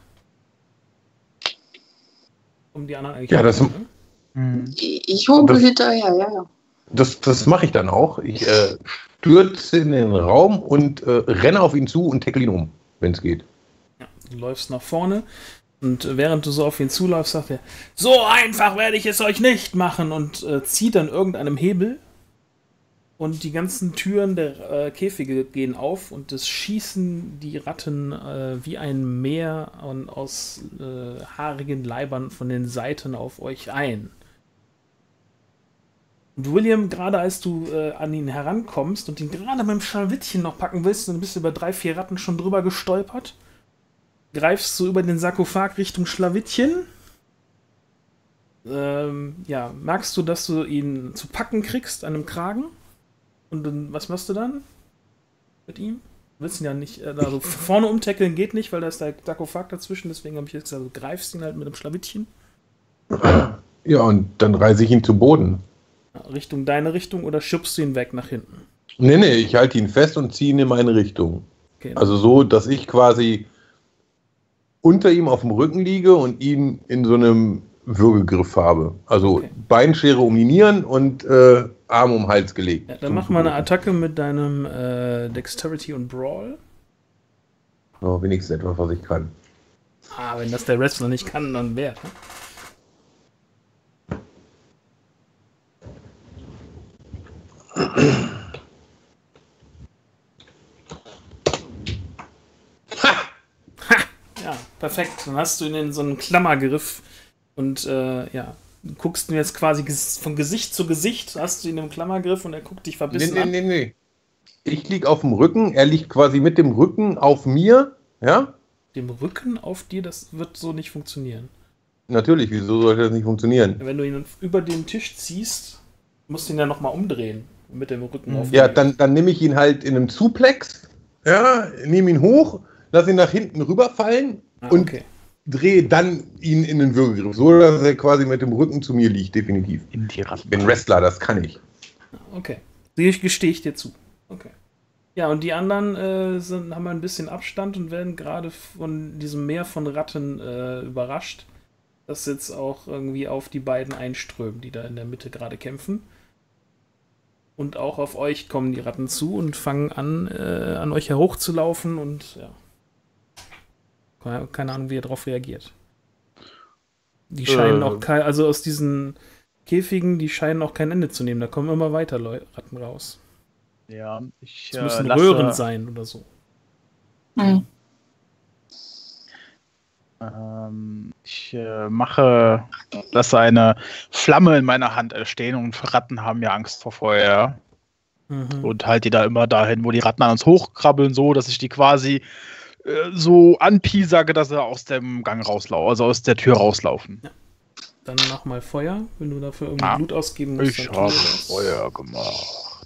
Um die anderen eigentlich. Ja, das. Ich humpel hinterher, ja. Das mache ich dann auch. Ich stürze in den Raum und renne auf ihn zu und tackle ihn um, wenn es geht. Ja, du läufst nach vorne und während du so auf ihn zuläufst, sagt er, so einfach werde ich es euch nicht machen und zieht an irgendeinem Hebel und die ganzen Türen der Käfige gehen auf und es schießen die Ratten wie ein Meer aus haarigen Leibern von den Seiten auf euch ein. Und William, gerade als du an ihn herankommst und ihn gerade mit dem Scharwittchen noch packen willst, dann bist du über 3, 4 Ratten schon drüber gestolpert, greifst du über den Sarkophag Richtung Schlawittchen. Ja, merkst du, dass du ihn zu packen kriegst an einem Kragen? Und dann, was machst du dann mit ihm? Du willst ihn ja nicht, also vorne umtackeln geht nicht, weil da ist der Sarkophag dazwischen, deswegen habe ich jetzt gesagt, du greifst ihn halt mit dem Schlawittchen. Ja, und dann reiße ich ihn zu Boden. Richtung deine Richtung oder schubst du ihn weg nach hinten? Nee, ich halte ihn fest und ziehe ihn in meine Richtung. Okay, also so, dass ich quasi unter ihm auf dem Rücken liege und ihn in so einem Würgegriff habe. Also Okay. Beinschere um die Nieren und Arm um den Hals gelegt. Ja, dann mach mal eine Attacke mit deinem Dexterity und Brawl. So, wenigstens etwas, was ich kann. Wenn das der Wrestler nicht kann, dann wer? Ne? Ja, perfekt. Dann hast du ihn in so einen Klammergriff und du guckst ihn jetzt quasi von Gesicht zu Gesicht, hast du ihn im Klammergriff und er guckt dich verbissen an. Nee. Ich liege auf dem Rücken, er liegt quasi mit dem Rücken auf mir, ja? Dem Rücken auf dir, das wird so nicht funktionieren. Natürlich, wieso sollte das nicht funktionieren? Wenn du ihn über den Tisch ziehst, musst du ihn ja nochmal umdrehen mit dem Rücken auf Ja, dir. dann nehme ich ihn halt in einem Suplex, ja, nehme ihn hoch, lasse ihn nach hinten rüberfallen und Okay. drehe dann ihn in den Würgegriff, so dass er quasi mit dem Rücken zu mir liegt, definitiv. In die Ich Ratten. bin Wrestler, das kann ich. Okay. Gestehe ich dir zu. Okay. Ja, und die anderen haben ein bisschen Abstand und werden gerade von diesem Meer von Ratten überrascht, das jetzt auch irgendwie auf die beiden einströmen, die da in der Mitte gerade kämpfen. Und auch auf euch kommen die Ratten zu und fangen an euch hochzulaufen und ja. Keine Ahnung, wie ihr darauf reagiert. Die scheinen auch also aus diesen Käfigen, die scheinen auch kein Ende zu nehmen. Da kommen immer weiter Ratten raus. Ja, ich Es müssen Röhren sein oder so. Hm. Ich lasse eine Flamme in meiner Hand entstehen und Ratten haben ja Angst vor Feuer. Mhm. Und halt die da immer dahin, wo die Ratten an uns hochkrabbeln, so, dass ich die quasi so anpiesage, dass sie aus dem Gang rauslaufen, also aus der Tür rauslaufen. Dann mach mal Feuer, wenn du dafür irgendwie Blut ausgeben musst. Ich dann habe tu das. Feuer gemacht.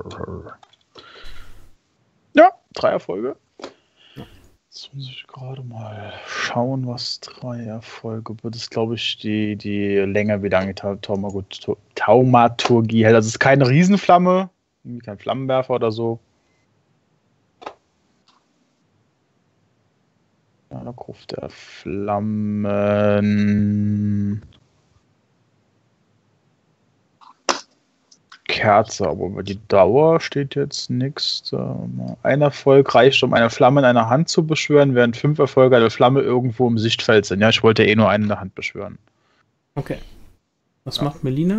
Ja, 3 Erfolge. Jetzt muss ich gerade mal schauen, was 3 Erfolge wird. Das ist, glaube ich, die Länge, wie lange die Taumaturgie hält. Also es ist keine Riesenflamme, kein Flammenwerfer oder so. Ja, der Gruft der Flammen. Kerze, aber über die Dauer steht jetzt nichts. Ein Erfolg reicht, um eine Flamme in einer Hand zu beschwören, während 5 Erfolge eine Flamme irgendwo im Sichtfeld sind. Ja, ich wollte nur einen in der Hand beschwören. Okay. Was macht Melina?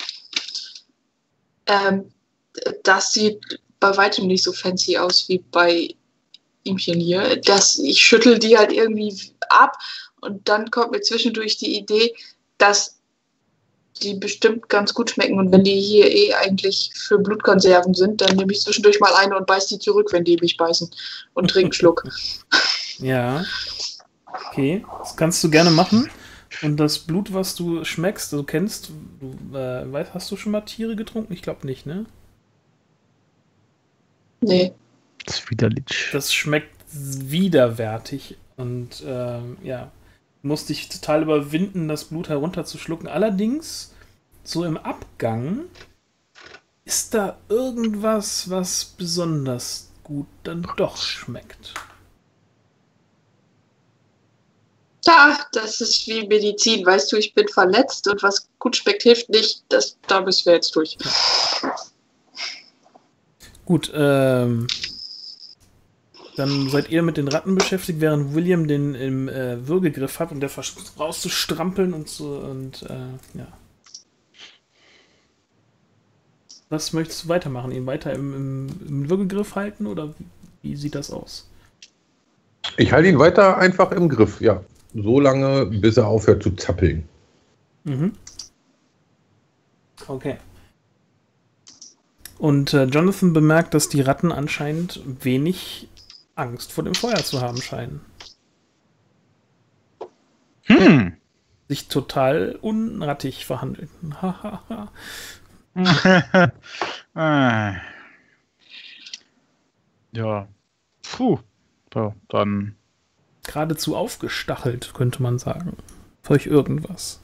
Das sieht bei weitem nicht so fancy aus wie bei ihmchen hier. Ich schüttel die halt irgendwie ab und dann kommt mir zwischendurch die Idee, dass die bestimmt ganz gut schmecken und wenn die hier eigentlich für Blutkonserven sind, dann nehme ich zwischendurch mal eine und beiß die zurück, wenn die mich beißen und trinke einen Schluck. Ja. Okay, das kannst du gerne machen. Und das Blut, was du schmeckst, du kennst, hast du schon mal Tiere getrunken? Ich glaube nicht, ne? Nee. Das ist widerlich. Das schmeckt widerwärtig und musste dich total überwinden, das Blut herunterzuschlucken. Allerdings, so im Abgang, ist da irgendwas, was besonders gut dann doch schmeckt. Ja, das ist wie Medizin. Weißt du, ich bin verletzt und was gut schmeckt, hilft nicht. Da müssen wir jetzt durch. Gut, dann seid ihr mit den Ratten beschäftigt, während William den im Würgegriff hat und der versucht rauszustrampeln und so ja. Was möchtest du weitermachen? Ihn weiter im Würgegriff halten oder wie sieht das aus? Ich halte ihn weiter einfach im Griff, ja. So lange, bis er aufhört zu zappeln. Mhm. Okay. Und Jonathan bemerkt, dass die Ratten anscheinend wenig Angst vor dem Feuer zu haben scheinen. Sich total unrattig verhandeln. Ja. Puh. So, dann. Geradezu aufgestachelt, könnte man sagen. Durch irgendwas.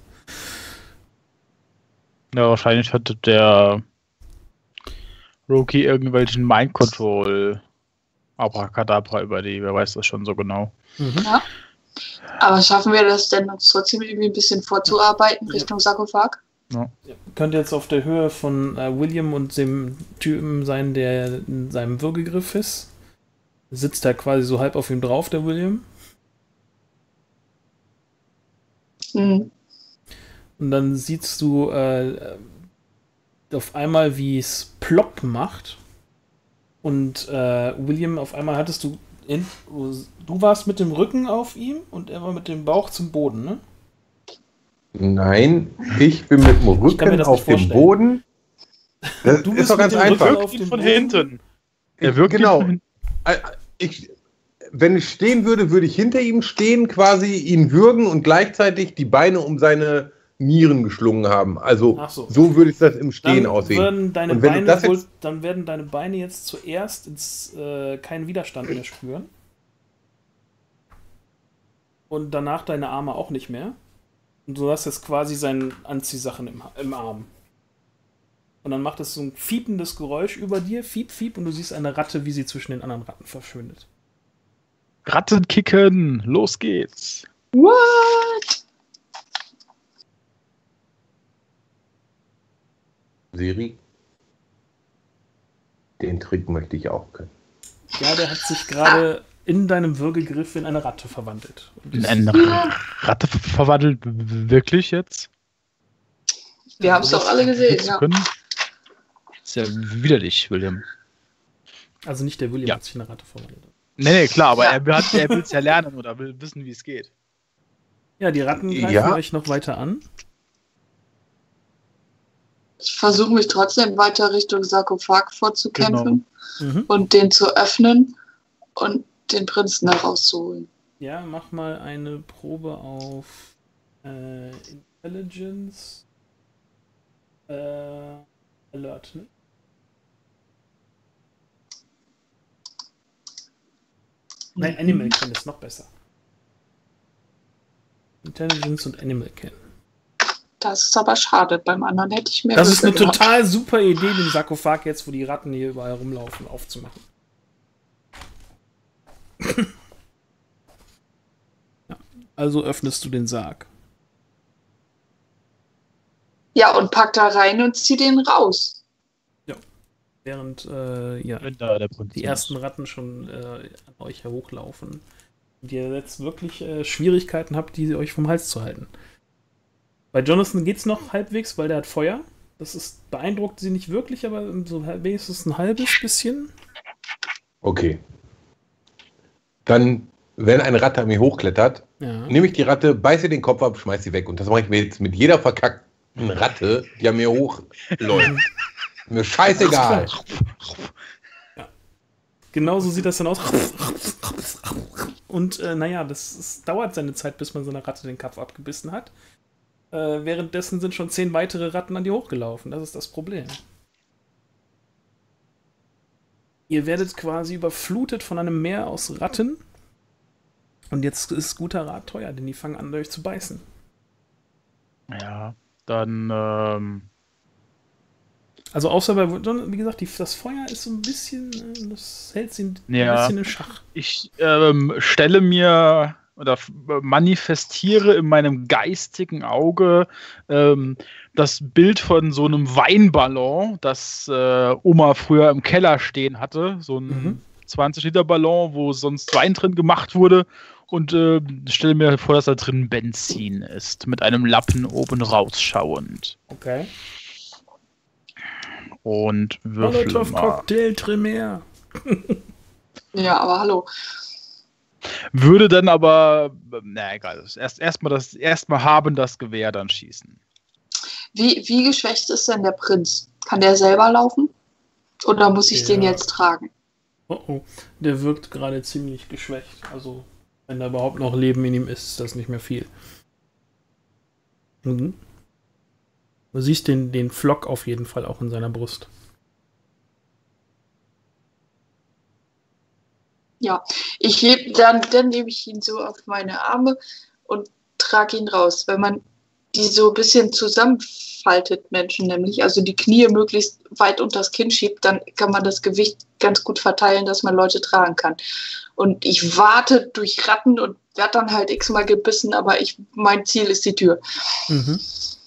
Ja, wahrscheinlich hatte der Rookie irgendwelchen Mind-Control Abracadabra über die, wer weiß das schon so genau. Mhm. Ja. Aber schaffen wir das denn, uns trotzdem irgendwie ein bisschen vorzuarbeiten Richtung Sarkophag? Ja. Könnte jetzt auf der Höhe von William und dem Typen sein, der in seinem Würgegriff ist. Sitzt da quasi so halb auf ihm drauf, der William. Mhm. Und dann siehst du auf einmal, wie es plopp macht. Und William, auf einmal hattest du du warst mit dem Rücken auf ihm und er war mit dem Bauch zum Boden, ne? Nein, ich bin mit dem Rücken auf dem Boden. Das Du ist bist doch ganz mit dem Rücken einfach. auf dem Von Boden. hinten. Er wirkt Genau. von hinten. Wenn ich stehen würde, würde ich hinter ihm stehen, quasi ihn würgen und gleichzeitig die Beine um seine Nieren geschlungen haben. Also Ach so. so würde ich das im Stehen Dann aussehen. werden deine Und wenn du Beine das wohl, jetzt- dann werden deine Beine jetzt zuerst keinen Widerstand mehr spüren. Und danach deine Arme auch nicht mehr. Und du hast jetzt quasi seine Anziehsachen im Arm. Und dann macht es so ein fiependes Geräusch über dir, fiep, fiep, und du siehst eine Ratte, wie sie zwischen den anderen Ratten verschwindet. Rattenkicken. Los geht's. What? Siri, den Trick möchte ich auch können. Ja, der hat sich gerade in deinem Würgegriff in eine Ratte verwandelt. Und In ist- eine Ratte verwandelt. Wirklich jetzt? Wir haben es doch alle gesehen, ja. Können? Ist ja widerlich, William. Also nicht der William Ja. hat sich in eine Ratte verwandelt. Nee, klar, aber Ja. er will es ja lernen oder will wissen, wie es geht. Ja, die Ratten greifen Ja. euch noch weiter an. Ich versuche mich trotzdem weiter Richtung Sarkophag vorzukämpfen Mhm. und den zu öffnen und den Prinzen herauszuholen. Ja, mach mal eine Probe auf Intelligence. Alert, ne? Nein, Animal Ken ist noch besser. Intelligence und Animal Ken. Das ist aber schade. Beim anderen hätte ich mehr Das ist eine Würfel gehabt. total super Idee, den Sarkophag jetzt, wo die Ratten hier überall rumlaufen, aufzumachen. Ja, also öffnest du den Sarg. Ja, und pack da rein und zieh den raus. Während ja, Wenn da der Prinz die ist. ersten Ratten schon an euch hochlaufen. Und ihr jetzt wirklich Schwierigkeiten habt, die euch vom Hals zu halten. Bei Jonathan geht's noch halbwegs, weil der hat Feuer. Das ist beeindruckt sie nicht wirklich, aber so wenigstens ein halbes bisschen. Okay. Dann, wenn eine Ratte an mir hochklettert, Ja. nehme ich die Ratte, beiße den Kopf ab, schmeiß sie weg. Und das mache ich mir jetzt mit jeder verkackten Ratte, die an mir hochläuft. Mir scheißegal. Genauso sieht das dann aus. Und naja, dauert seine Zeit, bis man so einer Ratte den Kopf abgebissen hat. Währenddessen sind schon 10 weitere Ratten an dir hochgelaufen. Das ist das Problem. Ihr werdet quasi überflutet von einem Meer aus Ratten. Und jetzt ist guter Rat teuer, denn die fangen an, euch zu beißen. Ja, dann, Also außer bei, wie gesagt, das Feuer ist so ein bisschen, das hält sie ein Ja. bisschen in Schach. ich stelle mir oder manifestiere in meinem geistigen Auge das Bild von so einem Weinballon, das Oma früher im Keller stehen hatte. So ein 20-Liter-Ballon, wo sonst Wein drin gemacht wurde. Und stelle mir vor, dass da drin Benzin ist, mit einem Lappen oben rausschauend. Okay. Und würfel Molotov mal. Cocktail Tremere. Ja, aber hallo. Würde dann aber, na egal, erstmal haben das Gewehr, dann schießen. Wie geschwächt ist denn der Prinz? Kann der selber laufen? Oder muss ich den Ja. jetzt tragen? Oh oh, der wirkt gerade ziemlich geschwächt. Also, wenn da überhaupt noch Leben in ihm ist, ist das nicht mehr viel. Mhm. Du siehst den Flock auf jeden Fall auch in seiner Brust. Ja, dann nehme ich ihn so auf meine Arme und trage ihn raus. Wenn man die so ein bisschen zusammenfaltet, Menschen nämlich, also die Knie möglichst weit unter das Kinn schiebt, dann kann man das Gewicht ganz gut verteilen, dass man Leute tragen kann. Und ich warte durch Ratten und werde dann halt x-mal gebissen, aber mein Ziel ist die Tür. Mhm.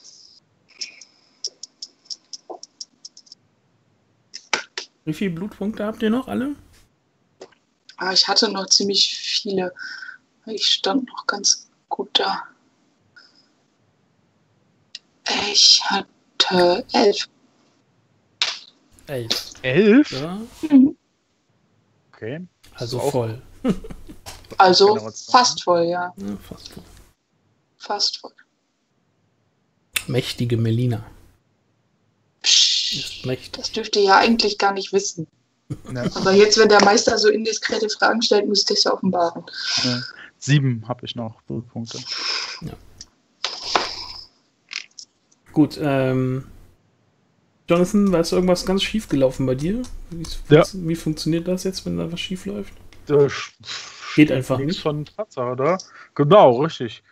Wie viele Blutpunkte habt ihr noch alle? Aber ich hatte noch ziemlich viele. Ich stand noch ganz gut da. Ich hatte 11. 11. 11? Ja, Okay. also Auch- voll. Also Generation. fast voll, ja. Ja, fast voll. Fast voll. Mächtige Melina. Psch, Ist mächtig. das dürft ihr ja eigentlich gar nicht wissen. Ja. Aber jetzt, wenn der Meister so indiskrete Fragen stellt, muss ich das ja offenbaren. 7 habe ich noch Blutpunkte. Gut, Jonathan, weißt du irgendwas ganz schief gelaufen bei dir? Ja. Wie funktioniert das jetzt, wenn da was schief läuft? Das Geht einfach links nicht. von Tatsache, oder? Genau, richtig.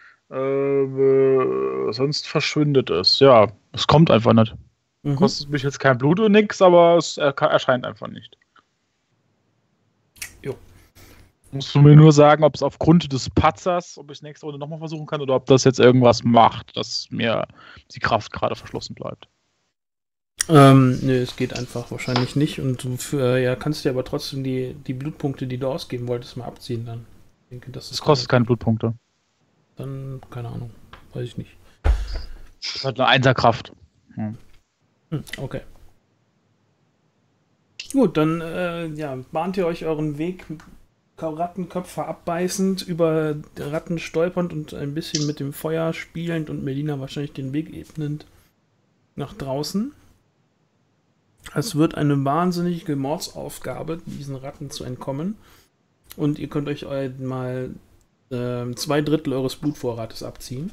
Sonst verschwindet es. Ja, es kommt einfach nicht. Mhm. Kostet mich jetzt kein Blut und nix, aber es erscheint einfach nicht. Jo. Musst du mir nur sagen, ob es aufgrund des Patzers, ob ich nächste Runde nochmal versuchen kann oder ob das jetzt irgendwas macht, dass mir die Kraft gerade verschlossen bleibt. Nö, es geht einfach wahrscheinlich nicht. Und du kannst dir aber trotzdem die Blutpunkte, die du ausgeben wolltest, mal abziehen dann. Ich denke, das Es kostet keine Blutpunkte. Dann, keine Ahnung. Weiß ich nicht. Das hat eine Einserkraft. Okay. Gut, dann bahnt ihr euch euren Weg, Rattenköpfe abbeißend, über Ratten stolpernd und ein bisschen mit dem Feuer spielend und Melina wahrscheinlich den Weg ebnend nach draußen. Es wird eine wahnsinnige Mordsaufgabe, diesen Ratten zu entkommen. Und ihr könnt euch mal 2/3 eures Blutvorrates abziehen.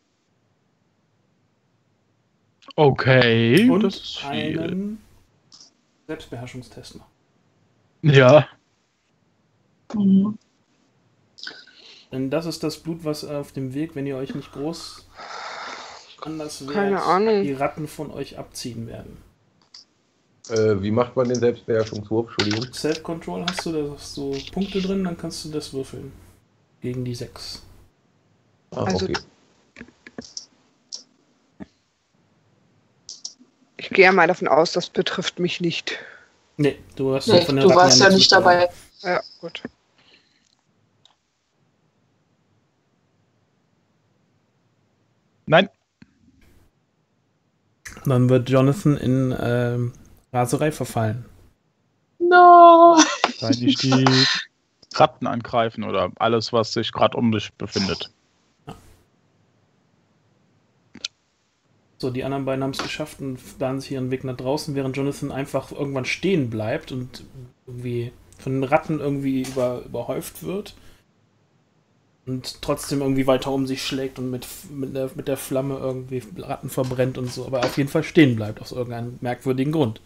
Okay, Und das ist viel. einen Selbstbeherrschungstest machen. Ja, Mhm. Denn das ist das Blut, was auf dem Weg, wenn ihr euch nicht groß anders Keine Ahnung. die Ratten von euch abziehen werden. Wie macht man den Selbstbeherrschungswurf? Entschuldigung. Self-Control hast du, da hast du Punkte drin, dann kannst du das würfeln. Gegen die 6. Also- Okay. Ich gehe ja mal davon aus, das betrifft mich nicht. Nee, du hast Nee, von den du Ratten warst ja nichts nicht mitbekommen. dabei. Ja, gut. nein. Dann wird Jonathan in Raserei verfallen. No! Wahrscheinlich die Ratten angreifen oder alles, was sich gerade um dich befindet. So, die anderen beiden haben es geschafft und bahnen sich ihren Weg nach draußen, während Jonathan einfach irgendwann stehen bleibt und irgendwie von den Ratten irgendwie überhäuft wird. Und trotzdem irgendwie weiter um sich schlägt und mit der Flamme irgendwie Ratten verbrennt und so, aber auf jeden Fall stehen bleibt, aus irgendeinem merkwürdigen Grund.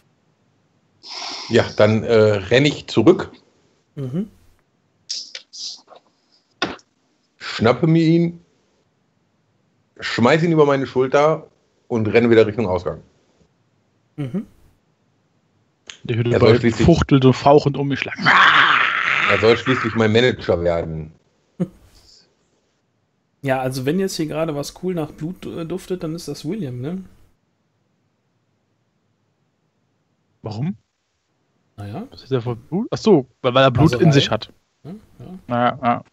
Ja, dann renne ich zurück, Mhm. schnappe mir ihn, schmeiße ihn über meine Schulter und renne wieder Richtung Ausgang. Mhm. Die Hütte Er soll bald schließlich- fuchtelt und fauchend um mich schlagen. Er soll schließlich mein Manager werden. Ja, also wenn jetzt hier gerade was cool nach Blut duftet, dann ist das William, ne? Warum? Naja. Was ist der von Blut? Achso, weil er Blut Raserei. in sich hat. Ja, ja. Ja.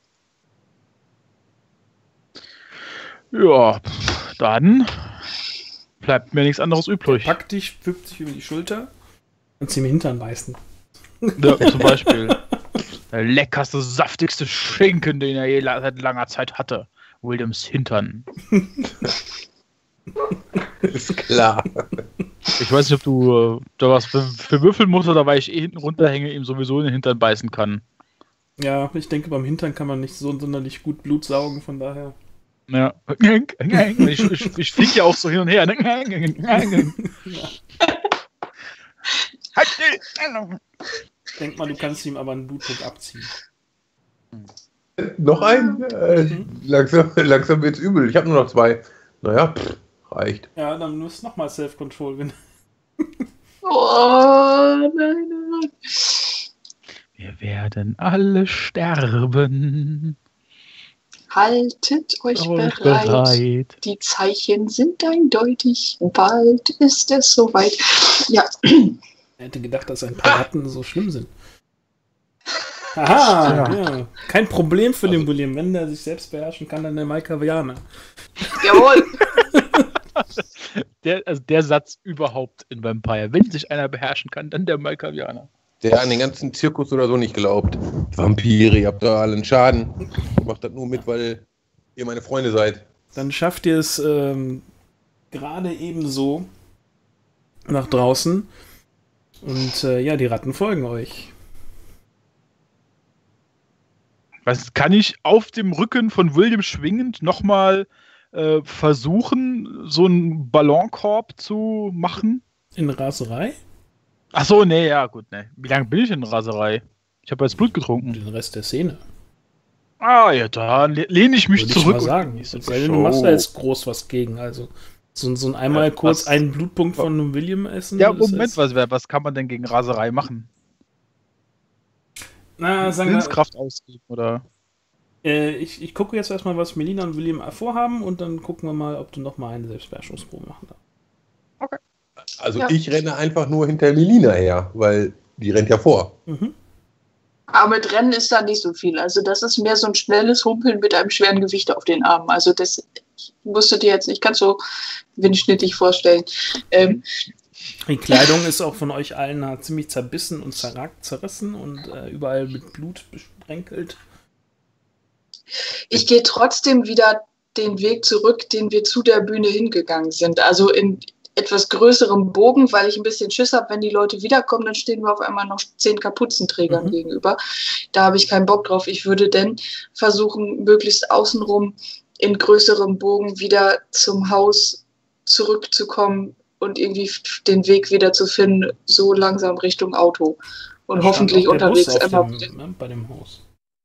Ja, dann bleibt mir nichts anderes übrig. Pack dich, pflückt sich über die Schulter und zieh mir Hintern beißen. Ja, zum Beispiel. Der leckerste, saftigste Schinken, den er je seit langer Zeit hatte. Williams Hintern. Ist klar. Ich weiß nicht, ob du da was für würfeln musst oder weil ich hinten runterhänge, ihm sowieso in den Hintern beißen kann. Ja, ich denke, beim Hintern kann man nicht so sonderlich gut Blut saugen, von daher. Ja. Ich fliege ja auch so hin und her. Denk mal, du kannst ihm aber einen Blutdruck abziehen. Noch ein? Langsam wird's übel. Ich habe nur noch 2. Naja, reicht. Ja, dann musst du nochmal Self-Control gewinnen. Oh, nein. Wir werden alle sterben. Haltet euch Euch bereit. Die Zeichen sind eindeutig. Bald ist es soweit. Ja. Ich hätte gedacht, dass ein paar Ratten so schlimm sind. Aha, ja. Kein Problem für den William. Wenn der sich selbst beherrschen kann, dann der Malkavianer. Jawohl. Der Satz überhaupt in Vampire. Wenn sich einer beherrschen kann, dann der Malkavianer. Der an den ganzen Zirkus oder so nicht glaubt. Vampire, ihr habt da alle einen Schaden. Ich mach das nur mit, weil ihr meine Freunde seid. Dann schafft ihr es gerade ebenso nach draußen. Und ja, die Ratten folgen euch. Was kann ich auf dem Rücken von William schwingend nochmal versuchen, so einen Ballonkorb zu machen? In Raserei? Achso, nee, ja, gut, nee. Wie lange bin ich in Raserei? Ich habe jetzt Blut getrunken. Den Rest der Szene. Ah, ja, da lehne ich mich Würde zurück. Ich mal sagen. Du machst da jetzt groß was gegen. Also so ein einmal kurz einen Blutpunkt von einem William essen. Ja, Moment, was kann man denn gegen Raserei machen? Na, sagen wir, Willenskraft ausgeben, oder? Ich gucke jetzt erstmal, was Melina und William vorhaben und dann gucken wir mal, ob du nochmal eine Selbstbeherrschungsprobe machen darfst. Okay. Also ich renne einfach nur hinter Melina her, weil die rennt ja vor. Mhm. Aber mit Rennen ist da nicht so viel. Also das ist mehr so ein schnelles Humpeln mit einem schweren Gewicht auf den Armen. Also das musst du dir jetzt nicht ganz so windschnittig vorstellen. Die Kleidung ist auch von euch allen ziemlich zerbissen und zerrissen und überall mit Blut besprenkelt. Ich gehe trotzdem wieder den Weg zurück, den wir zu der Bühne hingegangen sind. Also in etwas größerem Bogen, weil ich ein bisschen Schiss habe, wenn die Leute wiederkommen, dann stehen wir auf einmal noch 10 Kapuzenträgern gegenüber. Da habe ich keinen Bock drauf. Ich würde dann versuchen, möglichst außenrum in größerem Bogen wieder zum Haus zurückzukommen und irgendwie den Weg wieder zu finden, so langsam Richtung Auto. Und Da hoffentlich stand auch der unterwegs Bus auf immer bei dem Haus.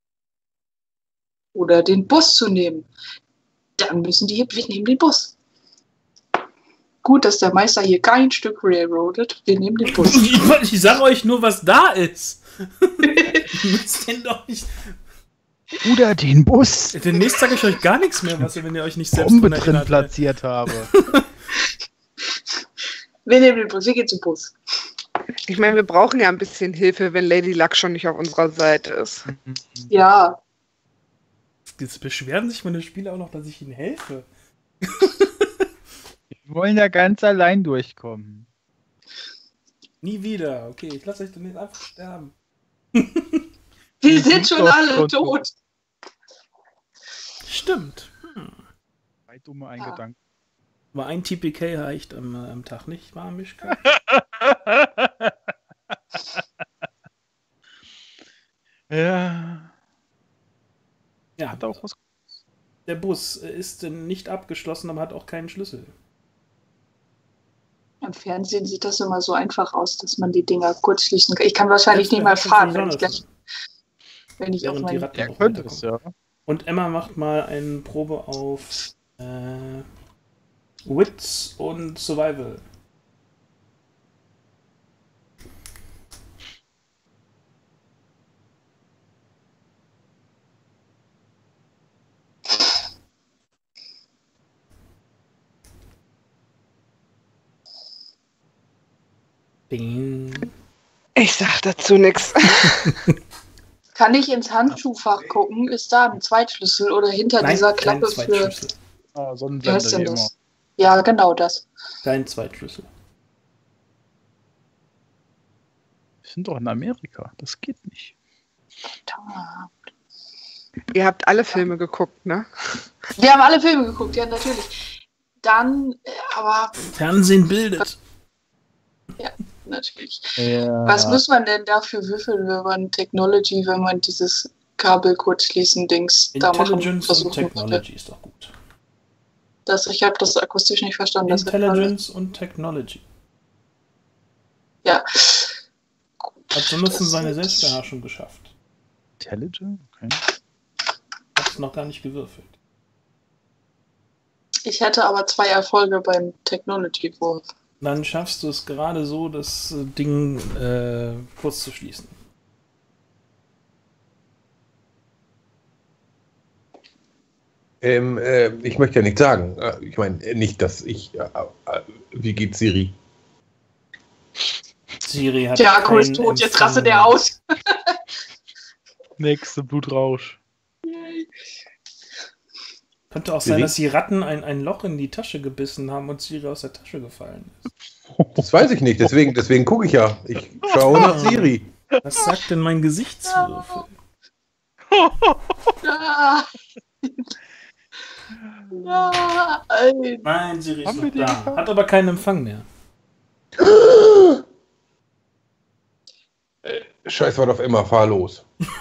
oder den Bus zu nehmen. Dann müssen wir nehmen den Bus. Gut, dass der Meister hier kein Stück railroadet. Wir nehmen den Bus. Ich sage euch nur, was da ist. Ihr müsst den doch nicht. Oder den Bus. Demnächst sage ich euch gar nichts mehr, wenn ihr euch nicht selbst Bombe dran drin erinnert. platziert habe. Wir nehmen den Bus. Wir gehen zum Bus. Ich meine, wir brauchen ja ein bisschen Hilfe, wenn Lady Luck schon nicht auf unserer Seite ist. Ja. Jetzt beschweren sich meine Spieler auch noch, dass ich ihnen helfe. Wir wollen ja ganz allein durchkommen. Nie wieder. Okay, ich lasse euch dann jetzt einfach sterben. Wir sind schon alle tot. Stimmt. Zwei dumme Eingedanken. Aber ein TPK reicht am Tag nicht, war Mischka? Ja. Ja, Hat auch was. der Bus ist nicht abgeschlossen, aber hat auch keinen Schlüssel. Im Fernsehen sieht das immer so einfach aus, dass man die Dinger kurz schließen kann. Ich kann wahrscheinlich nicht mal fahren, wenn ich auf meinen... Ja, könnte es, ja. Und Emma macht mal eine Probe auf Wits und Survival. Ding. Ich sag dazu nichts. Kann ich ins Handschuhfach gucken? Ist da ein Zweitschlüssel oder hinter dieser Klappe für... Zweitschlüssel. Wie heißt denn wie das? Ja, genau das. Kein Zweitschlüssel. Wir sind doch in Amerika. Das geht nicht. Ihr habt alle Filme geguckt, ne? Wir haben alle Filme geguckt, ja, natürlich. Dann, aber... Fernsehen bildet. Ja, natürlich. Ja. Was muss man denn dafür würfeln, wenn man Technology, wenn man dieses Kabel kurzschließen Dings da machen Intelligence und versuchen Technology ist doch gut. Ich habe das akustisch nicht verstanden. Intelligence und Technology. Ja. Hat Jonathan seine Selbstbeherrschung geschafft. Intelligent? Okay. Hat noch gar nicht gewürfelt. Ich hätte aber 2 Erfolge beim Technology-Wurf. Dann schaffst du es gerade so, das Ding kurz zu schließen. Ich möchte ja nichts sagen. Ich meine, nicht, dass ich. Wie geht Siri? Siri hat Der Akku ist keinen tot, jetzt Empfang rastet er mehr. aus. Nächste Blutrausch. Könnte auch Siri? sein, dass die Ratten ein Loch in die Tasche gebissen haben und Siri aus der Tasche gefallen ist. Das weiß ich nicht, deswegen gucke ich ja. Ich schaue nach Siri. Was sagt denn mein Gesichtswürfel? Nein. Nein, Siri ist Haben wir noch die da. gefangen? Hat aber keinen Empfang mehr. Scheißwort auf immer, fahr los.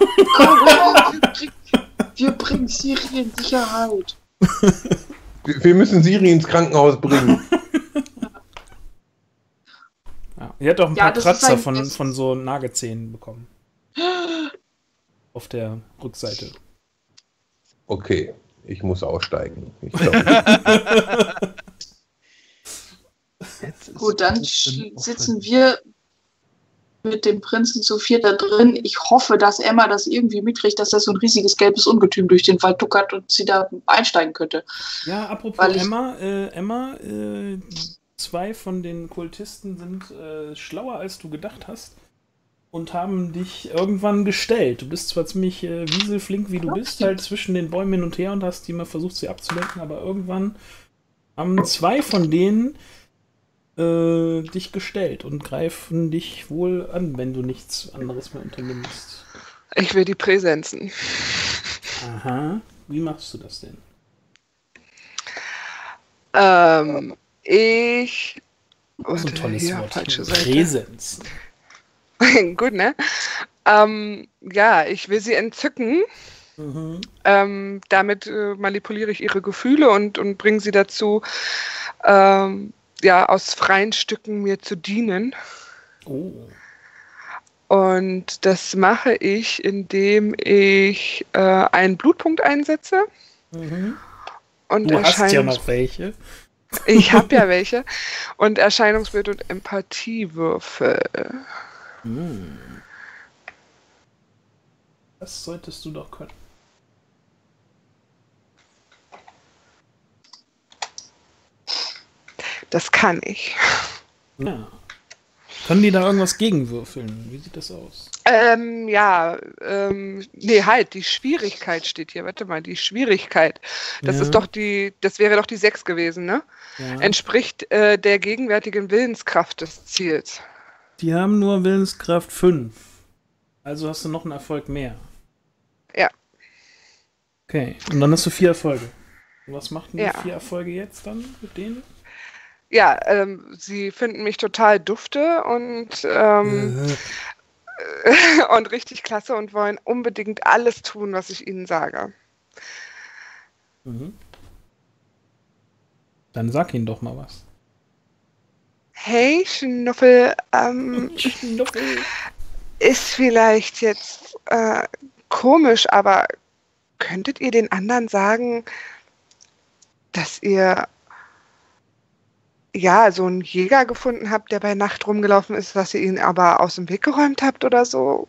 Wir bringen Siri in Sicherheit. Wir müssen Siri ins Krankenhaus bringen. Ja. Die hat auch ein Ja, paar das ist Kratzer ein- von das- so Nagezähnen bekommen. Auf der Rückseite. Okay, ich muss aussteigen. Ich glaub, Gut, dann sitzen wir mit dem Prinzen zu viert da drin. Ich hoffe, dass Emma das irgendwie mitkriegt, dass das so ein riesiges gelbes Ungetüm durch den Wald tuckert und sie da einsteigen könnte. Ja, apropos Weil ich- Emma, zwei von den Kultisten sind schlauer, als du gedacht hast und haben dich irgendwann gestellt. Du bist zwar ziemlich wieselflink, wie du bist, halt zwischen den Bäumen hin und her und hast immer versucht, sie abzulenken, aber irgendwann haben zwei von denen dich gestellt und greifen dich wohl an, wenn du nichts anderes mehr unternimmst. Ich will die Präsenzen. Aha. Wie machst du das denn? Ich. Das ist ein tolles ja, Wort. falsche Seite. Präsenz. Gut, ne? Ja, ich will sie entzücken. Mhm. Damit manipuliere ich ihre Gefühle und bringe sie dazu, ja, aus freien Stücken mir zu dienen. Oh. Und das mache ich, indem ich einen Blutpunkt einsetze. Mhm. Und Du hast ja noch welche. Ich habe ja welche. Und Erscheinungsbild und Empathiewürfel. Hm. Das solltest du doch können. Das kann ich. Ja. Können die da irgendwas gegenwürfeln? Wie sieht das aus? Ja, nee, halt, die Schwierigkeit steht hier. Warte mal, die Schwierigkeit. Das Ja. ist doch das wäre doch die 6 gewesen, ne? Ja. Entspricht der gegenwärtigen Willenskraft des Ziels. Die haben nur Willenskraft 5. Also hast du noch einen Erfolg mehr. Ja. Okay, und dann hast du 4 Erfolge. Und was machten die Ja. 4 Erfolge jetzt dann mit denen? Ja, sie finden mich total dufte und und richtig klasse und wollen unbedingt alles tun, was ich ihnen sage. Mhm. Dann sag ihnen doch mal was. Hey, Schnuffel, ist vielleicht jetzt komisch, aber könntet ihr den anderen sagen, dass ihr ja so einen Jäger gefunden habt, der bei Nacht rumgelaufen ist, dass ihr ihn aber aus dem Weg geräumt habt oder so?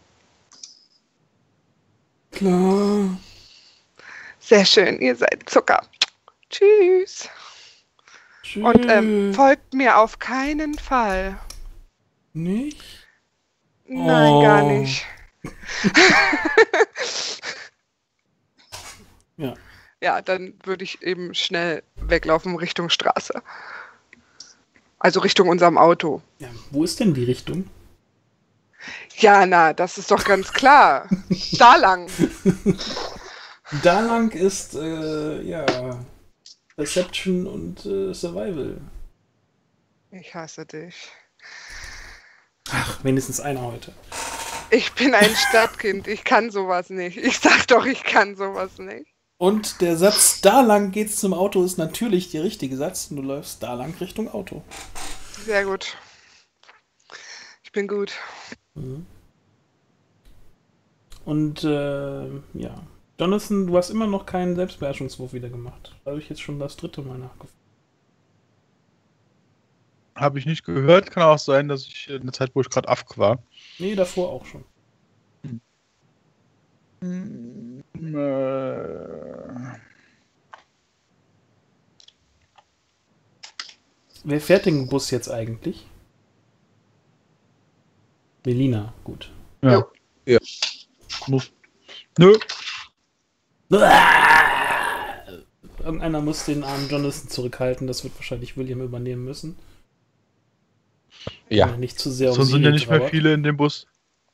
Klar. Sehr schön, ihr seid Zucker. Tschüss. Tschüss. Und folgt mir auf keinen Fall. Nicht? Nein, Oh. gar nicht. Ja. Ja, dann würde ich eben schnell weglaufen Richtung Straße. Also Richtung unserem Auto. Ja. Wo ist denn die Richtung? Ja, na, das ist doch ganz klar. Da lang. Da lang ist, ja, Perception und Survival. Ich hasse dich. Ach, wenigstens einer heute. Ich bin ein Stadtkind. Ich kann sowas nicht. Ich sag doch, ich kann sowas nicht. Und der Satz, da lang geht's zum Auto, ist natürlich der richtige Satz. Du läufst da lang Richtung Auto. Sehr gut. Ich bin gut. Mhm. Und, ja. Jonathan, du hast immer noch keinen Selbstbeherrschungswurf wieder gemacht. Da habe ich jetzt schon das 3. Mal nachgefragt. Habe ich nicht gehört. Kann auch sein, dass ich in der Zeit, wo ich gerade AFK war. Nee, davor auch schon. Wer fährt den Bus jetzt eigentlich? Melina, gut. Ja. Ja. Muss. Nö. Irgendeiner muss den armen Jonathan zurückhalten. Das wird wahrscheinlich William übernehmen müssen. Ja. Nicht zu sehr um Sonst sie sind ja nicht mehr trauert. viele in dem Bus.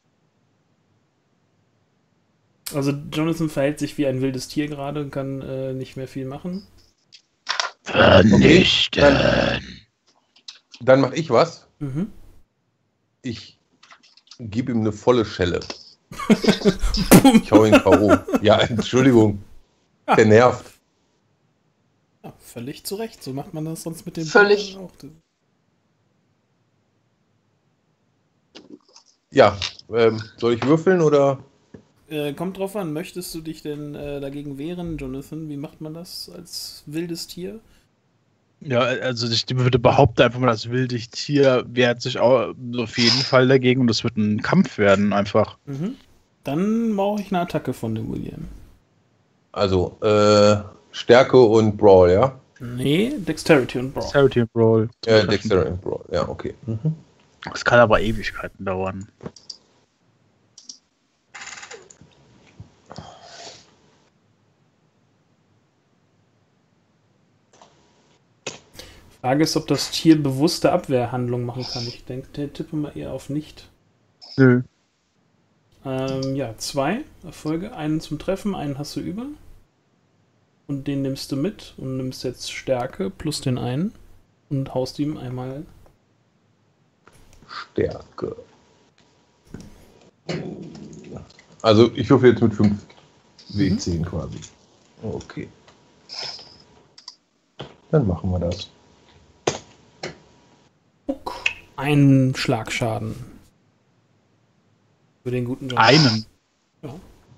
Also Jonathan verhält sich wie ein wildes Tier gerade und kann nicht mehr viel machen. Vernichten. Dann mache ich was. Mhm. Ich gebe ihm eine volle Schelle. Ich hau ihn K.O. Ja, Entschuldigung. Der nervt. Ja, völlig zu Recht. So macht man das sonst mit dem Völlig. auch. Ja, soll ich würfeln oder? Kommt drauf an, möchtest du dich denn dagegen wehren, Jonathan? Wie macht man das als wildes Tier? Ja, also ich würde behaupten, einfach mal, das wilde Tier wehrt sich auch auf jeden Fall dagegen und es wird ein Kampf werden, einfach. Mhm. Dann brauche ich eine Attacke von dem William. Also, Stärke und Brawl, ja? Nee, Dexterity und Brawl. Charity Brawl. Dexterity und Brawl, ja, okay. Das kann aber Ewigkeiten dauern. Frage ist, ob das Tier bewusste Abwehrhandlung machen kann. Ich denke, der tippe mal eher auf nicht. Nö. Ja, 2 Erfolge. Einen zum Treffen, einen hast du über. Und den nimmst du mit und nimmst jetzt Stärke plus den einen und haust ihm einmal. Stärke. Also, ich würfel jetzt mit 5 W10 quasi. Okay. Dann machen wir das. Einen Schlagschaden. Für den guten John. Einen. Ja.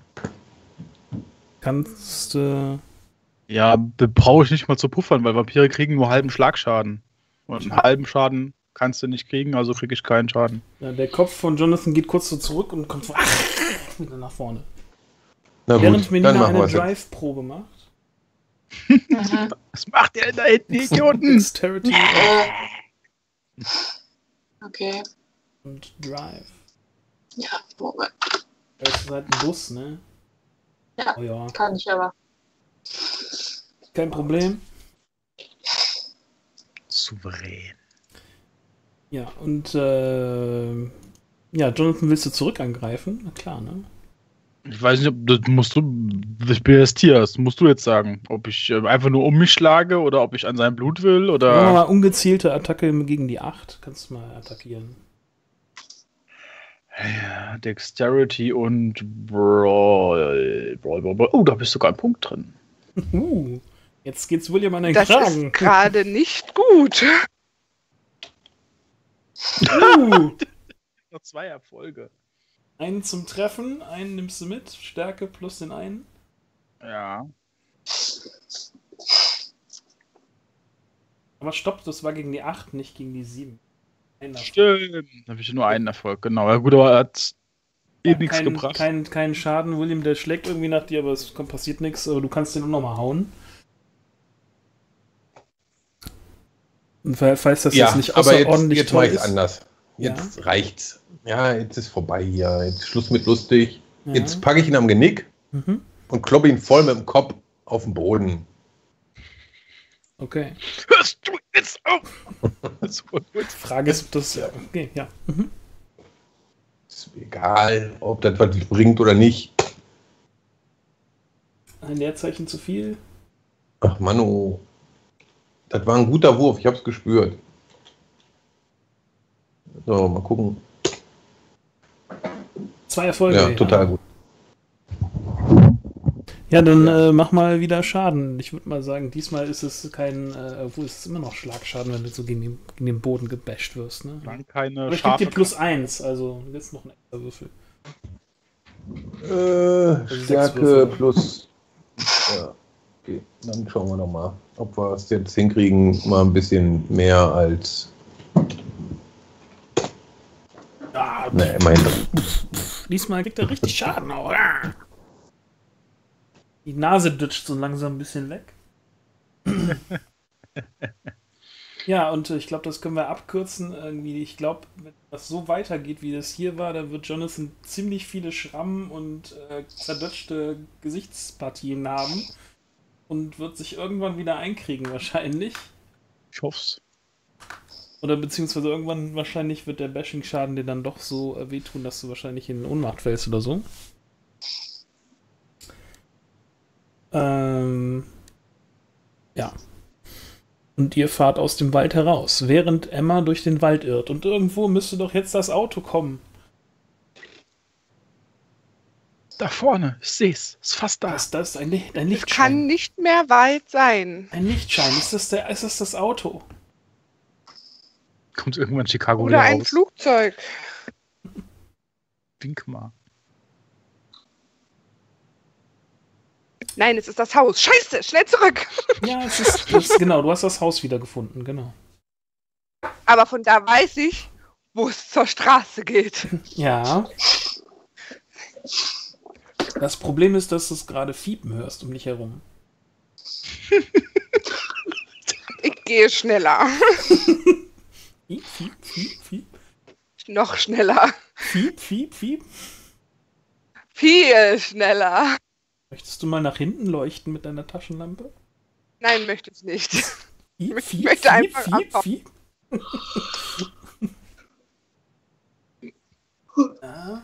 Kannst Ja, brauche ich nicht mal zu puffern, weil Vampire kriegen nur halben Schlagschaden. Und einen halben Schaden kannst du nicht kriegen, also kriege ich keinen Schaden. ja, der Kopf von Jonathan geht kurz so zurück und kommt wieder nach vorne. Na Während gut, Melina dann machen wir eine es jetzt. Drive-Probe macht. Mhm. Was macht der denn da hinten, die Idioten? Dexterity Okay. und Drive. Ja, Moment. Das ist halt ein Bus, ne? Ja. Oh ja, Kann ich aber. kein Problem. Souverän. Ja, und ja, Jonathan, willst du zurück angreifen? Na klar, ne? Ich weiß nicht, ob das musst du. Ich bin das Tier, das musst du jetzt sagen. Ob ich einfach nur um mich schlage oder ob ich an sein Blut will Machen wir oder. mal ungezielte Attacke gegen die 8. Kannst du mal attackieren. Ja, Dexterity und Brawl. Brawl. Oh, da bist sogar ein Punkt drin. Jetzt geht's William an den Das Kragen. ist gerade nicht gut. Noch 2 Erfolge. Einen zum Treffen, einen nimmst du mit. Stärke plus den einen. Ja. Aber stopp, das war gegen die 8, nicht gegen die 7. Stimmt. Da habe ich nur einen Erfolg, genau. Ja, gut, aber er hat nichts gebracht. Kein Schaden. William, der schlägt irgendwie nach dir, aber es passiert nichts. Aber du kannst den auch nochmal hauen. Und falls das Ja, jetzt nicht aber außerordentlich jetzt toll mache ich ist. anders. Jetzt reicht's. Ja, jetzt ist vorbei hier. Jetzt Schluss mit lustig. Ja. Jetzt packe ich ihn am Genick Mhm. und kloppe ihn voll mit dem Kopf auf den Boden. Okay. Hörst du jetzt auf? Super gut. Frage ist, ob das. Ja. Okay, ja. Mhm. Ist egal, ob das was bringt oder nicht. Ein Leerzeichen zu viel. Ach Manu, das war ein guter Wurf, ich hab's gespürt. So, mal gucken. 2 Erfolge. Ja, total gut. Ja, dann mach mal wieder Schaden. Ich würde mal sagen, diesmal ist es kein, obwohl es ist immer noch Schlagschaden, wenn du so gegen den Boden gebasht wirst. Ne? Dann keine Aber ich gebe dir scharfe. +1, also jetzt noch ein extra Würfel. Stärke Würfel. plus. Ja, okay, dann schauen wir nochmal, ob wir es jetzt hinkriegen, mal ein bisschen mehr als. Ah, Ne, immerhin. diesmal kriegt er richtig Schaden. Auch. Ah. Die Nase dutscht so langsam ein bisschen weg. Ja, und ich glaube, das können wir abkürzen. Irgendwie, ich glaube, wenn das so weitergeht, wie das hier war, dann wird Jonathan ziemlich viele Schrammen und zerdutschte Gesichtspartien haben und wird sich irgendwann wieder einkriegen, wahrscheinlich. Ich hoff's. Oder beziehungsweise irgendwann wahrscheinlich wird der Bashing-Schaden dir dann doch so wehtun, dass du wahrscheinlich in Ohnmacht fällst oder so. Ja. Und ihr fahrt aus dem Wald heraus, während Emma durch den Wald irrt. Und irgendwo müsste doch jetzt das Auto kommen. Da vorne, ich seh's. Ist fast da. Das ist ein Es Lichtschein. kann nicht mehr weit sein. Ein Lichtschein. Ist das das Auto? Kommt irgendwann Chicago Oder wieder ein raus. Flugzeug. Wink mal. Nein, es ist das Haus. Scheiße, schnell zurück. Ja, es ist genau. Du hast das Haus wiedergefunden, genau. Aber von da weiß ich, wo es zur Straße geht. Ja. Das Problem ist, dass du es gerade fiepen hörst um dich herum. Ich gehe schneller. Fiep, fiep, fiep, fiep. Noch schneller. Fiep, fiep, fiep. Viel schneller. Möchtest du mal nach hinten leuchten mit deiner Taschenlampe? Nein, möchte ich nicht. Fiep, Ich fiep, möchte fiep, einfach fiep, abhauen. fiep. Ja.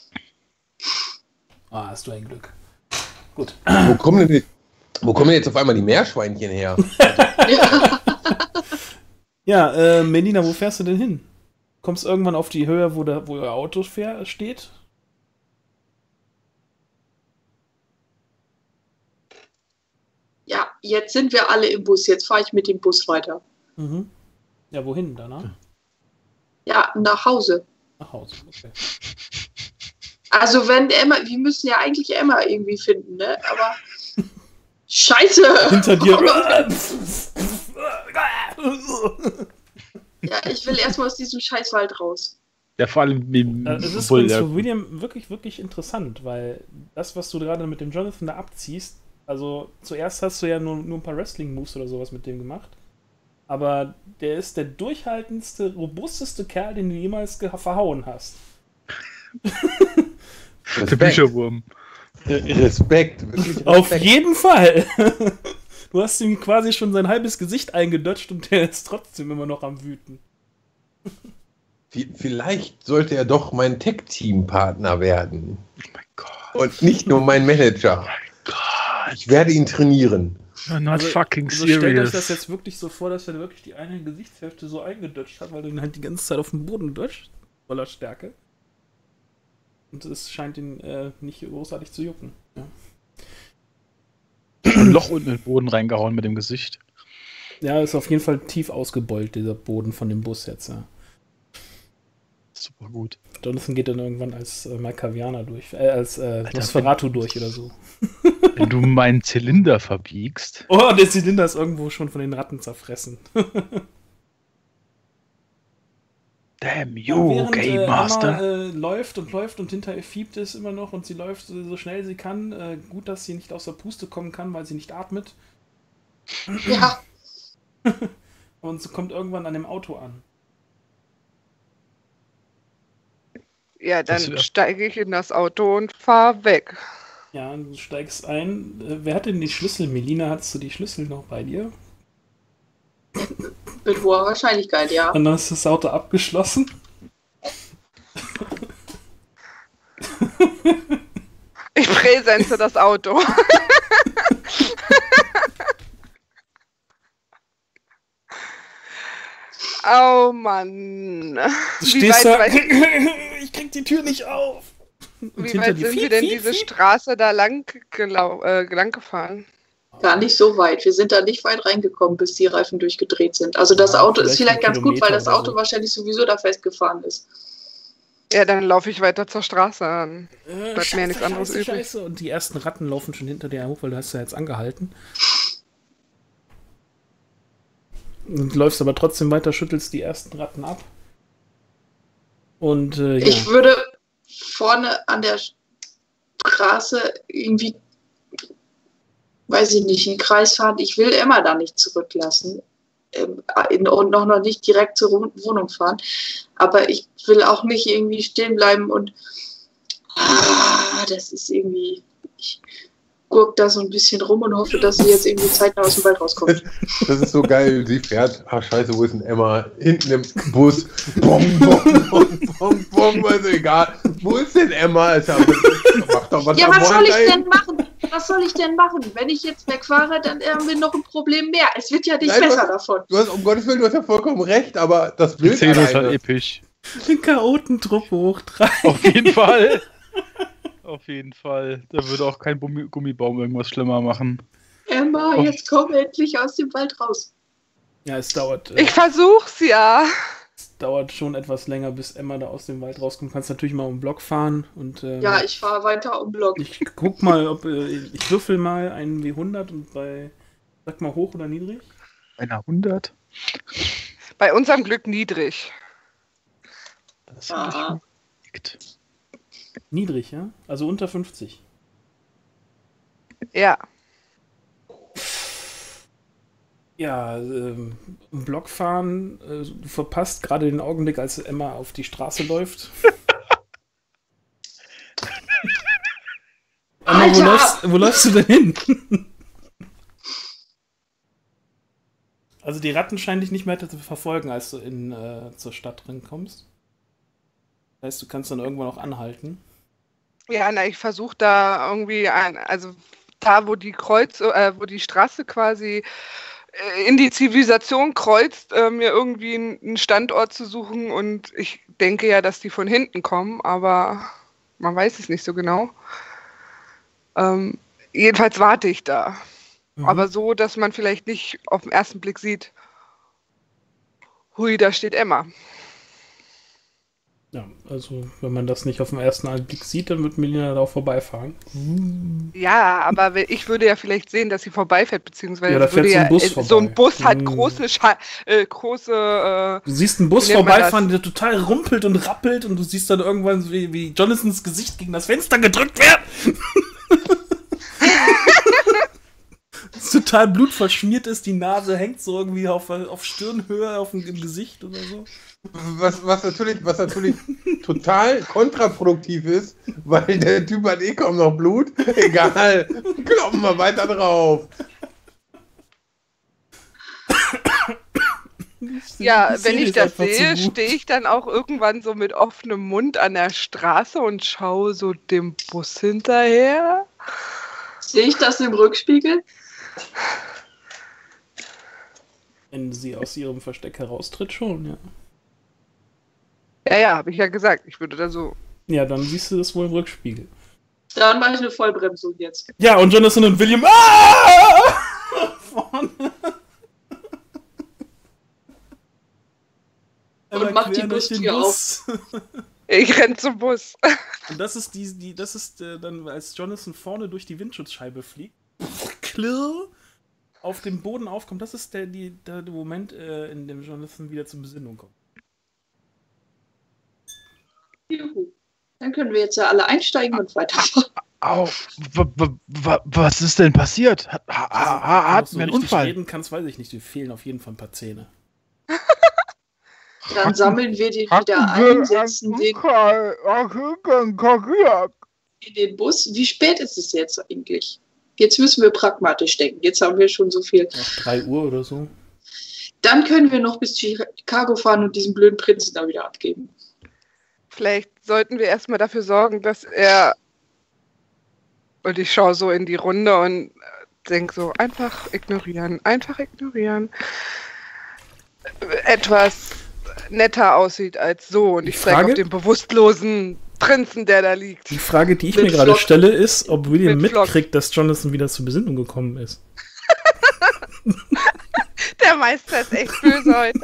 Ah, hast du ein Glück. Gut. Wo kommen denn jetzt auf einmal die Meerschweinchen her? Ja, Melina, wo fährst du denn hin? Kommst irgendwann auf die Höhe, wo euer Auto steht? Ja, jetzt sind wir alle im Bus. Jetzt fahre ich mit dem Bus weiter. Mhm. Ja, wohin danach? Ja, nach Hause. Nach Hause, okay. Also wenn Emma, wir müssen ja eigentlich Emma irgendwie finden, ne? Aber Scheiße! Hinter dir. Ja, ich will erstmal aus diesem Scheißwald raus. Ja, vor allem wie Es ist übrigens für William wirklich, wirklich interessant, weil das, was du gerade mit dem Jonathan da abziehst, also zuerst hast du ja nur ein paar Wrestling-Moves oder sowas mit dem gemacht, aber der ist der durchhaltendste, robusteste Kerl, den du jemals verhauen hast. der Bücherwurm. Respekt. Wirklich Auf Respekt. jeden Fall! Du hast ihm quasi schon sein halbes Gesicht eingedutscht und der ist trotzdem immer noch am Wüten. Vielleicht sollte er doch mein Tech-Team-Partner werden. Oh mein Gott. Und nicht nur mein Manager. Ich werde ihn trainieren. You're not fucking Also stellt euch serious. das jetzt wirklich so vor, dass er wirklich die eine Gesichtshälfte so eingedutscht hat, weil du ihn halt die ganze Zeit auf dem Boden dutscht, voller Stärke. Und es scheint ihn nicht großartig zu jucken. Ja. Ein Loch unten in den Boden reingehauen mit dem Gesicht. Ja, ist auf jeden Fall tief ausgebeult, dieser Boden von dem Bus jetzt, ja. Super gut. Jonathan geht dann irgendwann als Malkavianer durch, als Nosferatu durch oder so. Wenn du meinen Zylinder verbiegst. Oh, der Zylinder ist irgendwo schon von den Ratten zerfressen. Damn you, während Game Master. Emma läuft und hinter ihr fiebt es immer noch und sie läuft so schnell sie kann. Gut, dass sie nicht aus der Puste kommen kann, weil sie nicht atmet. Ja, Und sie kommt irgendwann an dem Auto an. Ja, Das dann wär- steige ich in das Auto und fahre weg. Ja, und du steigst ein. Wer hat denn die Schlüssel? Melina, hattest du die Schlüssel noch bei dir? mit hoher Wahrscheinlichkeit, ja. Und dann ist das Auto abgeschlossen. Ich präsenze das Auto. Oh Mann. Du stehst da. weit Ich krieg die Tür nicht auf. Und Wie hinter weit dir sind wir fiep, denn fiep, diese fiep. Straße da lang gefahren? Gar nicht so weit. Wir sind da nicht weit reingekommen, bis die Reifen durchgedreht sind. Also das Ja, Auto ist vielleicht vielleicht einen ganz gut, weil Kilometer das oder Auto so. wahrscheinlich sowieso da festgefahren ist. Ja, dann laufe ich weiter zur Straße an. Bleibt mir Scheiße, nichts anderes übrig. Scheiße. Und die ersten Ratten laufen schon hinter dir hoch, weil du hast ja jetzt angehalten. Und läufst aber trotzdem weiter, schüttelst die ersten Ratten ab. Und ja. Ich würde vorne an der Straße irgendwie, weiß ich nicht, einen Kreis fahren. Ich will Emma da nicht zurücklassen. und noch nicht direkt zur Wohnung fahren. Aber ich will auch nicht irgendwie stehen bleiben und das ist irgendwie... Ich gucke da so ein bisschen rum und hoffe, dass sie jetzt irgendwie zeitnah aus dem Wald rauskommt. Das ist so geil. Sie fährt, scheiße, wo ist denn Emma? Hinten im Bus. Bom, bom, bom, bom, bom, also egal. Wo ist denn Emma? Mach doch was. Ja, was soll ich denn machen? Was soll ich denn machen? Wenn ich jetzt wegfahre, dann haben wir noch ein Problem mehr. Es wird ja nicht besser davon. Du hast, um Gottes Willen, du hast ja vollkommen recht, aber das Bild ist halt episch. Den Chaotentruppe hochtreiben. Auf jeden Fall. Auf jeden Fall. Da würde auch kein Gummibaum irgendwas schlimmer machen. Emma, jetzt komm endlich aus dem Wald raus. Ja, es dauert. Ich versuch's ja. Es dauert schon etwas länger, bis Emma da aus dem Wald rauskommt. Du kannst natürlich mal um den Block fahren. Und, ja, ich fahre weiter um den Block. Ich guck mal, ob ich würfel mal einen W100 und sag mal hoch oder niedrig? Einer 100? Bei unserem Glück niedrig. Das ist Niedrig, ja? Also unter 50. Ja. Ja, im Block fahren, du verpasst gerade den Augenblick, als Emma auf die Straße läuft. Emma, wo läufst du denn hin? Also die Ratten scheinen dich nicht mehr zu verfolgen, als du zur Stadt drin kommst. Das heißt, du kannst dann irgendwann auch anhalten. Ja, ich versuche da irgendwie also da, wo die Straße quasi in die Zivilisation kreuzt, mir irgendwie einen Standort zu suchen, und ich denke ja, dass die von hinten kommen, aber man weiß es nicht so genau. Jedenfalls warte ich da. Aber so, dass man vielleicht nicht auf den ersten Blick sieht, hui, da steht Emma. Ja, also wenn man das nicht auf den ersten Blick sieht, dann wird Melina da auch vorbeifahren. Ja, aber ich würde ja vielleicht sehen, dass sie vorbeifährt, beziehungsweise da fährt so ein Bus hat große du siehst einen Bus vorbeifahren, der total rumpelt und rappelt, und du siehst dann irgendwann, wie Jonathans Gesicht gegen das Fenster gedrückt wird. Das total blutverschmiert ist, die Nase hängt so irgendwie auf Stirnhöhe, auf dem Gesicht oder so. Was natürlich total kontraproduktiv ist, weil der Typ hat kaum noch Blut. Egal, kloppen wir weiter drauf. Ja, wenn ich das sehe, stehe ich dann auch irgendwann so mit offenem Mund an der Straße und schaue so dem Bus hinterher. Sehe ich das im Rückspiegel? Wenn sie aus ihrem Versteck heraustritt, schon, ja. Ja, habe ich ja gesagt. Ich würde da so... Ja, dann siehst du das wohl im Rückspiegel. Dann mache ich eine Vollbremsung jetzt. Ja, und Jonathan und William... Vorne. Und macht die Bustür auf. Ich renn zum Bus. Und das ist dann, als Jonathan vorne durch die Windschutzscheibe fliegt, klirr, auf dem Boden aufkommt. Das ist der Moment, in dem Jonathan wieder zur Besinnung kommt. Juhu. Dann können wir jetzt ja alle einsteigen und weiterfahren. Au, was ist denn passiert? Hatten wir einen Unfall? Reden kannst, weiß ich nicht. Dir fehlen auf jeden Fall ein paar Zähne. Dann sammeln wir den wieder ein, setzen den in den Bus. Wie spät ist es jetzt eigentlich? Jetzt müssen wir pragmatisch denken. Jetzt haben wir schon so viel. Nach 3 Uhr oder so. Dann können wir noch bis Chicago fahren und diesen blöden Prinzen da wieder abgeben. Vielleicht sollten wir erstmal dafür sorgen, dass er... Und ich schaue so in die Runde und denke so, einfach ignorieren. Etwas netter aussieht als so. Und ich zeige auf den bewusstlosen Prinzen, der da liegt. Die Frage, die ich mir gerade stelle, ist, ob William mitkriegt, dass Jonathan wieder zur Besinnung gekommen ist. Der Meister ist echt böse heute.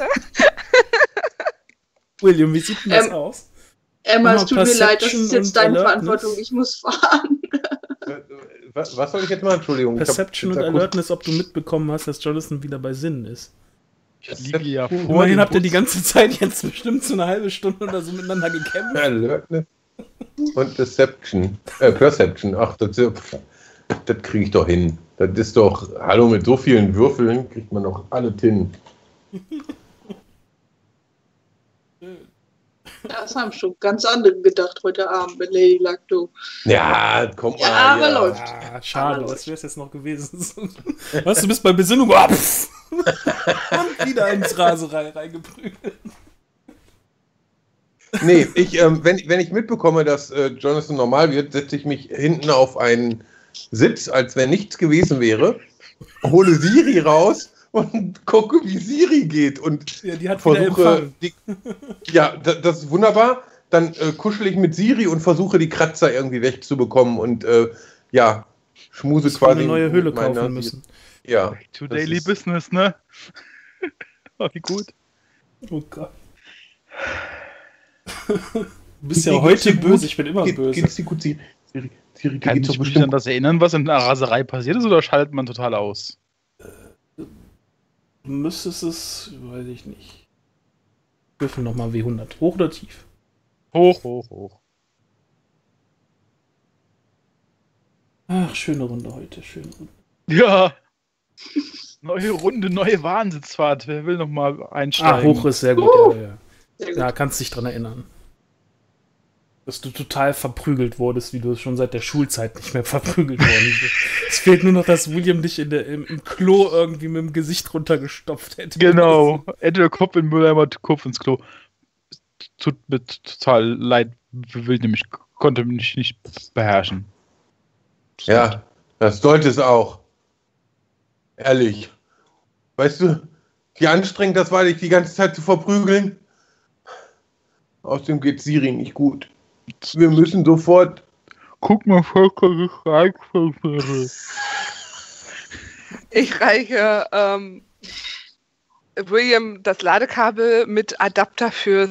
William, wie sieht denn das aus? Emma, es tut mir leid, das ist jetzt deine Verantwortung. Ich muss fahren. Was soll ich jetzt machen? Entschuldigung. Perception und Alertness, ob du mitbekommen hast, dass Jonathan wieder bei Sinnen ist. Ich liege ja vor. Immerhin habt ihr die ganze Zeit jetzt bestimmt so eine halbe Stunde oder so miteinander gekämpft. Alertness und Deception. Perception. Ach, das kriege ich doch hin. Das ist doch, hallo, mit so vielen Würfeln kriegt man doch alle hin. Das haben schon ganz andere gedacht heute Abend mit Lady Lacto. Ja, komm mal. Ja, aber läuft. Ah, schade, was wäre es jetzt noch gewesen? Was, du bist bei Besinnung und wieder ins Raserei reingeprügelt. Nee, wenn ich mitbekomme, dass Jonathan normal wird, setze ich mich hinten auf einen Sitz, als wenn nichts gewesen wäre, hole Siri raus und gucke, wie Siri geht. Und ja, die hat wieder Empfang. Das ist wunderbar. Dann kuschel ich mit Siri und versuche, die Kratzer irgendwie wegzubekommen und schmuse quasi. Eine neue Hülle kaufen müssen. Ja. To daily business, ne? Wie gut. Oh Gott. Du bist ja heute böse, ich bin immer böse. Geht's dir gut, Siri? Siri, kann ich mich an das erinnern, was in der Raserei passiert ist, oder schaltet man total aus? Du müsstest es, weiß ich nicht. Würfel nochmal W100. Hoch oder tief? Hoch. Ach, schöne Runde heute, schöne Runde. Ja. Neue Runde, neue Wahnsinnsfahrt. Wer will nochmal einsteigen? Hoch ist sehr gut, ja. Ja, kannst dich dran erinnern. Dass du total verprügelt wurdest, wie du schon seit der Schulzeit nicht mehr verprügelt worden bist. Es fehlt nur noch, dass William dich im Klo irgendwie mit dem Gesicht runtergestopft hätte. Genau. Entweder Kopf in den Mülleimer, Kopf ins Klo. Tut mir total leid, konnte mich nicht beherrschen. Ja, das sollte es auch. Ehrlich. Weißt du, wie anstrengend das war, dich die ganze Zeit zu verprügeln? Außerdem geht Siri nicht gut. Wir müssen sofort... Guck mal, Volker, ich reiche William das Ladekabel mit Adapter für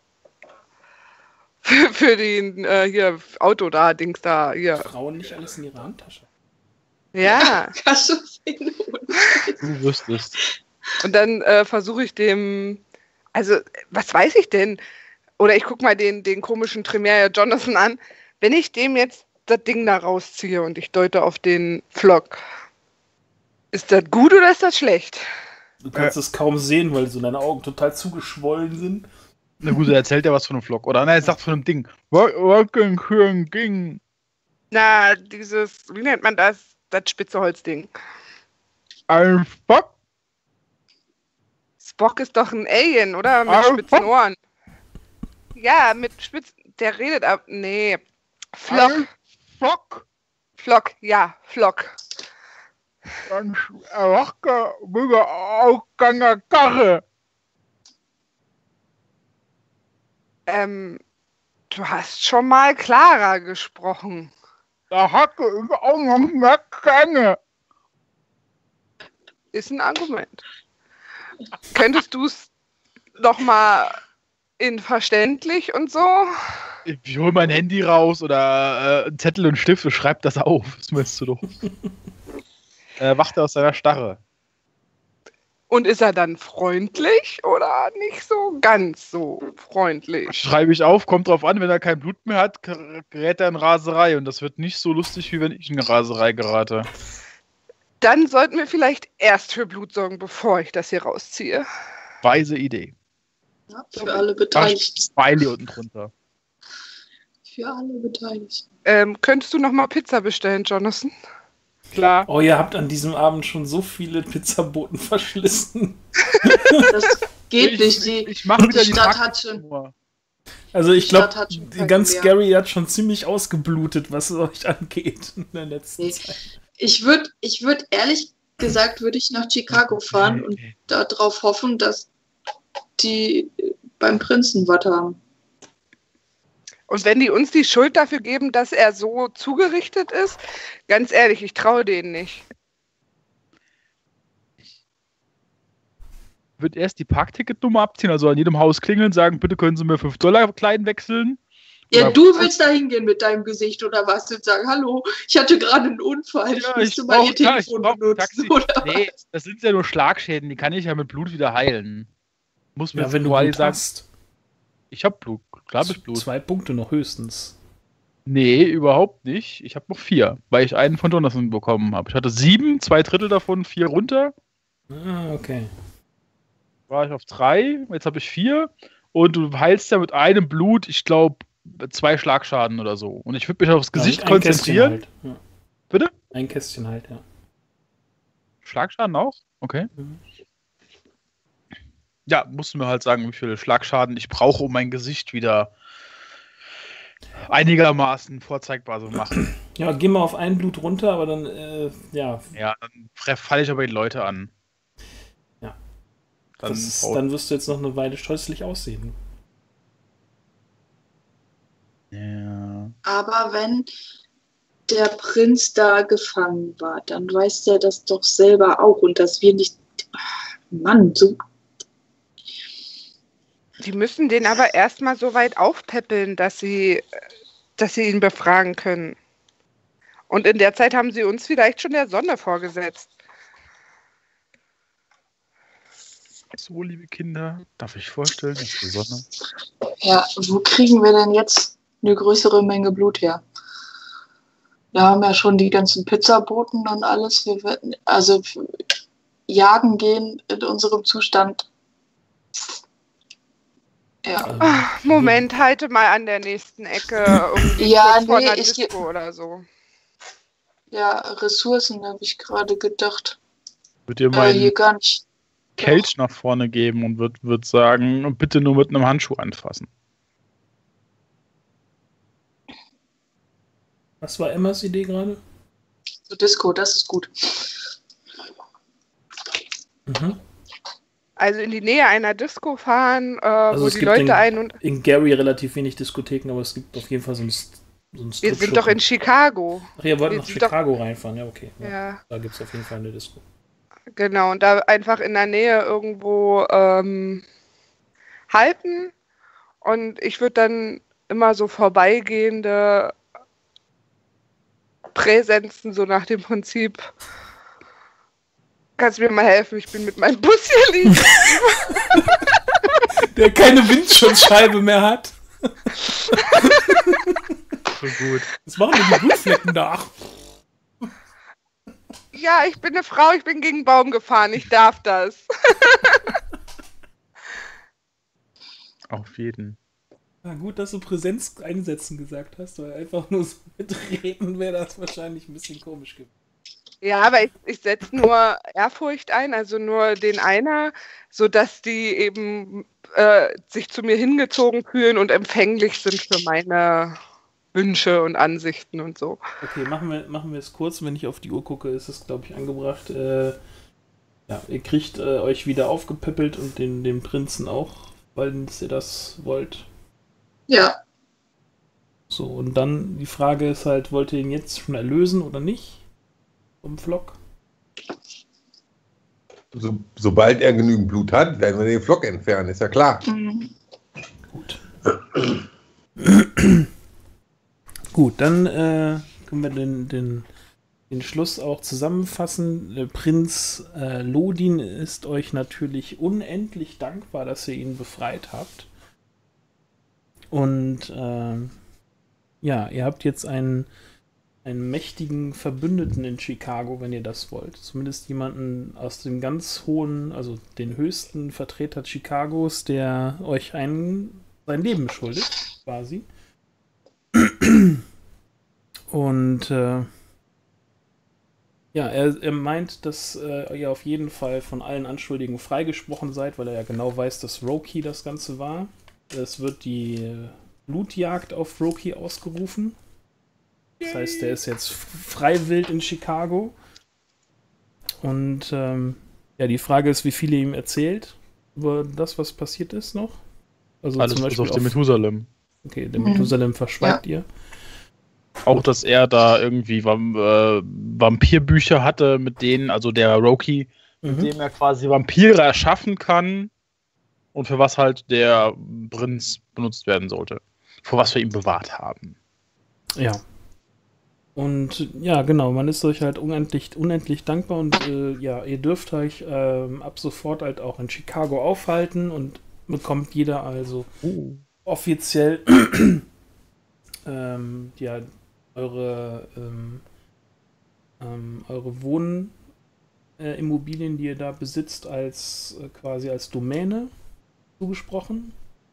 den hier Auto da, Dings da, hier. Frauen nicht alles in ihrer Handtasche. Ja. Hast du sehen? Du wüsstest. Und dann versuche ich dem, also was weiß ich denn? Oder ich gucke mal den komischen Tremere Jonathan an. Wenn ich dem jetzt das Ding da rausziehe und ich deute auf den Flock, ist das gut oder ist das schlecht? Du kannst es kaum sehen, weil so deine Augen total zugeschwollen sind. Na gut, er erzählt ja was von einem Flock. Oder nein, er sagt von einem Ding. Ding. Na, dieses, wie nennt man das? Das spitze Holzding. Ein Spock? Spock ist doch ein Alien, oder? Mit spitzen Ohren. Ja, mit spitzen... Der redet ab... Nee. Flock. Flock, ja, Flock. Dann Rocke, Bürger, auch keine Karre. Du hast schon mal klarer gesprochen. Da hacke ich auch noch mehr keine. Ist ein Argument. Könntest du es noch mal in verständlich und so? Ich hol mein Handy raus oder einen Zettel und Stift und schreib das auf. Das möchtest du doch. Wacht er aus seiner Starre. Und ist er dann freundlich oder nicht so ganz so freundlich? Schreibe ich auf, kommt drauf an, wenn er kein Blut mehr hat, gerät er in Raserei. Und das wird nicht so lustig, wie wenn ich in Raserei gerate. Dann sollten wir vielleicht erst für Blut sorgen, bevor ich das hier rausziehe. Weise Idee. Ja, für alle Beteiligten. Smiley unten drunter. Für alle Beteiligten. Könntest du noch mal Pizza bestellen, Jonathan? Klar. Oh, ihr habt an diesem Abend schon so viele Pizzaboten verschlissen. Das geht nicht. Ich mache wieder die Stadt hat schon... Also ich glaube, ganz mehr. Gary hat schon ziemlich ausgeblutet, was es euch angeht in der letzten Zeit. Ich würd ehrlich gesagt, würde ich nach Chicago fahren und darauf hoffen, dass die beim Prinzen was haben. Und wenn die uns die Schuld dafür geben, dass er so zugerichtet ist, ganz ehrlich, ich traue denen nicht. Wird erst die Parkticketnummer abziehen, also an jedem Haus klingeln, sagen, bitte können Sie mir $5 Klein wechseln. Ja, oder du willst da hingehen mit deinem Gesicht oder was und sagen, hallo, ich hatte gerade einen Unfall, ich müsste mal ihr Telefon benutzen. Oder nee, das sind ja nur Schlagschäden, die kann ich ja mit Blut wieder heilen. Muss mir Ja, wenn du quasi Blut sagen, hast. ich hab Blut, klar hab ich Blut. 2 Punkte noch höchstens. Nee, überhaupt nicht. Ich habe noch 4, weil ich einen von Jonathan bekommen habe. Ich hatte 7, 2 Drittel davon, 4 runter. Ah, okay. war ich auf 3, jetzt habe ich 4 und du heilst ja mit einem Blut, ich glaube, 2 Schlagschaden oder so. Und ich würde mich aufs Gesicht ein Kästchen konzentrieren. halt. Ja. Bitte? Ein Kästchen halt, ja. Schlagschaden auch? Okay. Mhm. Ja, musst du mir halt sagen, wie viel Schlagschaden ich brauche, um mein Gesicht wieder einigermaßen vorzeigbar zu machen. Ja, geh mal auf ein Blut runter, aber dann, ja. Ja, dann falle ich aber die Leute an. Ja. Dann wirst du jetzt noch eine Weile scheußlich aussehen. Ja. Aber wenn der Prinz da gefangen war, dann weiß der das doch selber auch und dass wir nicht... Mann, so... Die müssen den aber erstmal so weit aufpäppeln, dass sie ihn befragen können. Und in der Zeit haben sie uns vielleicht schon der Sonne vorgesetzt. So, liebe Kinder, darf ich vorstellen, ist die Sonne. Ja, wo kriegen wir denn jetzt eine größere Menge Blut her? Wir haben ja schon die ganzen Pizzaboten und alles. Wir werden also jagen gehen in unserem Zustand. Ja. Moment, halte mal an der nächsten Ecke irgendwie Ja, kurz vor nee, einer ich- Disco oder so. Ja, Ressourcen habe ich gerade gedacht. Wird dir Hier meinen gar nicht. Kelch nach vorne geben und wird sagen, bitte nur mit einem Handschuh anfassen. Was war Emmas Idee gerade? So Disco, das ist gut. Mhm. Also in die Nähe einer Disco fahren, Also wo es die gibt Leute ein- und... in Gary relativ wenig Diskotheken, aber es gibt auf jeden Fall so ein Wir Strip-Schuppen. sind doch in Chicago. Ach, ihr wollt wir nach sind doch- Chicago reinfahren, ja, okay. Ja. Ja, Da gibt es auf jeden Fall eine Disco. genau. Und da einfach in der Nähe irgendwo halten. Und ich würde dann immer so vorbeigehende Präsenzen, so nach dem Prinzip, kannst du mir mal helfen, ich bin mit meinem Bus hier liegen. Der keine Windschutzscheibe mehr hat. So gut. Was machen denn die Blutflecken da? Ach, Ja, ich bin eine Frau, ich bin gegen einen Baum gefahren, ich darf das. Auf jeden. na gut, dass du Präsenz einsetzen gesagt hast, weil einfach nur so mitreden wäre das wahrscheinlich ein bisschen komisch gewesen. Ja, aber ich setze nur Ehrfurcht ein, also nur den einer, sodass die eben sich zu mir hingezogen fühlen und empfänglich sind für meine Wünsche und Ansichten und so. Okay, machen wir es kurz. Wenn ich auf die Uhr gucke, ist es, glaube ich, angebracht. Ja, ihr kriegt euch wieder aufgepäppelt und den Prinzen auch, weil ihr das wollt. Ja, So, und dann die Frage ist halt, wollt ihr ihn jetzt schon erlösen oder nicht? Vom Flock? Sobald er genügend Blut hat, werden wir den Flock entfernen, ist ja klar. mhm. Gut. Gut, dann können wir den Schluss auch zusammenfassen. Der Prinz Lodin ist euch natürlich unendlich dankbar, dass ihr ihn befreit habt. Und ja, ihr habt jetzt einen mächtigen Verbündeten in Chicago, wenn ihr das wollt. Zumindest jemanden aus dem ganz hohen, also den höchsten Vertreter Chicagos, der euch sein Leben schuldet, quasi. Und ja, er meint, dass ihr auf jeden Fall von allen Anschuldigungen freigesprochen seid, weil er ja genau weiß, dass Roki das Ganze war. Es wird die Blutjagd auf Roki ausgerufen. Das heißt, der ist jetzt freiwillig in Chicago. Und ja, die Frage ist, wie viel ihr ihm erzählt über das, was passiert ist noch. Also Alles zum bis Beispiel auf den Methusalem. okay, den Methusalem verschweigt ihr. Auch, dass er da irgendwie Vampirbücher hatte, mit denen, also der Roki, mit dem er quasi Vampire erschaffen kann und für was halt der Prinz benutzt werden sollte. Vor was wir ihn bewahrt haben. Ja. Und ja, genau, man ist euch halt unendlich dankbar und ja, ihr dürft euch ab sofort halt auch in Chicago aufhalten und bekommt jeder also offiziell ja, eure Immobilien, die ihr da besitzt, als quasi als Domäne zugesprochen,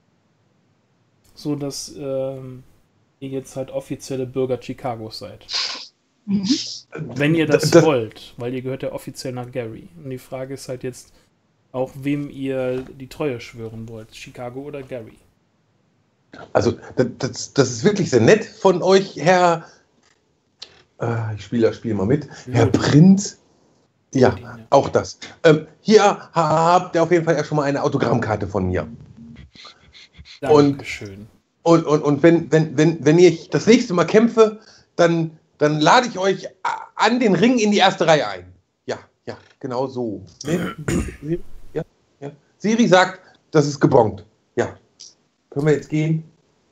so dass ihr jetzt halt offizielle Bürger Chicagos seid. Wenn ihr das wollt, weil ihr gehört ja offiziell nach Gary. Und die Frage ist halt jetzt auch, wem ihr die Treue schwören wollt, Chicago oder Gary. Also, das ist wirklich sehr nett von euch, Herr. Ich spiele das Spiel mal mit. Herr Prinz. Ja, auch das. Hier habt ihr auf jeden Fall ja schon mal eine Autogrammkarte von mir. Dankeschön. Und wenn ich das nächste Mal kämpfe, dann lade ich euch an den Ring in die erste Reihe ein. Ja, genau so. Ja. Siri sagt, das ist gebongt. Ja. Können wir jetzt gehen?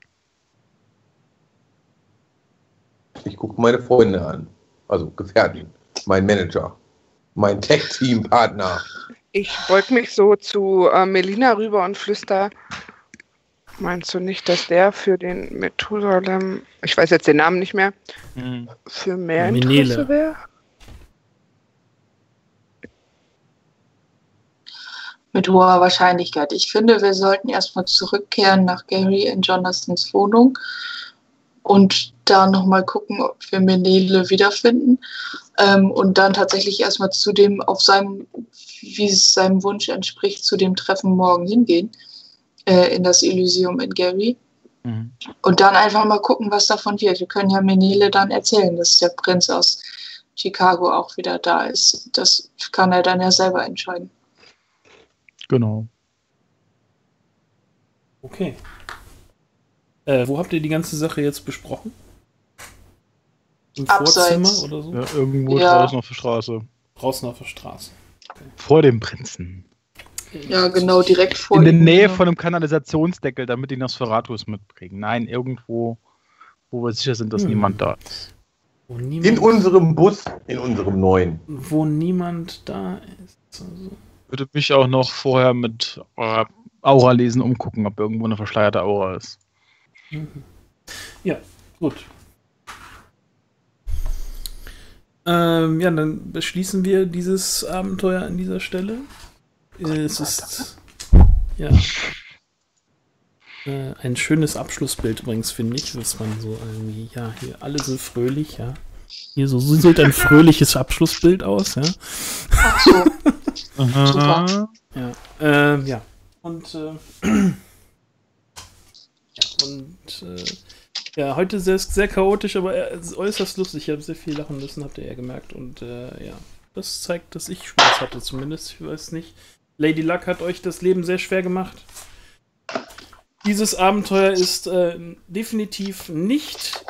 Ich gucke meine Freunde an. Also Gefährten, mein Manager, mein Tech-Team-Partner. Ich beug mich so zu Melina rüber und flüster. Meinst du nicht, dass der für den Methusalem, ich weiß jetzt den Namen nicht mehr, für mehr Interesse wäre? Mit hoher Wahrscheinlichkeit. Ich finde, wir sollten erstmal zurückkehren nach Gary in Jonathans Wohnung und da nochmal gucken, ob wir Menele wiederfinden. Und dann tatsächlich erstmal wie es seinem Wunsch entspricht, zu dem Treffen morgen hingehen. In das Elysium in Gary. Und dann einfach mal gucken, was davon wird. Wir können ja Menele dann erzählen, dass der Prinz aus Chicago auch wieder da ist. Das kann er dann ja selber entscheiden. Genau. Okay. Wo habt ihr die ganze Sache jetzt besprochen? Im Abseits. Vorzimmer oder so? Ja, irgendwo draußen auf der Straße. Draußen auf der Straße. Okay. Vor dem Prinzen. Ja, genau, direkt vor In der ihm. Nähe von einem Kanalisationsdeckel, damit die Nosferatus mitbringen. Nein, irgendwo, wo wir sicher sind, dass niemand da ist. In unserem Bus, in unserem neuen. Wo niemand da ist. Also. Würde mich auch noch vorher mit Aura-Lesen umgucken, ob irgendwo eine verschleierte Aura ist. Ja, gut. Dann beschließen wir dieses Abenteuer an dieser Stelle. Es ist ein schönes Abschlussbild übrigens, finde ich, dass man so irgendwie, hier alle sind fröhlich, ja. Hier so sieht ein fröhliches Abschlussbild aus, ja. Ach so. Super. Ja. Und heute sehr, sehr chaotisch, aber äußerst lustig. Ich habe sehr viel lachen müssen, habt ihr ja gemerkt. Und das zeigt, dass ich Spaß hatte zumindest. Ich weiß nicht. Lady Luck hat euch das Leben sehr schwer gemacht. Dieses Abenteuer ist definitiv nicht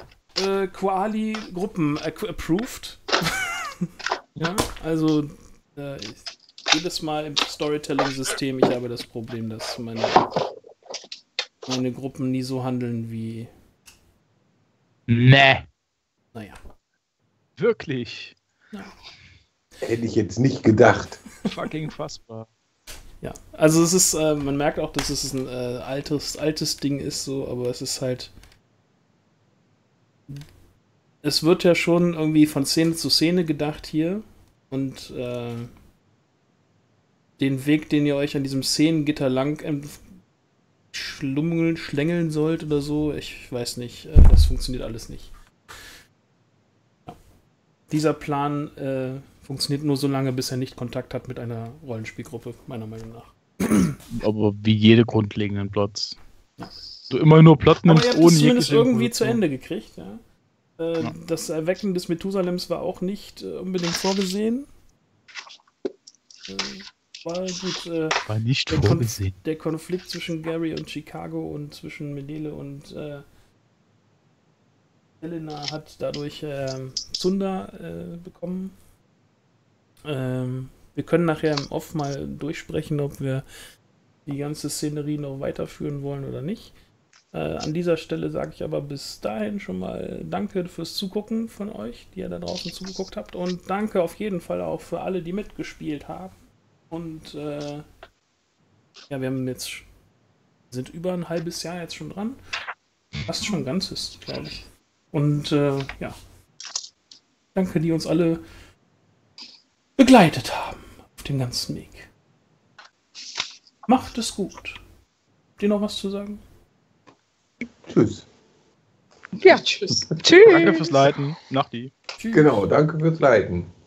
Koali-Gruppen-approved. Ja, also jedes Mal im Storytelling-System, ich habe das Problem, dass meine Gruppen nie so handeln wie... Nee. Naja. Wirklich? Ja. Hätte ich jetzt nicht gedacht. Fucking fassbar. Ja, also es ist, man merkt auch, dass es ein altes Ding ist, so, aber es ist halt... Es wird ja schon irgendwie von Szene zu Szene gedacht hier und den Weg, den ihr euch an diesem Szenengitter lang schlängeln sollt oder so, ich weiß nicht, das funktioniert alles nicht. Ja. Dieser Plan funktioniert nur so lange, bis er nicht Kontakt hat mit einer Rollenspielgruppe, meiner Meinung nach. Aber wie jede grundlegenden Plots. Ja. Du immer nur Plot nimmst, ohne jegliche zumindest irgendwie zu Ende gekriegt, ja. Das Erwecken des Methusalems war auch nicht unbedingt vorgesehen. War gut. War nicht vorgesehen. Der Konflikt zwischen Gary und Chicago und zwischen Menele und Helena hat dadurch Zunder bekommen. Wir können nachher im Off mal durchsprechen, ob wir die ganze Szenerie noch weiterführen wollen oder nicht. An dieser Stelle sage ich aber bis dahin schon mal danke fürs Zugucken von euch, die ihr da draußen zugeguckt habt. Und danke auf jeden Fall auch für alle, die mitgespielt haben. Und wir sind über ein halbes Jahr jetzt schon dran. Fast schon ganzes, glaube ich. Und danke, die uns alle begleitet haben. den ganzen Weg. Macht es gut. Habt ihr noch was zu sagen? Tschüss. Ja, Tschüss. tschüss. Danke fürs Leiten. Nachti. Tschüss. Genau, danke fürs Leiten.